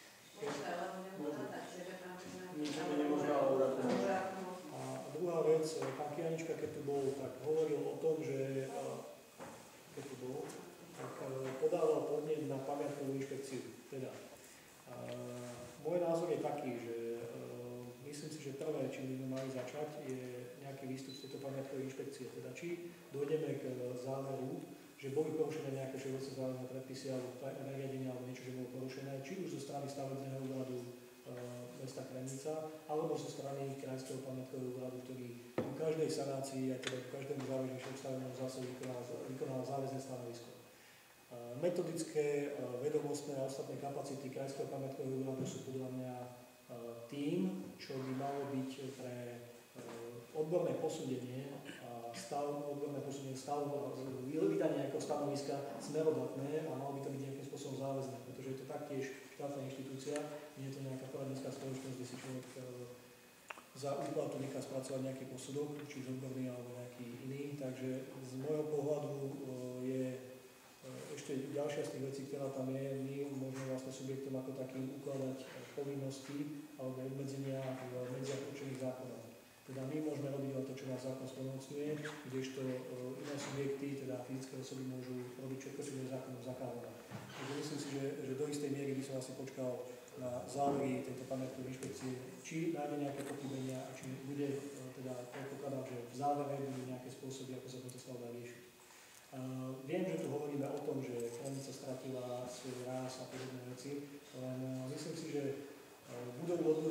A druhá vec, pán Kianička, keď tu bol, tak hovoril o tom, že keď tu bol, tak podával podnet na pamiatkovú inšpekciu. Teda, môj názor je taký, že myslím si, že prvé, čím by sme mali začať, je nejaký výstup z tejto pamiatkovej inšpekcie. Teda, či dojdeme k záveru, že boli porušené nejaké všeobecné záväzné predpisy alebo nariadenia alebo niečo, že bolo porušené, či už zo strany stavebného úradu mesta Kremnica, alebo zo strany Krajského pamiatkového úradu, ktorý v každej sanácii, aj teda v každému závažnejšom stavebnom zásade vykonal záväzné stanovisko. Metodické, vedomostné a ostatné kapacity Krajského pamiatkového úradu sú podľa mňa tým, čo by malo byť pre odborné posúdenie stavu, vydanie nejakého stanoviska smerodatné a malo by to byť nejakým spôsobom záväzné, pretože je to taktiež štátna inštitúcia, nie je to nejaká poradenská spoločnosť, kde si človek za úplatu nechá spracovať nejaký posudok, či už odborný alebo nejaký iný, takže z môjho pohľadu je ešte ďalšia z tých vecí, ktorá tam je, my môžeme vlastne subjektom ako takým ukladať povinnosti alebo obmedzenia v medziach určených zákonov. Teda my môžeme robiť len to, čo nás zákon splnomocňuje, kdežto iné subjekty, teda fyzické osoby, môžu robiť všetko, čo je zákonom zakázané. Takže myslím si, že do istej miery by som asi počkal na závery tejto pamiatkovej inšpekcie, či nájde nejaké pochybenia a či bude, teda predpokladám, že v závere budú nejaké spôsoby, ako sa toto stalo dá riešiť. Viem, že tu hovoríme o tom, že Kremnica stratila svoj ráz a podobné veci, len myslím si, že budovu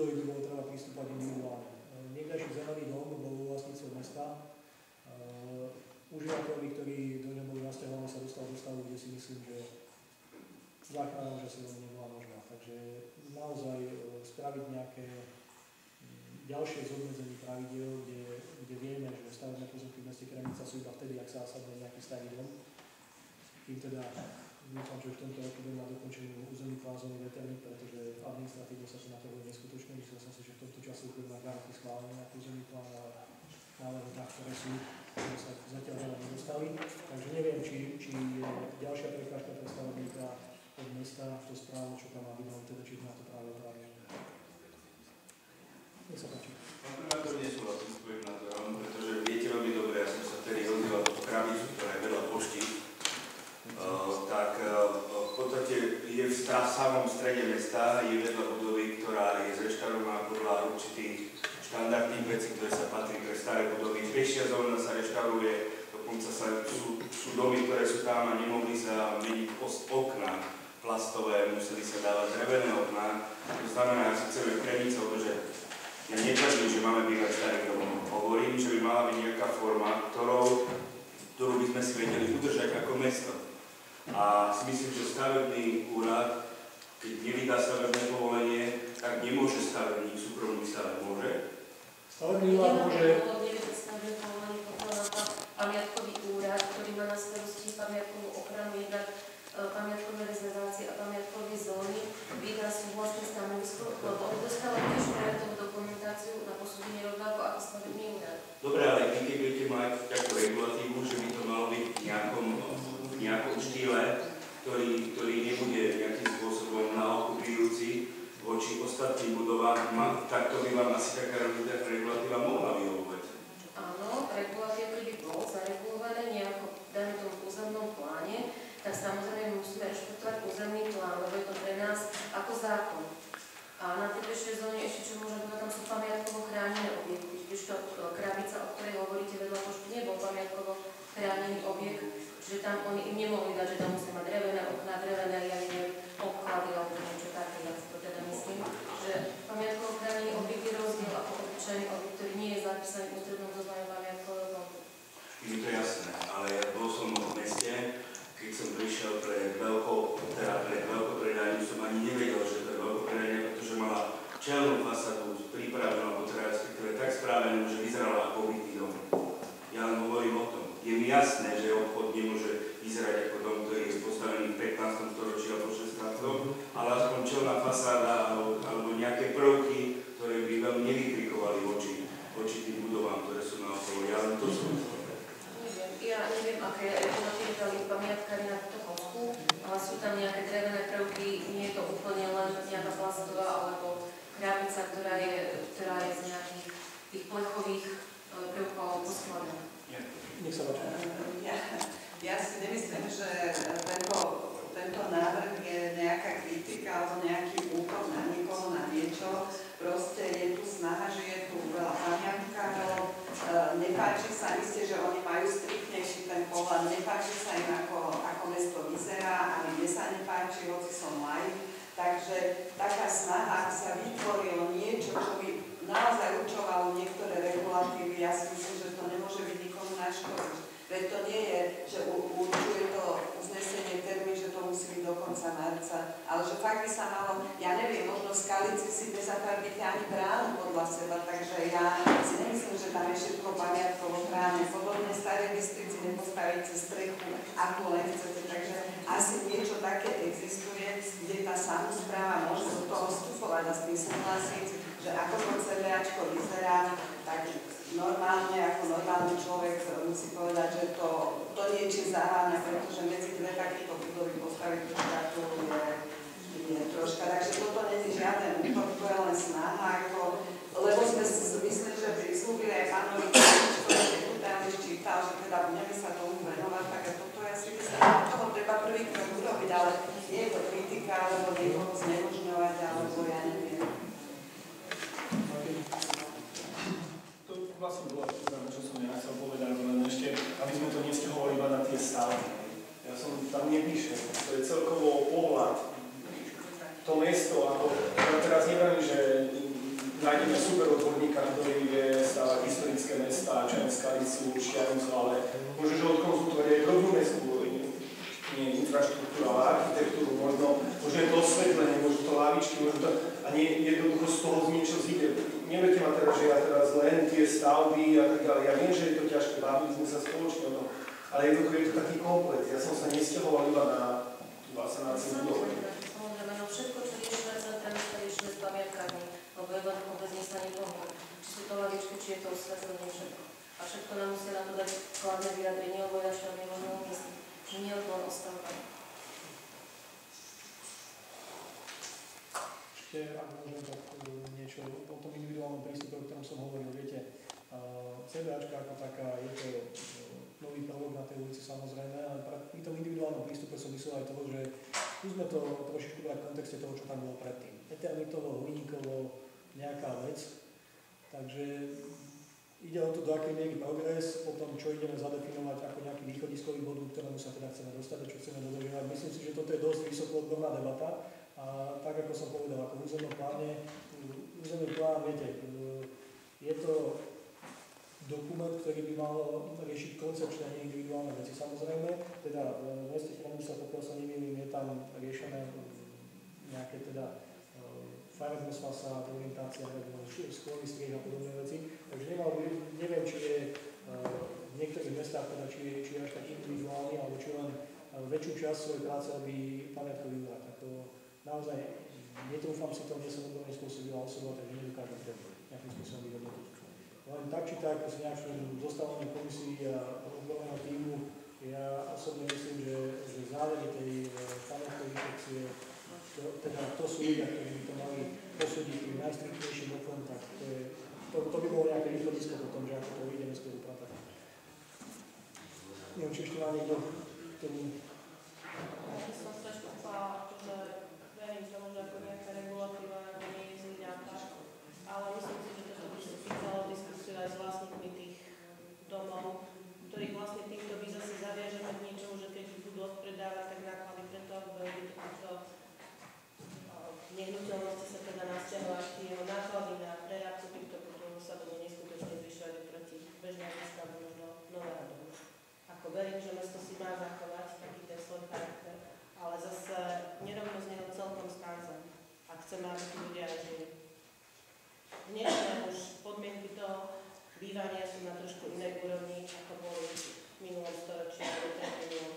postupovať individuálne. Niekdajší Zenový dom bol vlastníctvom mesta. Užívateľi, ktorí do ňom boli nasťahovaní, sa dostali do stavu, kde si myslím, že záchrana už asi nebola možná. Takže naozaj spraviť nejaké ďalšie zobmedzenie pravidiel, kde vieme, že stavebné pozemky v meste Kremnica sú iba vtedy, ak sa nasadne nejaký starý dom. Tým teda dúfam, že v tomto roku budeme na dokončenú územný plánzový termín, pretože administratívne sa to naťahuje neskutočne. Myslel som si, že v tomto čase už budeme garanty schválenie na územný plán a návrhách, ktoré sa zatiaľ veľa nedostali. Takže neviem, či je ďalšia prekážka pre stavebníka od mesta to správne, čo tam má byť, teda či na to práve oprávne. Nech sa páči. Pán primátor, nesúhlasím s primátorom, pretože viete veľmi dobre, ja som sa vtedy ozýval tú krabicu, ktorá je vedľa pošty, tak v podstate je v samom strede mesta, je vedľa budovy, ktorá je zreštaurovaná podľa určitých štandardných vecí, ktoré sa patrí pre staré budovy. Pešia zóna sa reštauruje, dokonca sú domy, ktoré sú tam a nemohli sa meniť okná plastové, museli sa dávať drevené okná. To znamená, že chceme Kremnice, že ja netvrdím, že máme bývať starých domov. Hovorím, že by mala byť nejaká forma, ktorú by sme si vedeli udržať ako mesto. A si myslím, že stavebný úrad, keď nevydá stavebné povolenie, tak nemôže stavebník súkromný staveb. Môže? Stavebný úrad môže... Pamiatkový úrad, ktorý má na starosti pamiatkovú ochranu, jednak pamiatkové rezervácie a pamiatkové zóny, vydá súhlasné stanovisko, lebo oni dostávajú tiež projektovú dokumentáciu na posúdenie rovnako ako stavebný úrad. Dobre, ale vy keď budete mať takú regulatívu, že by to malo byť v nejakom štýle, ktorý nebude nejakým spôsobom naokupujúci voči ostatným budovám, tak to by vám asi taká regulatíva mohla vyhovovať. Áno, regulatíva, keby bolo zaregulované nejako v danom územnom pláne, tak samozrejme musíme rešpektovať územný plán, lebo je to pre nás ako zákon. A na tej pešej zóne ešte čo môže byť, tam sú pamiatkovo chránené objekty. Tiež to krabica, o ktorej hovoríte vedľa pošty, nebol pamiatkovo chránený objekt, že tam oni im nemohli dať, že tam musí mať drevené okná, drevené obklady alebo niečo také. Ja si to teda myslím, že pamiatkovo chránený objekt je rozdiel ako obyčajný objekt, ktorý nie je zapísaný v ústrednom zozname pamiatkového fondu. Je to jasné, ale ja bol som v meste, keď som prišiel pre veľkopredajňu, som ani nevedel, že to je veľkopredajňa, pretože mala čelnú fasadu pripravenú, alebo teda respektíve tak správenú, že vyzerala ako bytý dom. Ja len hovorím o tom. Je mi jasné, že obchod nemôže vyzerať ako dom, ktorý je postavený v 15. storočí alebo 16. ale aspoň čelná fasáda alebo nejaké prvky, ktoré by veľmi nevykrikovali voči tým budovám, ktoré sú na okolo. Ja len to som myslel. Ja neviem, aké regulatívy dali pamiatkári na túto fotku, ale sú tam nejaké drevené prvky, nie je to úplne len nejaká plastová alebo krabica, ktorá je z nejakých tých plechových prvkov poskladená. Nech sa páči. Ja si nemyslím, že tento návrh je nejaká kritika alebo nejaký útok na niekoho, na niečo. Proste je tu snaha, že je tu veľa pamiatkárov. Nepáči sa, isté, že oni majú striktnejší ten pohľad, nepáči sa im, ako mesto vyzerá, ani mne sa nepáči, hoci som laik. Takže taká snaha, aby sa vytvorilo niečo, čo by naozaj určovalo niektoré regulatívy, ja si myslím, že to nemôže byť nikomu na škodu. Veď to nie je, že určuje to uznesenie termín, že to musí byť do konca marca, ale že fakt by sa malo, ja neviem, možno v Skalici si nezafarbíte ani bránu podľa seba, takže ja si nemyslím, že tam je všetko pamiatkovo chránené. Podobne Staré Bystrici nepostavíte strechu, ako len chcete, takže asi niečo také existuje, kde tá samospráva môže do toho vstupovať a s tým súhlasiť, že ako to CVAčko vyzerá, tak normálne, ako normálny človek musí povedať, že to niečo zaháňa, pretože medzi dve takýchto budovy postaviť tú štatúru je troška. Takže toto nie je žiaden útok, to je len snaha, lebo sme si mysleli, že prislúbili aj pánovi, ktorý tu tam čítal, že teda budeme sa tomu venovať, tak toto je asi vyzerá. Toho treba prvý krok urobiť, ale nie je to kritika, alebo niekoho znemožňovať, alebo ja neviem. Vlastne bolo to, čo som ja chcel povedať, len ešte, aby sme to nevzťahovali iba na tie stavby. Ja som tam nepíšem, to je celkovo pohľad. To mesto, ako ja teraz neviem, že ktorý vie stavať historické mestá, Skalicu, Štiavnicu, ale môžeš odkonzultovať aj drobnú mestskú infraštruktúru, ale architektúru, možno je to osvetlenie, možno to lavičky, možno to, a nie jednoducho z toho niečo zíde. Neberte ma teraz, že ja teraz len tie stavby a tak ďalej. Ja viem, že je to ťažké, bavili sme sa spoločne o tom, ale jednoducho je to taký komplex. Ja som sa nesťahoval iba na sanáciu budov. Samozrejme, no všetko, čo riešime centra mesta, riešime s pamiatkami, lebo jednoducho bez nich sa nepohne. Či sú to lavičky, či je to osvetlenie, všetko. A všetko nám musia na to dať kladné vyjadrenie, lebo ja čo nemôžem umyslieť. Nie o tom ostávame. Ešte, ak môžem, tak niečo o tom individuálnom prístupe, o ktorom som hovoril. Viete, CBAčka ako taká je to nový prvok na tej ulici samozrejme, ale pri tom individuálnom prístupe som myslel aj toho, že skúsme to trošičku brať v kontexte toho, čo tam bolo predtým. Eternitovo, hliníkovo, nejaká vec. Takže ide o to, do akej miery progres, o tom, čo ideme zadefinovať ako nejaký východiskový bod, ktorému sa teda chceme dostať a čo chceme dodržiavať. Myslím si, že toto je dosť vysokoodborná debata a tak, ako som povedal, ako v územnom pláne, územný plán, viete, je to dokument, ktorý by mal riešiť koncepčné a individuálne veci. Samozrejme, teda v meste Chranica, pokiaľ sa nemýlim, je tam riešené nejaké teda farebnosť fasád, orientácia, školy, strieh a podobné veci. Takže neviem, či je v niektorých mestách, teda, či je až tak individuálny, alebo či len väčšiu časť svojej práce robí pamiatkový úrad. Ako naozaj netrúfam si to, nie som odborne spôsobila osoba, takže nedokážem to nejakým spôsobom vyhodnotiť. Len tak či tak, s nejakým zostavením komisí a odborného týmu, ja osobne myslím, že závery tej pamiatkovej inšpekcie, teda to sú ľudia, ktorí by to mali posúdiť tým najstriktnejším okom, tak to by bolo nejaké východisko potom, že ako to ideme skôr upratať. Neviem, či ešte má niekto k tomu. Ja by som sa ešte chcela, že verím tomu, že ako nejaká regulatíva nie je zlý nápad, ale myslím si, že toto by sa pýtalo diskusiu aj s vlastníkmi tých domov, ktorých vlastne týmto by zase zaviažeme k niečomu, že keď budú odpredávať, tak náklady preto, aby týchto nehnuteľnosti sa teda nasťahovať jeho náklady na prerábku týchto budov sa budú neskutočne zvyšovať oproti bežnej výstavbe možno nového domu. Ako verím, že mesto si má zachovať taký ten svoj charakter, ale zase nerobíme z neho celkom skanzen a chceme, aby tí ľudia aj žili. Dnešné už podmienky toho bývania sú na trošku inej úrovni, ako boli v minulom storočí alebo minulom.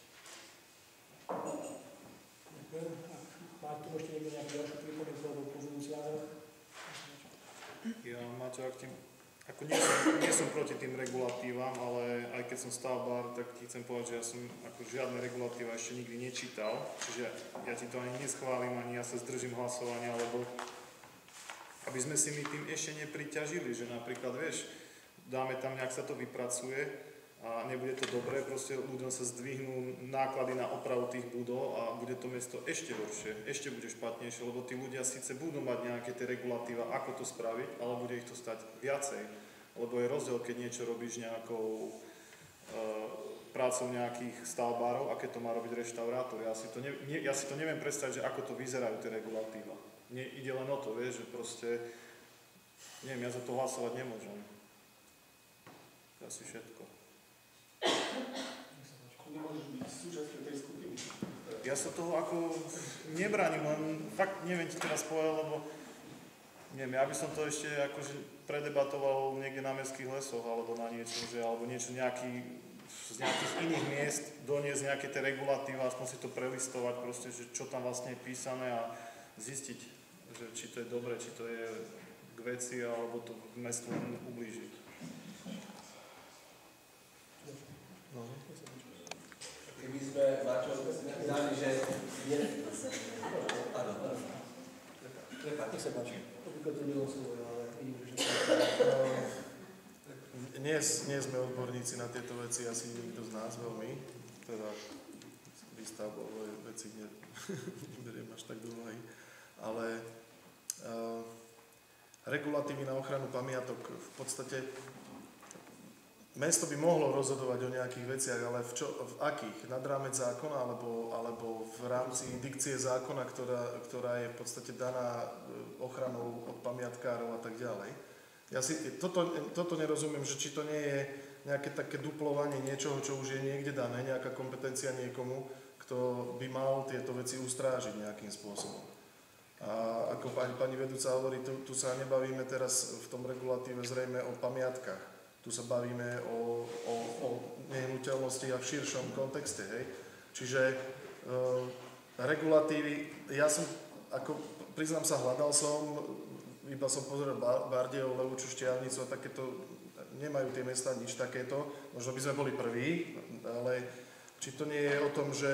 Ďakujem. Má tu ešte niekto nejaký ďalší pripomienku alebo pozornosť návrh? Ja, Maťo, ako nie som proti tým regulatívam, ale aj keď som stavbár, tak ti chcem povedať, že ja som ako žiadne regulatíva ešte nikdy nečítal, čiže ja ti to ani neschválim, ani ja sa zdržím hlasovania, lebo aby sme si my tým ešte nepriťažili, že napríklad, vieš, dáme tam, nejak sa to vypracuje, a nebude to dobré, proste ľuďom sa zdvihnú náklady na opravu tých budov a bude to mesto ešte horšie, ešte bude špatnejšie, lebo tí ľudia síce budú mať nejaké tie regulatíva, ako to spraviť, ale bude ich to stať viacej, lebo je rozdiel, keď niečo robíš nejakou prácou nejakých stavbárov a keď to má robiť reštaurátor. Ja si to neviem predstaviť, že ako to vyzerajú tie regulatíva. Ide len o to, vieš, že proste, neviem, ja za to hlasovať nemôžem. To je asi všetko. Nemôžeš byť súčasťou tej skupiny. Ja sa toho ako nebránim, len fakt neviem ti teraz povedať, lebo neviem, ja by som to ešte akože predebatoval niekde na mestských lesoch alebo na niečo, že, alebo niečo z nejakých iných miest doniesť nejaké tie regulatíva, aspoň si to prelistovať proste, že čo tam vlastne je písané a zistiť, že či to je dobre, či to je k veci alebo to mestu ublíži. No. Keby sme, Maťo, dali, že nie... Áno, prepáč. Nech sa páči. Obvykle to bylo slovo, ale vidím, že... Nie sme odborníci na tieto veci, asi nikto z nás veľmi. Teda výstavbové veci neberiem až tak do úvahy. Ale regulatívy na ochranu pamiatok v podstate mesto by mohlo rozhodovať o nejakých veciach, ale v akých? Nad rámec zákona alebo v rámci dikcie zákona, ktorá je v podstate daná ochranou od pamiatkárov a tak ďalej. Ja si toto nerozumiem, že či to nie je nejaké také duplovanie niečoho, čo už je niekde dané, nejaká kompetencia niekomu, kto by mal tieto veci ustrážiť nejakým spôsobom. A ako pani vedúca hovorí, tu sa nebavíme teraz v tom regulatíve zrejme o pamiatkách. Tu sa bavíme o nehnuteľnosti a v širšom kontexte. Hej. Čiže regulatívy, ja som, ako priznám sa, hľadal som, iba som pozeral Bardejov, Levúču, Štiavnicu a takéto, nemajú tie mesta nič takéto. Možno by sme boli prví, ale či to nie je o tom, že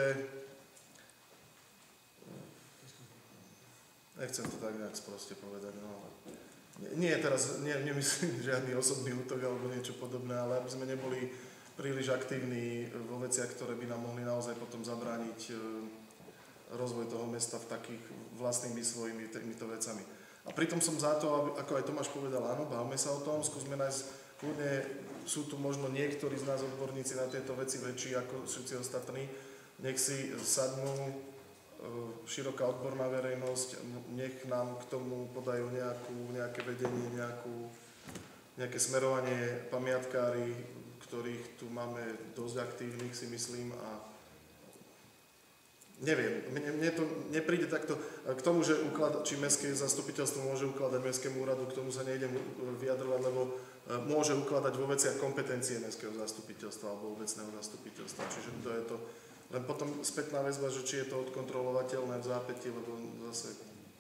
nechcem to tak nejak sproste povedať, no. Nie, teraz nemyslím žiadny osobný útok alebo niečo podobné, ale aby sme neboli príliš aktívni vo veciach, ktoré by nám mohli naozaj potom zabrániť rozvoj toho mesta v takých vlastnými svojimi týmito vecami. A pritom som za to, ako aj Tomáš povedal, áno, bavme sa o tom, skúsme nájsť, kľudne sú tu možno niektorí z nás odborníci na tieto veci väčší ako všetci ostatní, nech si sadnú široká odborná verejnosť, nech nám k tomu podajú nejaké vedenie, nejaké smerovanie pamiatkári, ktorých tu máme dosť aktívnych, si myslím, a neviem, mne to nepríde takto k tomu, že či mestské zastupiteľstvo môže ukladať mestskému úradu, k tomu sa nejdem vyjadrovať, lebo môže ukladať vo veciach kompetencie mestského zastupiteľstva alebo obecného zastupiteľstva. Čiže to je to. Len potom spätná väzba, že či je to odkontrolovateľné v zápätí, lebo zase...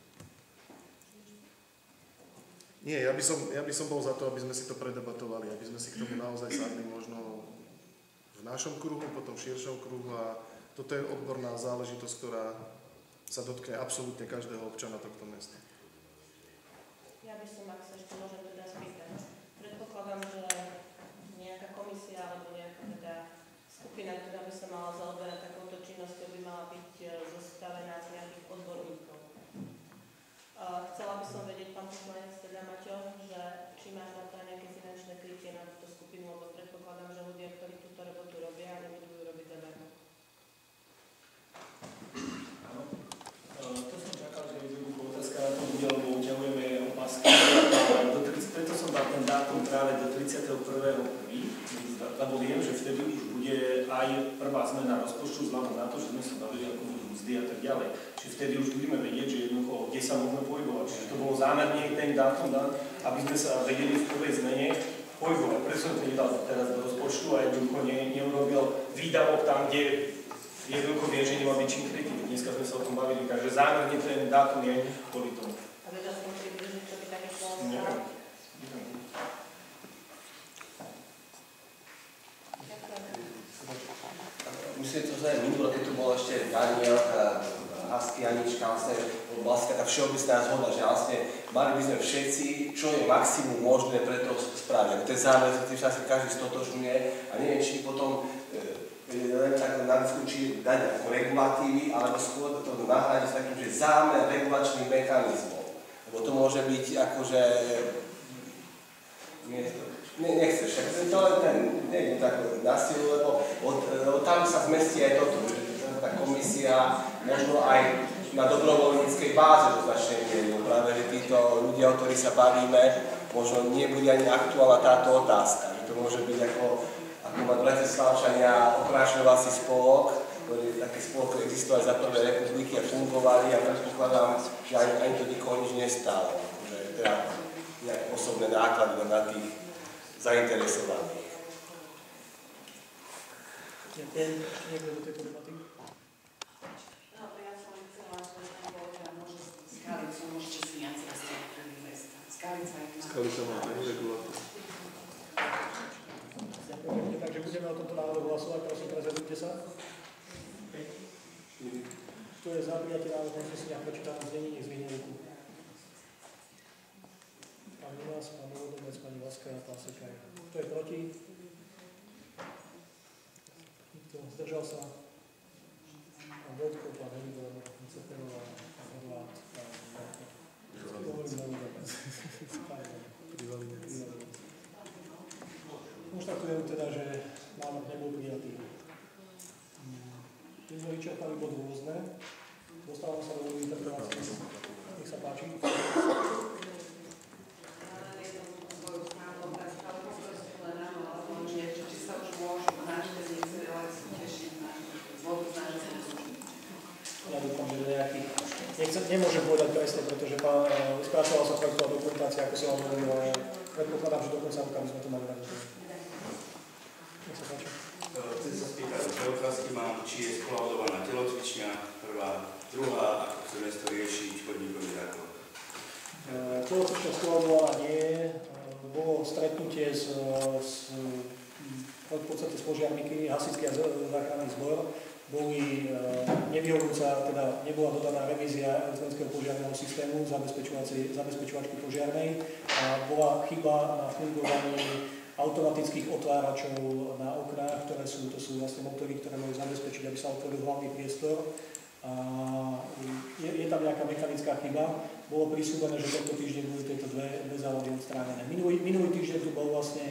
Nie, ja by som bol za to, aby sme si to predebatovali, aby sme si k tomu naozaj sadli možno v našom kruhu, potom v širšom kruhu a toto je odborná záležitosť, ktorá sa dotkne absolútne každého občana tohto mesta. Ja by som, ak sa ešte môžem teda spýtať, predpokladám, že nejaká komisia alebo nejaká teda skupina, ktorá by sa mala zaoberať takouto činnosťou, by mala byť zostavená z nejakých odborníkov. Chcela by som vedieť, pán poslanec, teda Maťo, že či máš na to nejaké finančné krytie na túto skupinu, lebo predpokladám, že ľudia, ktorí túto robotu robia, nebudú ju robiť zadarmo. To som čakal, že jednoducho otázka na tom bude, lebo uťahujeme opasky. Preto som dal ten dátum práve do 31.1., lebo viem, že vtedy už bude aj prvá zmena rozpočtu vzhľadom na to, že sme sa bavili ako budú mzdy a tak ďalej. Čiže vtedy už budeme vedieť, že jednoducho, kde sa môžeme pohybovať. Čiže to bolo zámerne ten dátum dan, aby sme sa vedeli v prvej zmene pohybovať. Preto som to nedal teraz do rozpočtu a jednoducho neurobil výdavok tam, kde jednoducho vie, že nemá byť čím krytý. Dneska sme sa o tom bavili, takže zámerne ten dátum je kvôli tomu. A vedel som si vydržiť, čo by také slovo. Myslím, že minulé, keď tu bol ešte Daniel, Hasky, Anička, vlastne taká všeobecná zhoda, že vlastne mali by sme všetci, čo je maximum možné pre to spraviť. Ten zámer, ktorý sa každý stotožňuje a neviem, či potom len tak na diskusiu dať ako regulatívy, alebo skôr to nahradiť s takým, že zámer regulačných mechanizmov. Lebo to môže byť akože... Nechceš, však to len ten, neviem, tak na silu, lebo tam sa zmestí aj toto, že tá komisia možno aj na dobrovoľníckej báze do značnej miery, práve že títo ľudia, o ktorých sa bavíme, možno nebude ani aktuálna táto otázka, že to môže byť ako mať Bratislavčania okrašľovací spolok, ktorý také spolky existovali za prvé republiky a fungovali a predpokladám, že ani to nikoho nič nestálo, že teda nejaké osobné náklady na tých zainteresovaných. Ďakujem. Niekto do tejto debaty? No, ja som chcela, že povedať, môže Skalicu, môžete si viac zastávať mesta. Skalica má aj regulátor. Ďakujem, takže budeme o tomto návrhu hlasovať, prosím, prezentujte sa. Tu je za prijatie návrhu uznesenia prečítané znení, nech zvihne ruku. Pán Milas, pán Volodovec, pani Vaska a pán Sekaj. Kto je proti? Nikto. Zdržal sa? Pán Vodko, pán Helibor, pán Ceperová, pán Horvát, pán Volodovec. Konštatujem teda, že návrh nebol prijatý. My sme vyčerpali bod rôzne. Dostávame sa do interpretácie. Nech sa páči. nemôžem povedať presne, pretože spracovala sa projektová dokumentácia, ako som vám hovoril, ale predpokladám, že do konca roka by sme to mali mať. Nech sa páči. Chcem sa spýtať, dve otázky mám, či je skolaudovaná telocvičňa, prvá, druhá, ako chceme to riešiť chodníkový zákon. Telocvičňa skolaudovaná nie je. Bolo stretnutie v podstate s požiarníky, hasičský a záchranný zbor. Boli nevyhovujúca, teda nebola dodaná revízia elektronického požiarného systému zabezpečovačky požiarnej a bola chyba na fungovaní automatických otváračov na oknách, to sú vlastne motory, ktoré majú zabezpečiť, aby sa otvoril hlavný priestor. A je tam nejaká mechanická chyba. Bolo prisúdené, že tento týždeň budú tieto dve závody odstránené. Minulý týždeň tu bol vlastne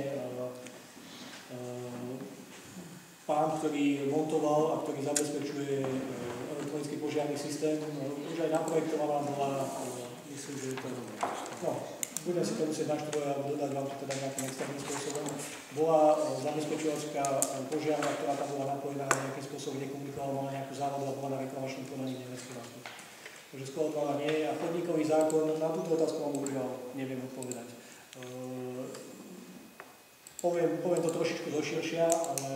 pán, ktorý montoval a ktorý zabezpečuje elektronický požiarny systém. Už aj naprojektovaná bola, myslím, že je to... budem si to musieť naštudovať alebo dodať vám to teda nejakým externým spôsobom. Bola zabezpečovačka požiarna, ktorá tam bola napojená na nejakým spôsobom, nekomunikovala, mala nejakú závodu a bola na reklamačnom konaní nemeckého rastu. Takže skladová nie je. A chodníkový zákon, na túto otázku vám bohužiaľ neviem odpovedať. Poviem to trošičku doširšia, ale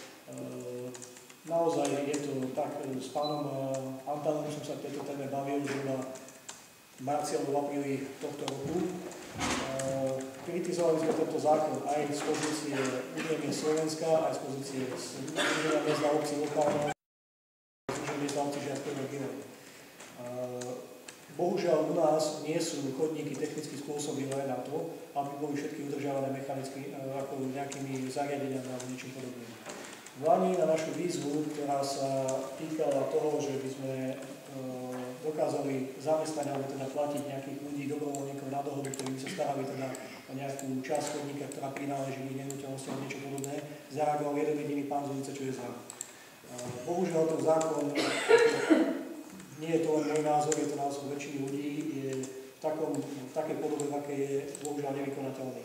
naozaj je to tak, s pánom Antánom som sa k tejto téme bavil zhruba v marci alebo v apríli tohto roku. Kritizovali sme tento zákon aj z pozície Unie Slovenska, aj z pozície Združenia miest a obcí lokálneho, Združenia miest a obcí Žiarskej regióny. Bohužiaľ u nás nie sú chodníky technicky spôsobilé na to, aby boli všetky udržiavané mechanicky ako nejakými zariadeniami alebo niečím podobným. V Lani na našu výzvu, ktorá sa týkala toho, že by sme dokázali zamestnať alebo teda platiť nejakých ľudí, dobrovoľníkov na dohodu, ktorí by sa starali teda o nejakú časť chodníka, ktorá prináleží ich nehnuteľnosti alebo niečo podobné, zareagoval jeden jediný pán z ulice, čo je zrad. Bohužiaľ ten zákon, nie je to len môj názor, je to názor väčšiny ľudí, je v takej podobe, v akej je bohužiaľ nevykonateľný.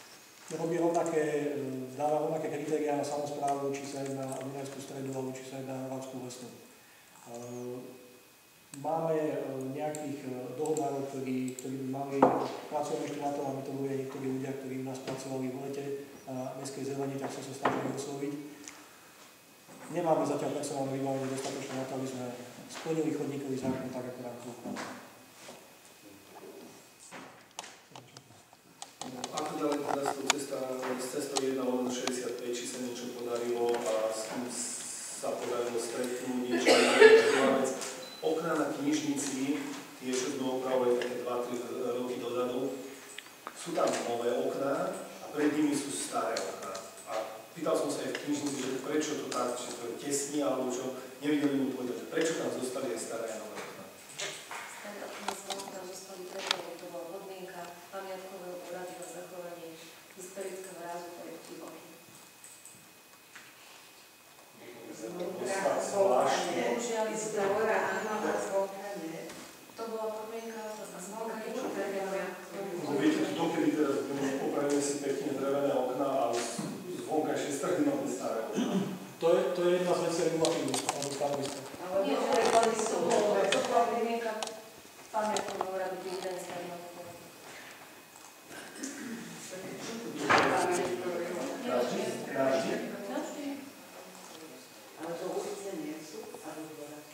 Dáva rovnaké kritériá na samosprávu, či sa jedná o Dunajskú stredu, alebo či sa jedná o Hradskú lesnú. Máme nejakých dohodárov, ktorí by mali pracovať ešte na to, aby to boli niektorí ľudia, ktorí u nás pracovali v lete na mestskej zelení, tak som sa snažili osloviť. Nemáme zatiaľ personálne vybavenie dostatočné na to, aby sme splnili chodníkový zákon tak, ako nám to ukázalo. Ako ďalej teda s cestou 1/65, či sa niečo podarilo a s tým sa podarilo stretnúť niečo. Okná na knižnici, tie, čo sme opravili také 2-3 roky dozadu, sú tam nové okná a pred nimi sú staré okná. A pýtal som sa aj v knižnici, že prečo to tak, či to je tesný alebo čo, nevideli mi povedať, že prečo tam zostali aj staré a nové okná. Staré okná tam zostali preto, lebo to bola podmienka pamiatkového úradu na zachovanie historického rázu pre divoký. Bohužiaľ je to bola podmienka zvolkanie, čo prevedenia. Viete, dokedy teraz opravíme si pekne drevené okná a z vonkajšej strany máme staré okná. To je jedna z vecí regulatívy, alebo stanoviska. Ale nie, to bola podmienka pamiatkového úradu Dividenská. Ale to ulice nie sú, ale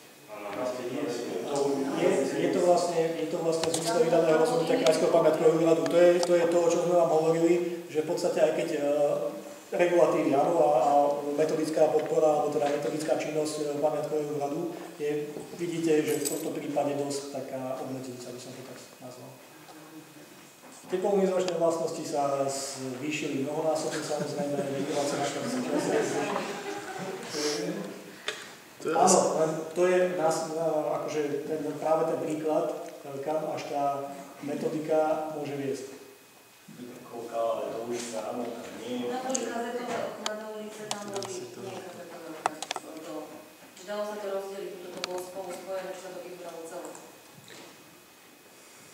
je to vlastne z ústavu vydaného rozhodnutia Krajského pamiatkového úradu. To je to, o čom sme vám hovorili, že v podstate aj keď regulatívy áno a metodická podpora, alebo teda metodická činnosť pamiatkového úradu, vidíte, že v tomto prípade dosť taká obmedzujúca, by som to tak nazval. Tie polonizačné vlastnosti sa zvýšili mnohonásobne, samozrejme, regulácia na áno, to je akože práve ten príklad, kam až tá metodika môže viesť. Ale to už sa áno, nie. Na boli kazetové okná do ulice, tam boli nie kazetové okná. Dalo sa to rozdeliť, toto bolo spolu spojené, čo sa to vybralo celé.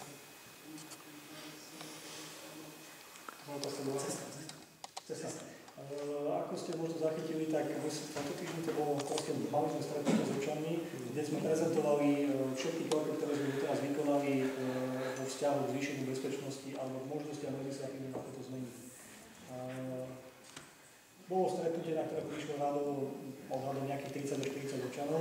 Cesta. Ako ste možno zachytili, tak tento týždeň to bolo proste mali sme stretnutie s občanmi, kde sme prezentovali všetky kroky, ktoré sme doteraz vykonali vo vzťahu k zvýšeniu bezpečnosti alebo k možnostiam legislatívne na toto zmeniť. Bolo stretnutie, na ktoré prišlo odhadom nejakých 30 až 40 občanov.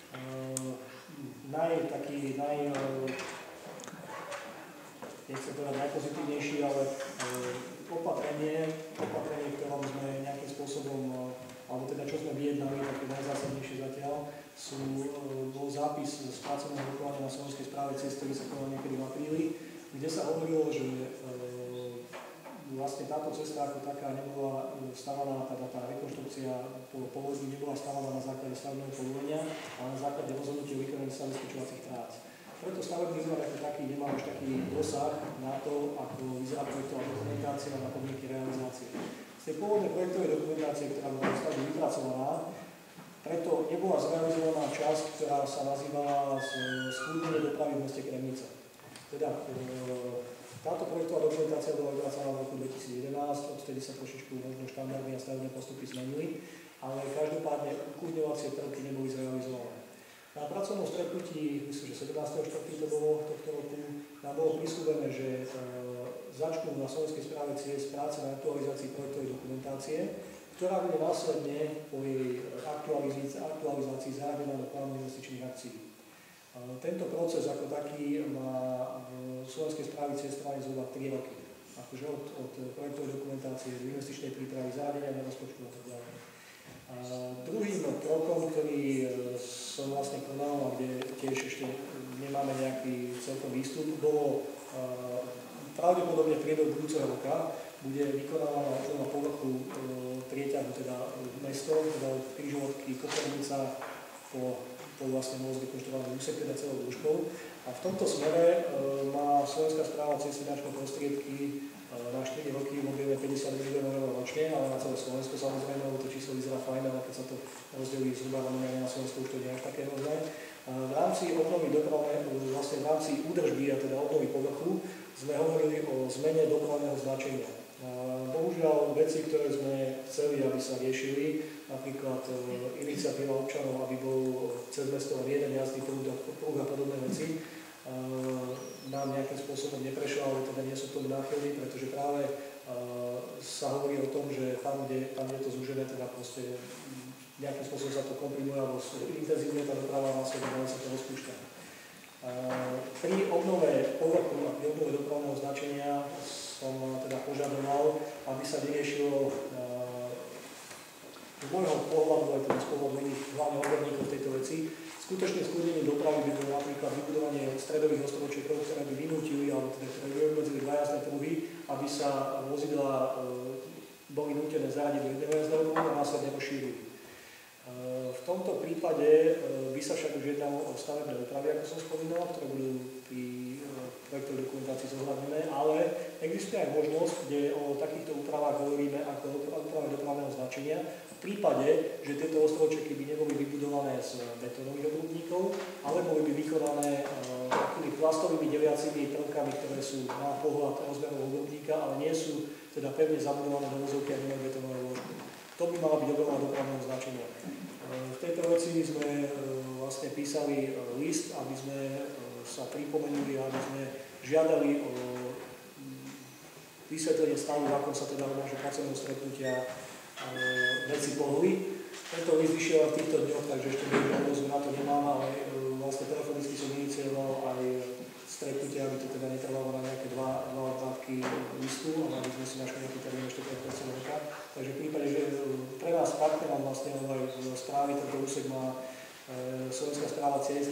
Nechcem povedať najpozitívnejší, ale opatrenie, ktorom sme nejakým spôsobom, alebo teda čo sme vyjednali, také najzásadnejšie zatiaľ, bol zápis z pracovného rokovania na Slovenskej správe ciest, ktorý sa konal niekedy v apríli, kde sa hovorilo, že vlastne táto cesta ako taká nebola stavaná, teda tá rekonštrukcia po povodí nebola stavaná na základe stavebného povolenia, ale na základe rozhodnutia o vykonaní zabezpečovacích prác. Preto stavebný úrad ako taký nemá už taký dosah na to, ako vyzerá projektová dokumentácia na podmienky realizácie. Z tej pôvodnej projektovej dokumentácie, ktorá bola stavbe vypracovaná, preto nebola zrealizovaná časť, ktorá sa nazývala skúdenie dopravy v meste Kremnica. Teda táto projektová dokumentácia bola vypracovaná v roku 2011, odtedy sa trošičku možno štandardy a stavebné postupy zmenili, ale každopádne ukludňovacie prvky neboli zrealizované. Na pracovnom stretnutí, myslím, že 17.4. to bolo tohto roku, nám bolo prisľúbené, že začnú na Slovenskej správe ciest práce na aktualizácii projektovej dokumentácie, ktorá bude následne po jej aktualizácii zaradená do plánu investičných akcií. Tento proces ako taký má v Slovenskej správe ciest trvanie zhruba 3 roky. Akože od projektovej dokumentácie, do investičnej prípravy, zaradenia na rozpočtu a tak ďalej. Druhým krokom, ktorý som vlastne konal a kde tiež ešte nemáme nejaký celkom výstup, bolo pravdepodobne v priebehu budúceho roka bude vykonávaná na povrchu prieťahu, teda mestom, teda od križovatky Kopernica po vlastne most vykonštruovaný úsek, teda celou dĺžkou. A v tomto smere má Slovenská správa ciest finančné prostriedky na 4 roky v objeme 50 miliónov eur ročne, ale na celé Slovensko samozrejme, lebo to číslo vyzerá fajn, ale keď sa to rozdelí zhruba na Slovensku, už to nie je až také hrozné. V rámci obnovy vlastne v rámci údržby a teda obnovy povrchu sme hovorili o zmene dopravného značenia. Bohužiaľ veci, ktoré sme chceli, aby sa riešili, napríklad iniciatíva občanov, aby bol cez mesto jeden jazdný prúh a podobné veci, nám nejakým spôsobom neprešlo, ale teda nie sú k tomu náchylní, pretože práve sa hovorí o tom, že tam, kde je to zúžené, teda proste nejakým spôsobom sa to komprimuje alebo intenzívne tá doprava a následne sa to rozpúšťa. Pri obnove povrchu a pri obnove dopravného značenia som teda požadoval, aby sa vyriešilo z môjho pohľadu, aj teda z pohľadu iných hlavne odborníkov v tejto veci, skutočne skúdenie dopravy by bolo napríklad vybudovanie stredových ostrovočiekov, ktoré by vynútili, alebo teda ktoré by obmedzili dva jazdné pruhy, aby sa vozidlá boli nútené zaradiť do jedného jazdného pruhu a následne rozšírili. V tomto prípade by sa však už jednalo o stavebné opravy, ako som spomínal, ktoré budú pri projektovej dokumentácii zohľadnené, ale existuje aj možnosť, kde o takýchto úpravách hovoríme ako o úprave dopravného značenia, v prípade, že tieto ostrovočeky by neboli vybudované z betónových obrubníkov, ale boli by vykonané takými plastovými deliacimi prvkami, ktoré sú na pohľad rozmerov obrubníka, ale nie sú teda pevne zabudované do vozovky a nemajú betónové vložky. To by mala byť obnova dopravného značenia. V tejto veci sme vlastne písali list, aby sme sa pripomenuli, aby sme žiadali o vysvetlenie stavu, v akom sa teda v našom pracovnom stretnutia veci pohli. Tento list vyšiel v týchto dňoch, takže ešte odozvu na to nemám, ale vlastne telefonicky som inicioval aj stretnutie, aby to teda netrvalo na nejaké dva obrátky listu, ale aby sme si našli nejaký termín ešte pred koncom roka. Takže v prípade, že pre nás partnerom vlastne aj v správe tento úsek má Slovenská správa ciest,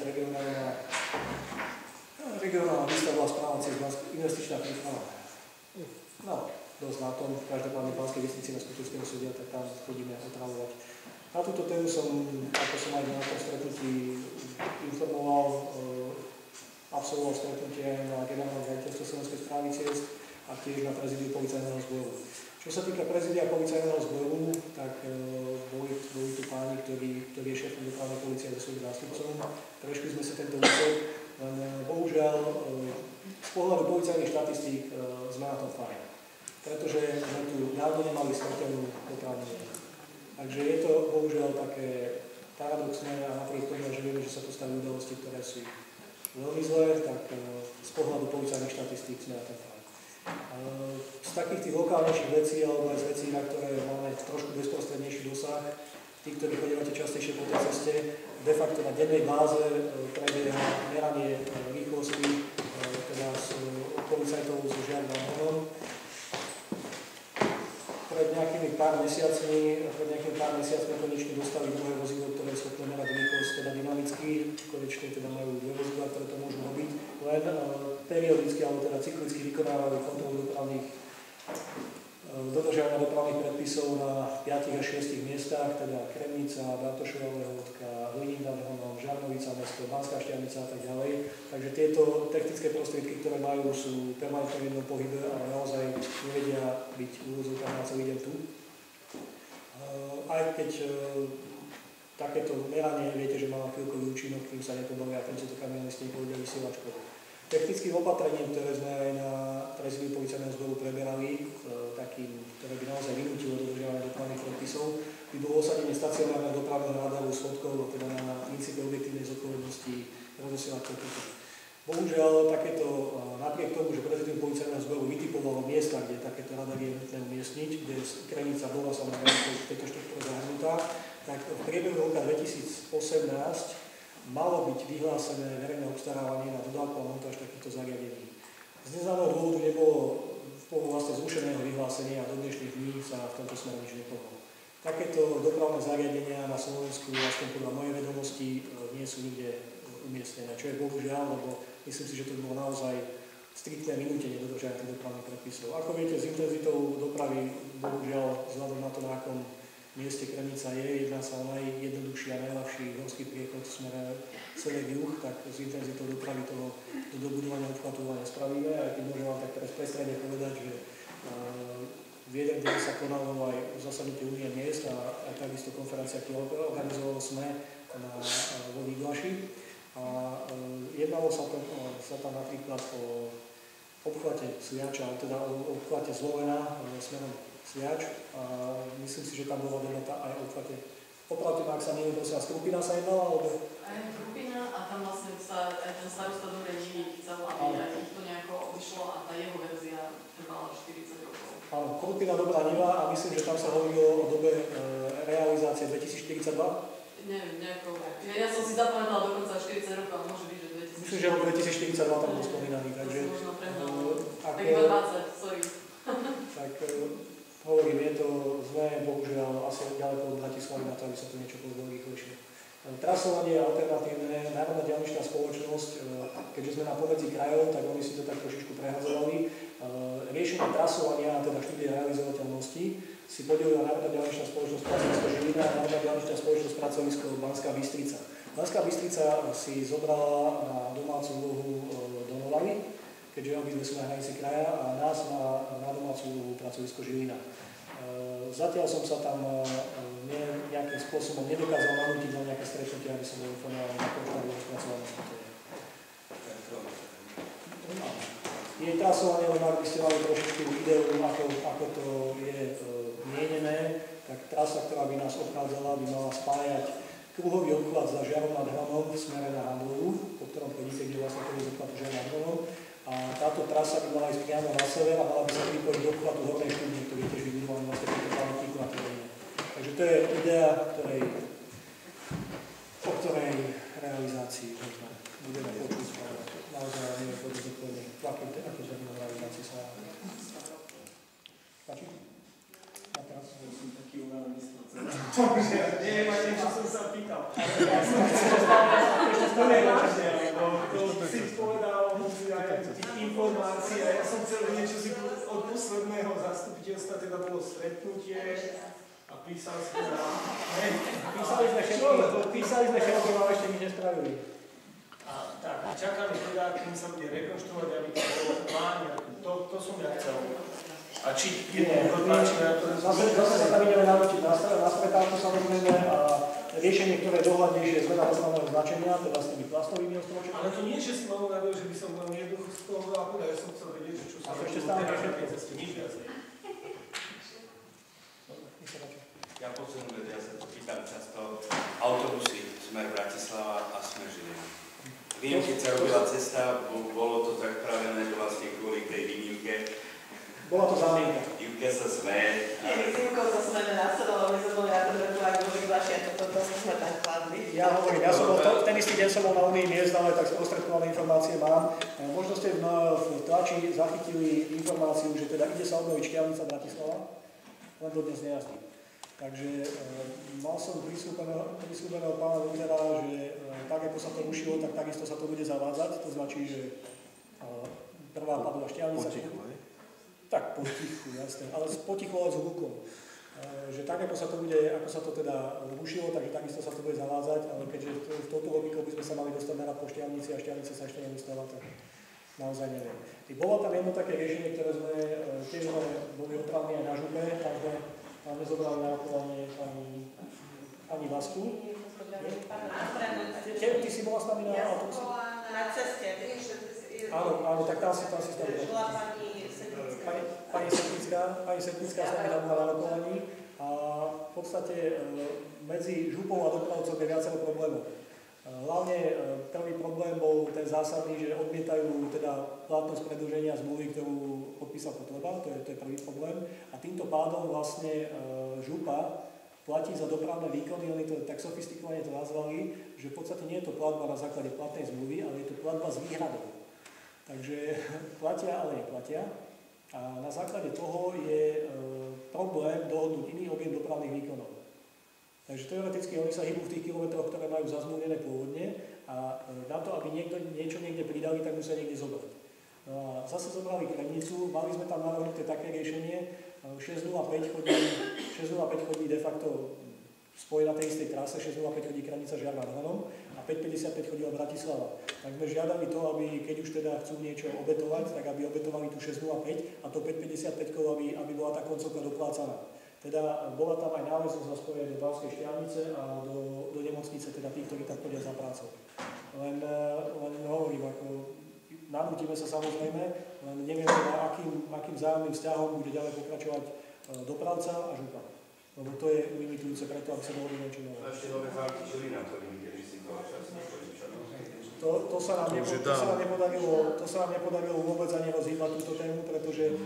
regionálna výstavbová správa ciest, investičná príprava. No, dosť na tom, každopádne v Banskej Bystrici na Skuteckom súde, tak tam chodíme otravovať. Na túto tému som, ako som aj na tom stretnutí informoval, absolvoval stretnutie na generálnom riaditeľstve Slovenskej správy ciest a tiež na prezidiu policajného zboru. Čo sa týka prezidia policajného zboru, tak boli tu páni, ktorí je šéfom dopravnej polície so svojím zástupcom. Prešli sme si tento úsek, len bohužiaľ z pohľadu policajných štatistík sme na tom fajn. pretože sme tu dávno nemali smrteľnú dopravnú nehodu. Takže je to bohužiaľ také paradoxné a napriek tomu, že vieme, že sa tu stavujú udalosti, ktoré sú veľmi zlé, tak z pohľadu policajných štatistík sme na tom fajn. Z takých tých lokálnejších vecí, alebo aj z vecí, na ktoré máme trošku bezprostrednejší dosah, tí, ktorí chodívate častejšie po tej ceste, de facto na dennej báze prebieha meranie rýchlosti, teda s policajtou so žiadnym honom. Pred nejakými pár mesiacmi konečne dostali druhé vozidlo, ktoré je schopné merať rýchlosť, teda dynamicky, konečne teda majú dve vozidlá, ktoré to môžu robiť, len periodicky alebo teda cyklicky vykonávajú kontrolu dodržiavania dopravných predpisov na 5 až 6 miestach, teda Kremnica, Bartošova Lehotka, Hlinín nad Hronom, Žarnovica mesto, Banská Štiavnica a tak ďalej. Takže tieto technické prostriedky, ktoré majú, sú permanentne v jednom pohybe, ale naozaj nevedia byť úvodzovkách na celý deň tu. Aj keď takéto meranie, viete, že má chvíľkový účinok, kým sa nepobavia, kým sa to kamionisti nepovedia vysielačkou. Technickým opatrením, ktoré sme aj na prezídiu policajného zboru preberali, takým, ktoré by naozaj vynútilo dodržiavanie dopravných predpisov, by bolo osadenie stacionárneho dopravného radaru s fotkou, teda na princípe objektívnej zodpovednosti rozosielačov tuto. Bohužiaľ, napriek tomu, že prezídium policajného zboru vytipovalo miesta, kde takéto radary je nutné umiestniť, kde Krenica bola samozrejme v tejto štruktúre zahrnutá, tak v priebehu roka 2018 malo byť vyhlásené verejné obstarávanie na dodávku a montáž takýchto zariadení. Z neznámeho dôvodu nebolo vlastne zrušeného vyhlásenia a do dnešných dní sa v tomto smere nič nepohlo. Takéto dopravné zariadenia na Slovensku, aspoň podľa mojej vedomosti, nie sú nikde umiestnené, čo je bohužiaľ, lebo myslím si, že to bolo naozaj striktné vynútenie dodržiavania tých dopravných predpisov. Ako viete, s intenzitou dopravy, bohužiaľ, vzhľadom na to, na akom mieste Krenica je, jedná sa o najjednoduchší a najľahší horský priechod v smere sever juh, tak s intenzitou dopravy toho do dobudovania obchvatu nespravíme. Aj keď môžem vám tak teraz prestrane povedať, že v jeden deň sa konalo aj zasadnutie Únie miest a aj takisto konferencia, ktorú organizovalo SME vo Výglaši. A jednalo sa tam napríklad o obchvate Sliača, teda o obchvate Zvolena smerom Sliač a myslím si, že tam bola debata aj o obchvate. Opravdu, ak sa neviem, prosím vás, Krupina sa jednala, alebo? Aj Krupina a tam vlastne sa aj ten starosta Dobrej Živy chcel, aby aj ich to nejako obišlo a tá jeho verzia trvala 40 rokov. Áno, Krupina Dobrá Niva a myslím, že tam sa hovorilo o dobe realizácie 2042. Neviem, nejako. Ja som si zapamätala dokonca 40 rokov, ale môže byť, že 2042. Myslím, že rok 2042 tam bol spomínaný, takže... To možno prehľadalo. Tak iba 20, sorry. Tak hovorím, je to zlé, bohužiaľ asi ďaleko od Bratislavy na to, aby sa to niečo povedalo rýchlejšie. Trasovanie je alternatívne. Národná diaľničná spoločnosť, keďže sme na pomedzi krajov, tak oni si to tak trošičku prehadzovali. Riešenie trasovania, teda štúdie realizovateľnosti, si podelila Národná diaľničná spoločnosť pracovisko Žilina a Národná diaľničná spoločnosť pracovisko Banská Bystrica. Banská Bystrica si zobrala na domácu úlohu Donovali, keďže obidve sú na hranici kraja a nás má na domácu úlohu pracovisko Žilina. Zatiaľ som sa tam nejakým spôsobom nedokázal nanútiť na nejaké stretnutie, aby som bol informovaný na konštádu rozpracovanosti. Jej trasovanie, len ak by ste mali trošičku ideu, ako to je mienené, tak trasa, ktorá by nás obchádzala, by mala spájať kruhový obchvat za Žiarom nad Hronom v smere na Handlovu, po ktorom chodíte, kde vlastne kruhový obchvat Žiar nad Hronom. A táto trasa by mala ísť priamo na sever a mala by sa pripojiť do obchvatu Hornej Štúdne, ktorý je tiež vybudovaný vlastne týmto pamätníku na teréne. Takže to je idea, o ktorej realizácii možno budeme počuť naozaj, neviem, povedať zodpovedne, ako zhodnú realizácii sa páči? A teraz som taký uvedený z Dobre, neviem ani, čo som sa pýtal. Ja som ešte stále to si povedal informácie a ja som chcel niečo si od posledného zastupiteľstva, teda bolo stretnutie a písal si na... Písali sme všetko, ale ešte nič nespravili. A tak, čakáme teda, kým sa bude rekonštruovať, aby to bolo pláne. To som ja chcel. A či jednoducho tlačíme na to... Zase sa tam ideme naučiť na stretávku samozrejme a riešenie, ktoré je dohľadnejšie, zmena dopravného značenia, teda s tými plastovými ostročkami. Ale to nie, že si mal nádej, že by som len jednoducho z toho veľa povedal, ja som chcel vedieť, čo sa... A to ešte stále nič viac. Ja poslednú vec, ja sa to pýtam často, autobusy smer Bratislava a smer Žilina. Viem, keď sa robila cesta, bolo to tak pravené, že vlastne kvôli tej výnimke. Bola to zámienka. Ivka sa smeje. Ivko sa smeje na celom, my sme boli na tom repuláku, boli vaši, a toto sme tak kladli. Ja hovorím, ja som bol, ten istý deň som bol na Unii miest, ale tak sprostredkované informácie mám. Možno ste v tlači zachytili informáciu, že teda ide sa obnoviť Štiavnica Bratislava, len to dnes nejazdí. Takže mal som prislúbeného pána Lutera, že tak, ako sa to rušilo, tak takisto sa to bude zavádzať. To značí, že prvá padla Štiavnica. Potichu, hej? Tak, potichu, jasne, ale potichu, ale s hlukom. Že tak, ako sa to teda rušilo, takže takisto sa to bude zavádzať, ale keďže v touto logikou by sme sa mali dostať na po Štiavnici a Štiavnica sa ešte nedostáva, tak naozaj neviem. Bolo tam jedno také riešenie, ktoré sme tiež boli opravní aj na župe, takže tam nezobrali na rokovanie ani Vasku. Ty si bola s nami na autobuse? Na ceste. Áno, tak tam si stavila. Bola pani Setnická. Pani Setnická s nami tam bola na rokovaní a v podstate medzi župou a dopravcom je viacero problémov. Hlavne prvý problém bol ten zásadný, že odmietajú teda platnosť predĺženia zmluvy, ktorú podpísal Kotleba, to je prvý problém. A týmto pádom vlastne župa platí za dopravné výkony, oni to tak sofistikovane to nazvali, že v podstate nie je to platba na základe platnej zmluvy, ale je to platba s výhradou. Takže platia, ale neplatia. A na základe toho je problém dohodnúť iný objem dopravných výkonov. Takže teoreticky oni sa hýbu v tých kilometroch, ktoré majú zazmluvnené pôvodne a na to, aby niečo niekde pridali, tak musia niekde zobrať. No a zase zobrali Kremnicu, mali sme tam navrhnuté také riešenie, 6.05 chodí de facto spoj na tej istej trase, 6.05 chodí Kremnica Žiar nad Hronom a 5.55 chodila Bratislava. Tak sme žiadali to, aby keď už teda chcú niečo obetovať, tak aby obetovali tú 6.05 a to 5.55, aby bola tá koncovka doplácaná. Teda bola tam aj náväznosť na spoje do Banskej Štiavnice a do nemocnice, teda tí, ktorí tam chodia za prácou. Len hovorím, ako nanútime sa samozrejme, len neviem teda, akým vzájomným vzťahom bude ďalej pokračovať dopravca a župa. Lebo to je limitujúce preto, aby sa dohodli niečo nové. A ešte nové záky Žilina, ktorým kedy si to čas to sa nám nepodarilo vôbec ani rozhýbať túto tému, pretože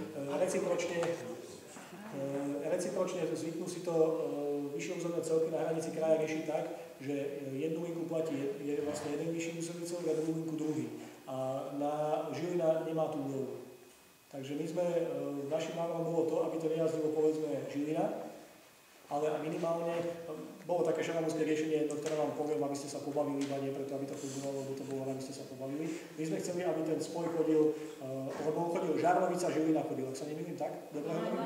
recipročne zvyknú si to vyššie územné celky na hranici kraja riešiť tak, že jednu linku platí vlastne jeden vyšší územný celok a druhú linku druhý. A Žilina nemá tú úlohu. Takže našim návrhom bolo to, aby to nejazdilo povedzme Žilina, ale minimálne bolo také šalamúnske riešenie, ktoré vám poviem, aby ste sa pobavili, iba nie preto, aby to fungovalo, lebo to bolo, aby ste sa pobavili. My sme chceli, aby ten spoj chodil, lebo chodil Žarnovica, Žilina chodil, ak sa nemýlim tak? Dobre hovorím?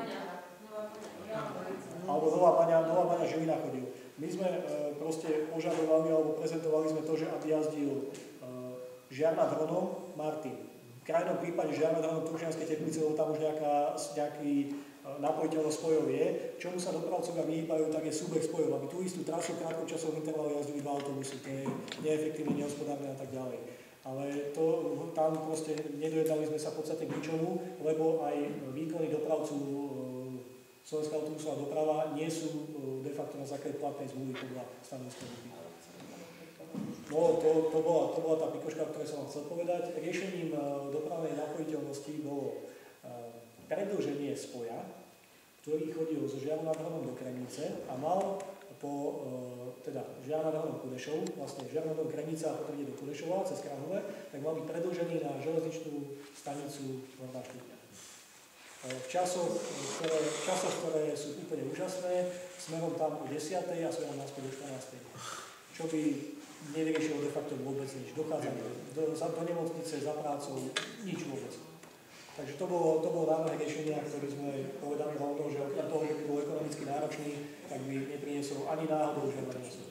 Alebo Nová Baňa, Žilina chodil. My sme proste požadovali, alebo prezentovali sme to, že aby jazdil Žiar nad Hronom, Martin. V krajnom prípade Žiar nad Hronom, Trušianske Teplice, lebo tam už nejaký napojiteľnosť spojov je. Čomu sa dopravcovia vyhýbajú, tak je súbeh spojov, aby tú istú trasu v krátkočasovom intervale jazdili iba autobusy. To je neefektívne, nehospodárne a tak ďalej. Ale tam proste nedojednali sme sa v podstate k ničomu, lebo aj výkony dopravcu Slovenská autobusová doprava nie sú de facto na základe platnej zmluvy podľa stanoviska župy. No, to bola tá pikoška, o ktorej som vám chcel povedať. Riešením dopravnej napojiteľnosti bolo predĺženie spoja, ktorý chodil zo Žiaru nad Hronom do Kremnice a mal teda Žiar nad Hronom Kudešov, vlastne Žiar nad Hronom Kremnica a potom ide do Kudešova cez Krahove, tak mal byť predĺžený na železničnú stanicu Horná Štúpňa. V časoch, ktoré sú úplne úžasné, smerom tam o 10. a smerom naspäť o 14. Čo by nevyriešilo de facto vôbec nič. Dochádzanie do nemocnice, za prácou, nič vôbec. Takže to bolo návrh riešenia, ktoré sme povedali rovno, že okrem toho, že by bol ekonomicky náročný, tak by nepriniesol ani náhodou žiadne výsledky.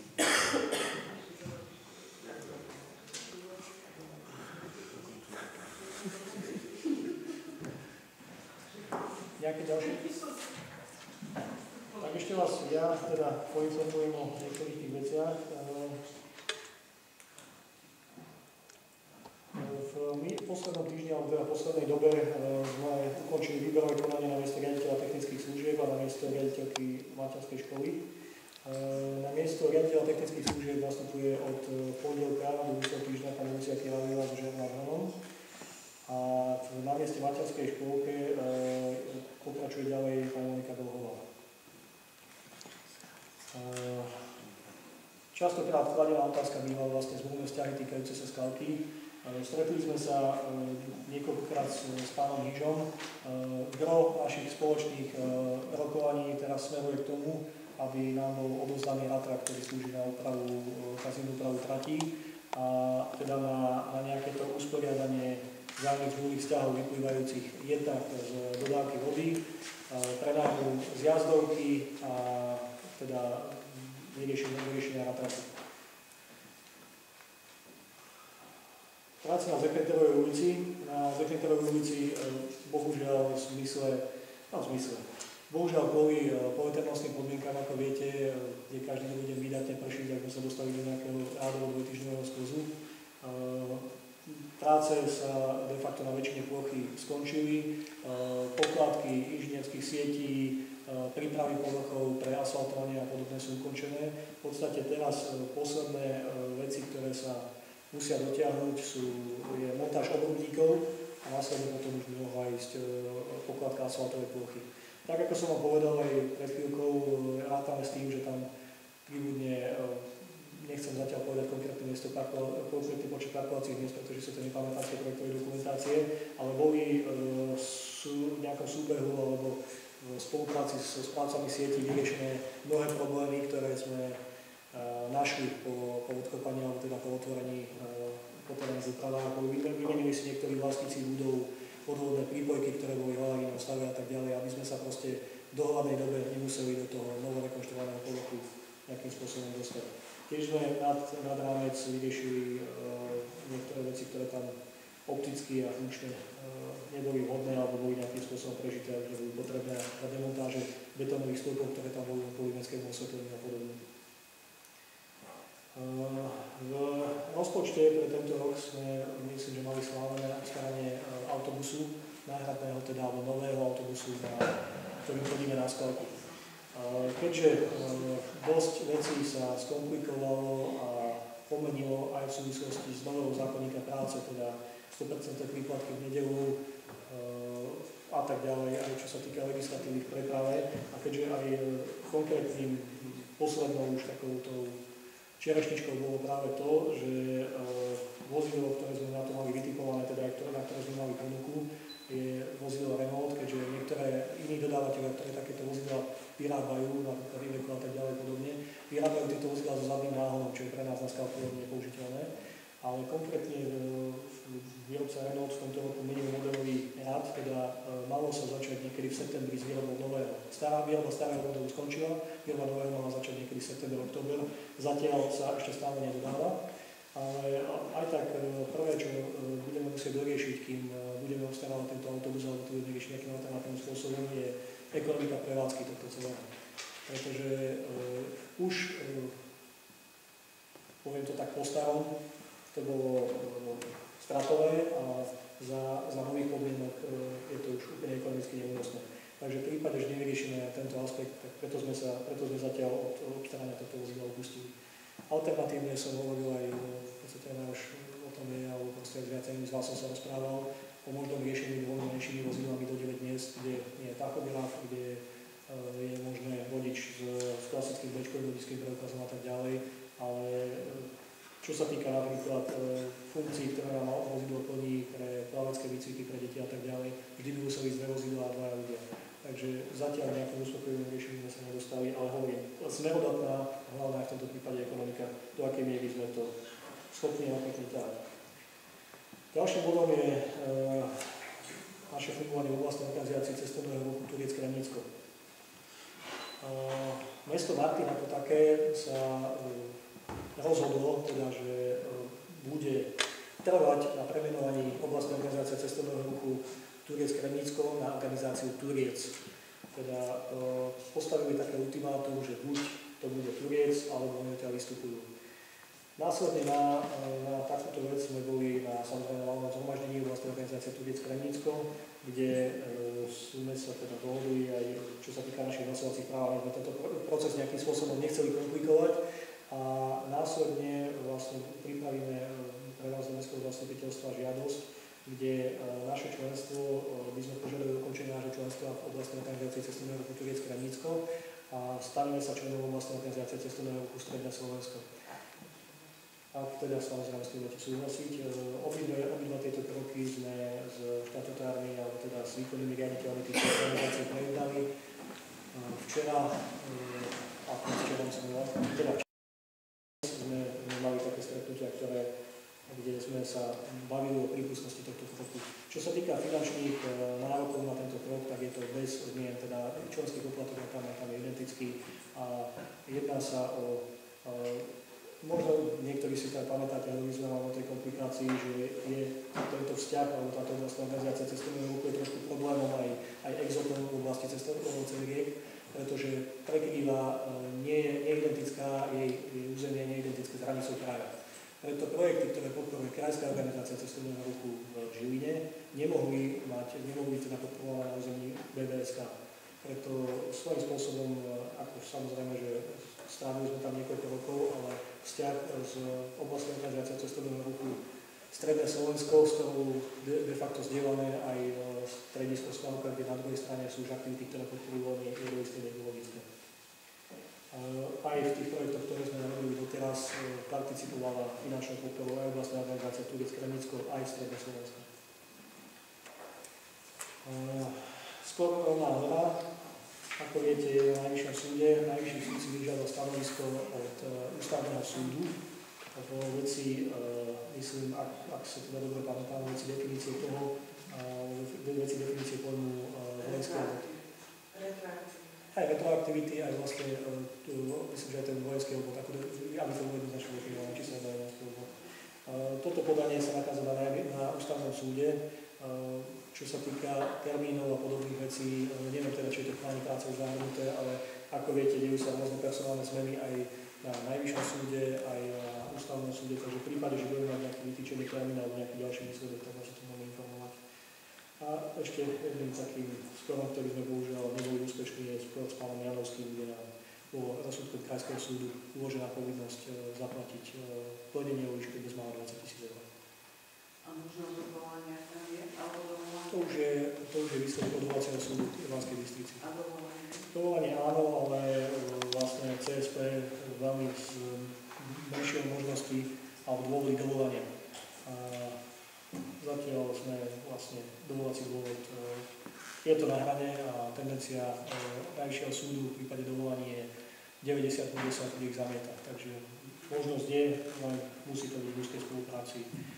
Nejaké ďalšie? Tak ešte vás ja teda poinformujem o niektorých tých veciach. V poslednom týždni, alebo teda v poslednej dobe sme ukončili výberové konanie na miesto riaditeľa technických služieb a na miesto miesto riaditeľky materskej školy. Na miesto riaditeľa technických služieb nastupuje od pondelka do budúceho týždňa pani Lucia Kilavila so ženou Agronom. A na mieste materskej škôlke pokračuje ďalej pani Monika Dolhová. Častokrát kladená otázka bývala vlastne zmluvné vzťahy týkajúce sa Skalky. Stretli sme sa niekoľkokrát s pánom Hyžom. Gro našich spoločných rokovaní teraz smeruje k tomu, aby nám bol odovzdaný ratrak, ktorý slúži na kazínu úpravu tratí a teda na nejaké to usporiadanie vzájomných zmluvných vzťahov vyplývajúcich jednak z dodávky vody, prenájmu z jazdovky a teda vyriešenia ratraku. Práca na Zekrenterovej ulici. Na Zekrenterovej ulici bohužiaľ bohužiaľ kvôli poveternostným podmienkám, ako viete, kde každý deň výdatne pršiť, ak sme sa dostali do nejakého rádovo dvojtýždňového sklzu. Práce sa de facto na väčšine plochy skončili. Pokladky inžinierských sietí, prípravy povrchov pre asfaltovanie a podobné sú ukončené. V podstate teraz posledné veci, ktoré sa musia dotiahnuť, je montáž obrubníkov a následne potom už by mohla ísť pokladka asfaltovej plochy. Tak ako som vám povedal aj pred chvíľkou, rátame s tým, že tam pribudne, nechcem zatiaľ povedať konkrétne miesto, konkrétny počet parkovacích miest, pretože sa to nepamätá z tej projektovej dokumentácie, ale boli v nejakom súbehu alebo v spolupráci so správcami sietí vyriešené mnohé problémy, ktoré sme našli po odkopaní alebo teda po otvorení poterených úpravách. Vymenili si niektorí vlastníci budov podvodné prípojky, ktoré boli v havarijnom stave a tak ďalej, aby sme sa proste v dohľadnej dobe nemuseli do toho novo rekonštruovaného povrchu nejakým spôsobom dostať. Tiež sme nad rámec vyriešili niektoré veci, ktoré tam opticky a funkčne neboli vhodné alebo boli nejakým spôsobom prežité, že boli potrebné na demontáže betónových stĺpov, ktoré tam boli kvôli mestskému osvetleniu a podobne. V rozpočte pre tento rok sme, myslím, že mali schválené obstaranie autobusu náhradného, teda alebo nového autobusu, ktorým chodíme na Skalku. Keďže dosť vecí sa skomplikovalo a pomenilo aj v súvislosti s novou zákonníka práce, teda 100% príplatky v nedeľu a tak ďalej, aj čo sa týka legislatívy v preprave, a keďže aj konkrétnym poslednou už takouto čerešničkou bolo práve to, že vozidlo, ktoré sme na to mali vytipované, teda na ktoré sme mali ponuku, je vozidlo Renault, keďže niektoré iní dodávateľe, ktoré takéto vozidla vyrábajú, napríklad Iveco a tak ďalej podobne, vyrábajú tieto vozidla so zadným náhonom, čo je pre nás na Skalku nepoužiteľné. Ale konkrétne výrobca Renault v tomto roku menil modelový rad, teda malo sa začať niekedy v septembri s výrobou nového. Výroba starého modelu skončila, výroba nového mala začať niekedy v septembri, október. Zatiaľ sa ešte stále nedodáva, ale aj tak prvé, čo budeme musieť doriešiť, kým budeme obstarávať tento autobus, alebo to budeme riešiť nejakým alternatívnym spôsobom, je ekonomika prevádzky tohto celého. Pretože už, poviem to tak po starom, to bolo stratové a za nových podmienok je to už úplne ekonomicky neúnosné. Takže v prípade, že nevyriešime tento aspekt, tak preto sme zatiaľ od obstarania tohto vozidla upustili. Alternatívne som hovoril aj, v podstate náš o tom je, alebo proste aj s viacerými z vás som sa rozprával o možnom riešení dvomi menšími vozidlami do 9 miest, kde nie je tachograf, kde je možné vodič s klasickým bečkovým vodičským preukazom a tak ďalej, ale čo sa týka napríklad funkcií, ktoré nám vozidlo plní pre plavecké výcviky pre deti a tak ďalej, vždy by museli ísť dve vozidlá a dvaja ľudia. Takže zatiaľ nejaké uspokojivým riešení sme sa nedostali, ale hovorím, smerodatná, hlavná v tomto prípade ekonomika, do akej miery sme to schopní a ochotní dať. Ďalším bodom je naše fungovanie v oblasti organizácie cestovného ruchu Turiec-Kremnicko. Mesto Martin ako také sa rozhodlo, teda, že bude trvať na premenovaní oblasti organizácie cestovného ruchu Turiec-Kremnicko na organizáciu Turiec. Teda postavili také ultimátum, že buď to bude Turiec, alebo oni teda vystupujú. Následne na takúto vec sme boli na samozrejme valnom zhromaždení oblasti organizácie Turiec-Kremnicko, kde sme sa teda dohodli aj, čo sa týka našich hlasovacích práv, sme tento proces nejakým spôsobom nechceli komplikovať a následne vlastne pripravíme pre vás do mestského zastupiteľstva žiadosť, kde naše členstvo by sme požiadali ukončenie nášho členstva v oblastnej organizácii cestovného ruchu Turecko-Ranícko a staneme sa členom oblastnej organizácie cestovného ruchu Stredné Slovensko. Ak teda samozrejme s tým budete súhlasiť, obidva tieto kroky sme s štatutármi alebo teda s výkonnými riaditeľmi týchto organizácií prejednali. Včera a predvčerom sme mali také stretnutia, kde sme sa bavili o prípustnosti tohto kroku. Čo sa týka finančných nárokov na tento krok, tak je to bez zmien, teda členský poplatok tam je identický a jedná sa o možno niektorí si tak pamätáte, že my sme mali o tej komplikácii, že je tento vzťah, alebo táto vlastná organizácia cestovného ruchu je trošku problémom aj exotom v oblasti cestovného ceriek, pretože prekrýva, nie je identická, jej územie nie je identické s hranicou kraja. Preto projekty, ktoré podporuje Krajská organizácia cestovného ruchu v Žiline, nemohli teda podporovať na území BBSK. Preto svojím spôsobom, ako samozrejme, že strávili sme tam niekoľko rokov, ale vzťah s oblastnou organizáciou cestovného ruchu Stredné Slovensko, s ktorou de facto zdieľame aj stredisko Slavka, kde na druhej strane sú už aktivity, ktoré podporujú je doisté nebiologické. Aj v tých projektoch, ktoré sme robili doteraz, participovala finančnou podporou aj oblastná organizácia Turecko-Ranícko, aj Stredné Slovensko. Skôr rovná hora. Ako viete, je na Najvyššom súde. Najvyšší súd si vyžiadal stanovisko od Ústavného súdu vo veci, myslím, ak sa teda dobre pamätám, veci definície toho, veci definície pojmu vojenského. Aj retroaktivity, aj vlastne, myslím, že aj ten vojenský obvod, aby to bolo jednoznačne definované, či sa dá vojenský obvod. Toto podanie sa nachádza na Ústavnom súde. Čo sa týka termínov a podobných vecí, neviem teda, či je to v pláne práce už zahrnuté, ale ako viete, dejú sa rôzne personálne zmeny aj na Najvyššom súde, aj na Ústavnom súde, takže v prípade, že budeme mať nejaký vytýčený termín alebo nejaký ďalší výsledok, tak vás o tom môžeme informovať. A ešte jedným takým sporom, ktorý sme bohužiaľ neboli úspešní, je spor s pánom Janovským, kde nám po rozsudku Krajského súdu uložená povinnosť zaplatiť plnenie o výške bezmála 20 000 eur. A možno odvolanie tam je? Alebo dovolanie? To už je výsledok odvolacieho súdu v Banskej Bystrici. A dovolanie? Dovolanie áno, ale vlastne CSP veľmi menšie možnosti alebo dôvody dovolania. Zatiaľ sme vlastne dovolací dôvod, je to na hrane a tendencia Najvyššieho súdu v prípade dovolania je 90% ich zamieta. Takže možnosť je, len musí to byť v úzkej spolupráci.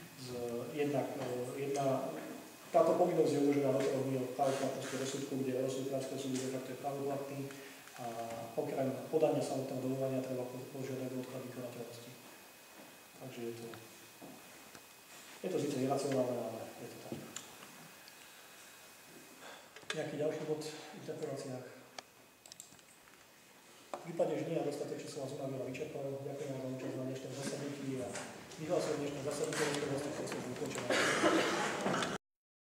Táto povinnosť je uložená do 3 dní od právoplatnosti rozsudku, kde rozsudok Krajského súdu de facto je právoplatný a okrem podania samotného dovolania treba požiadať odklad vykonateľnosti. Takže je to síce iracionálne, ale je to tak. Nejaký ďalší bod v interpeláciách? V prípade, že nie, a dostatočne som vás unavil a vyčerpal. Ďakujem vám za účasť na dnešnom zasadnutí a vyhlasujem dnešné zasadnutie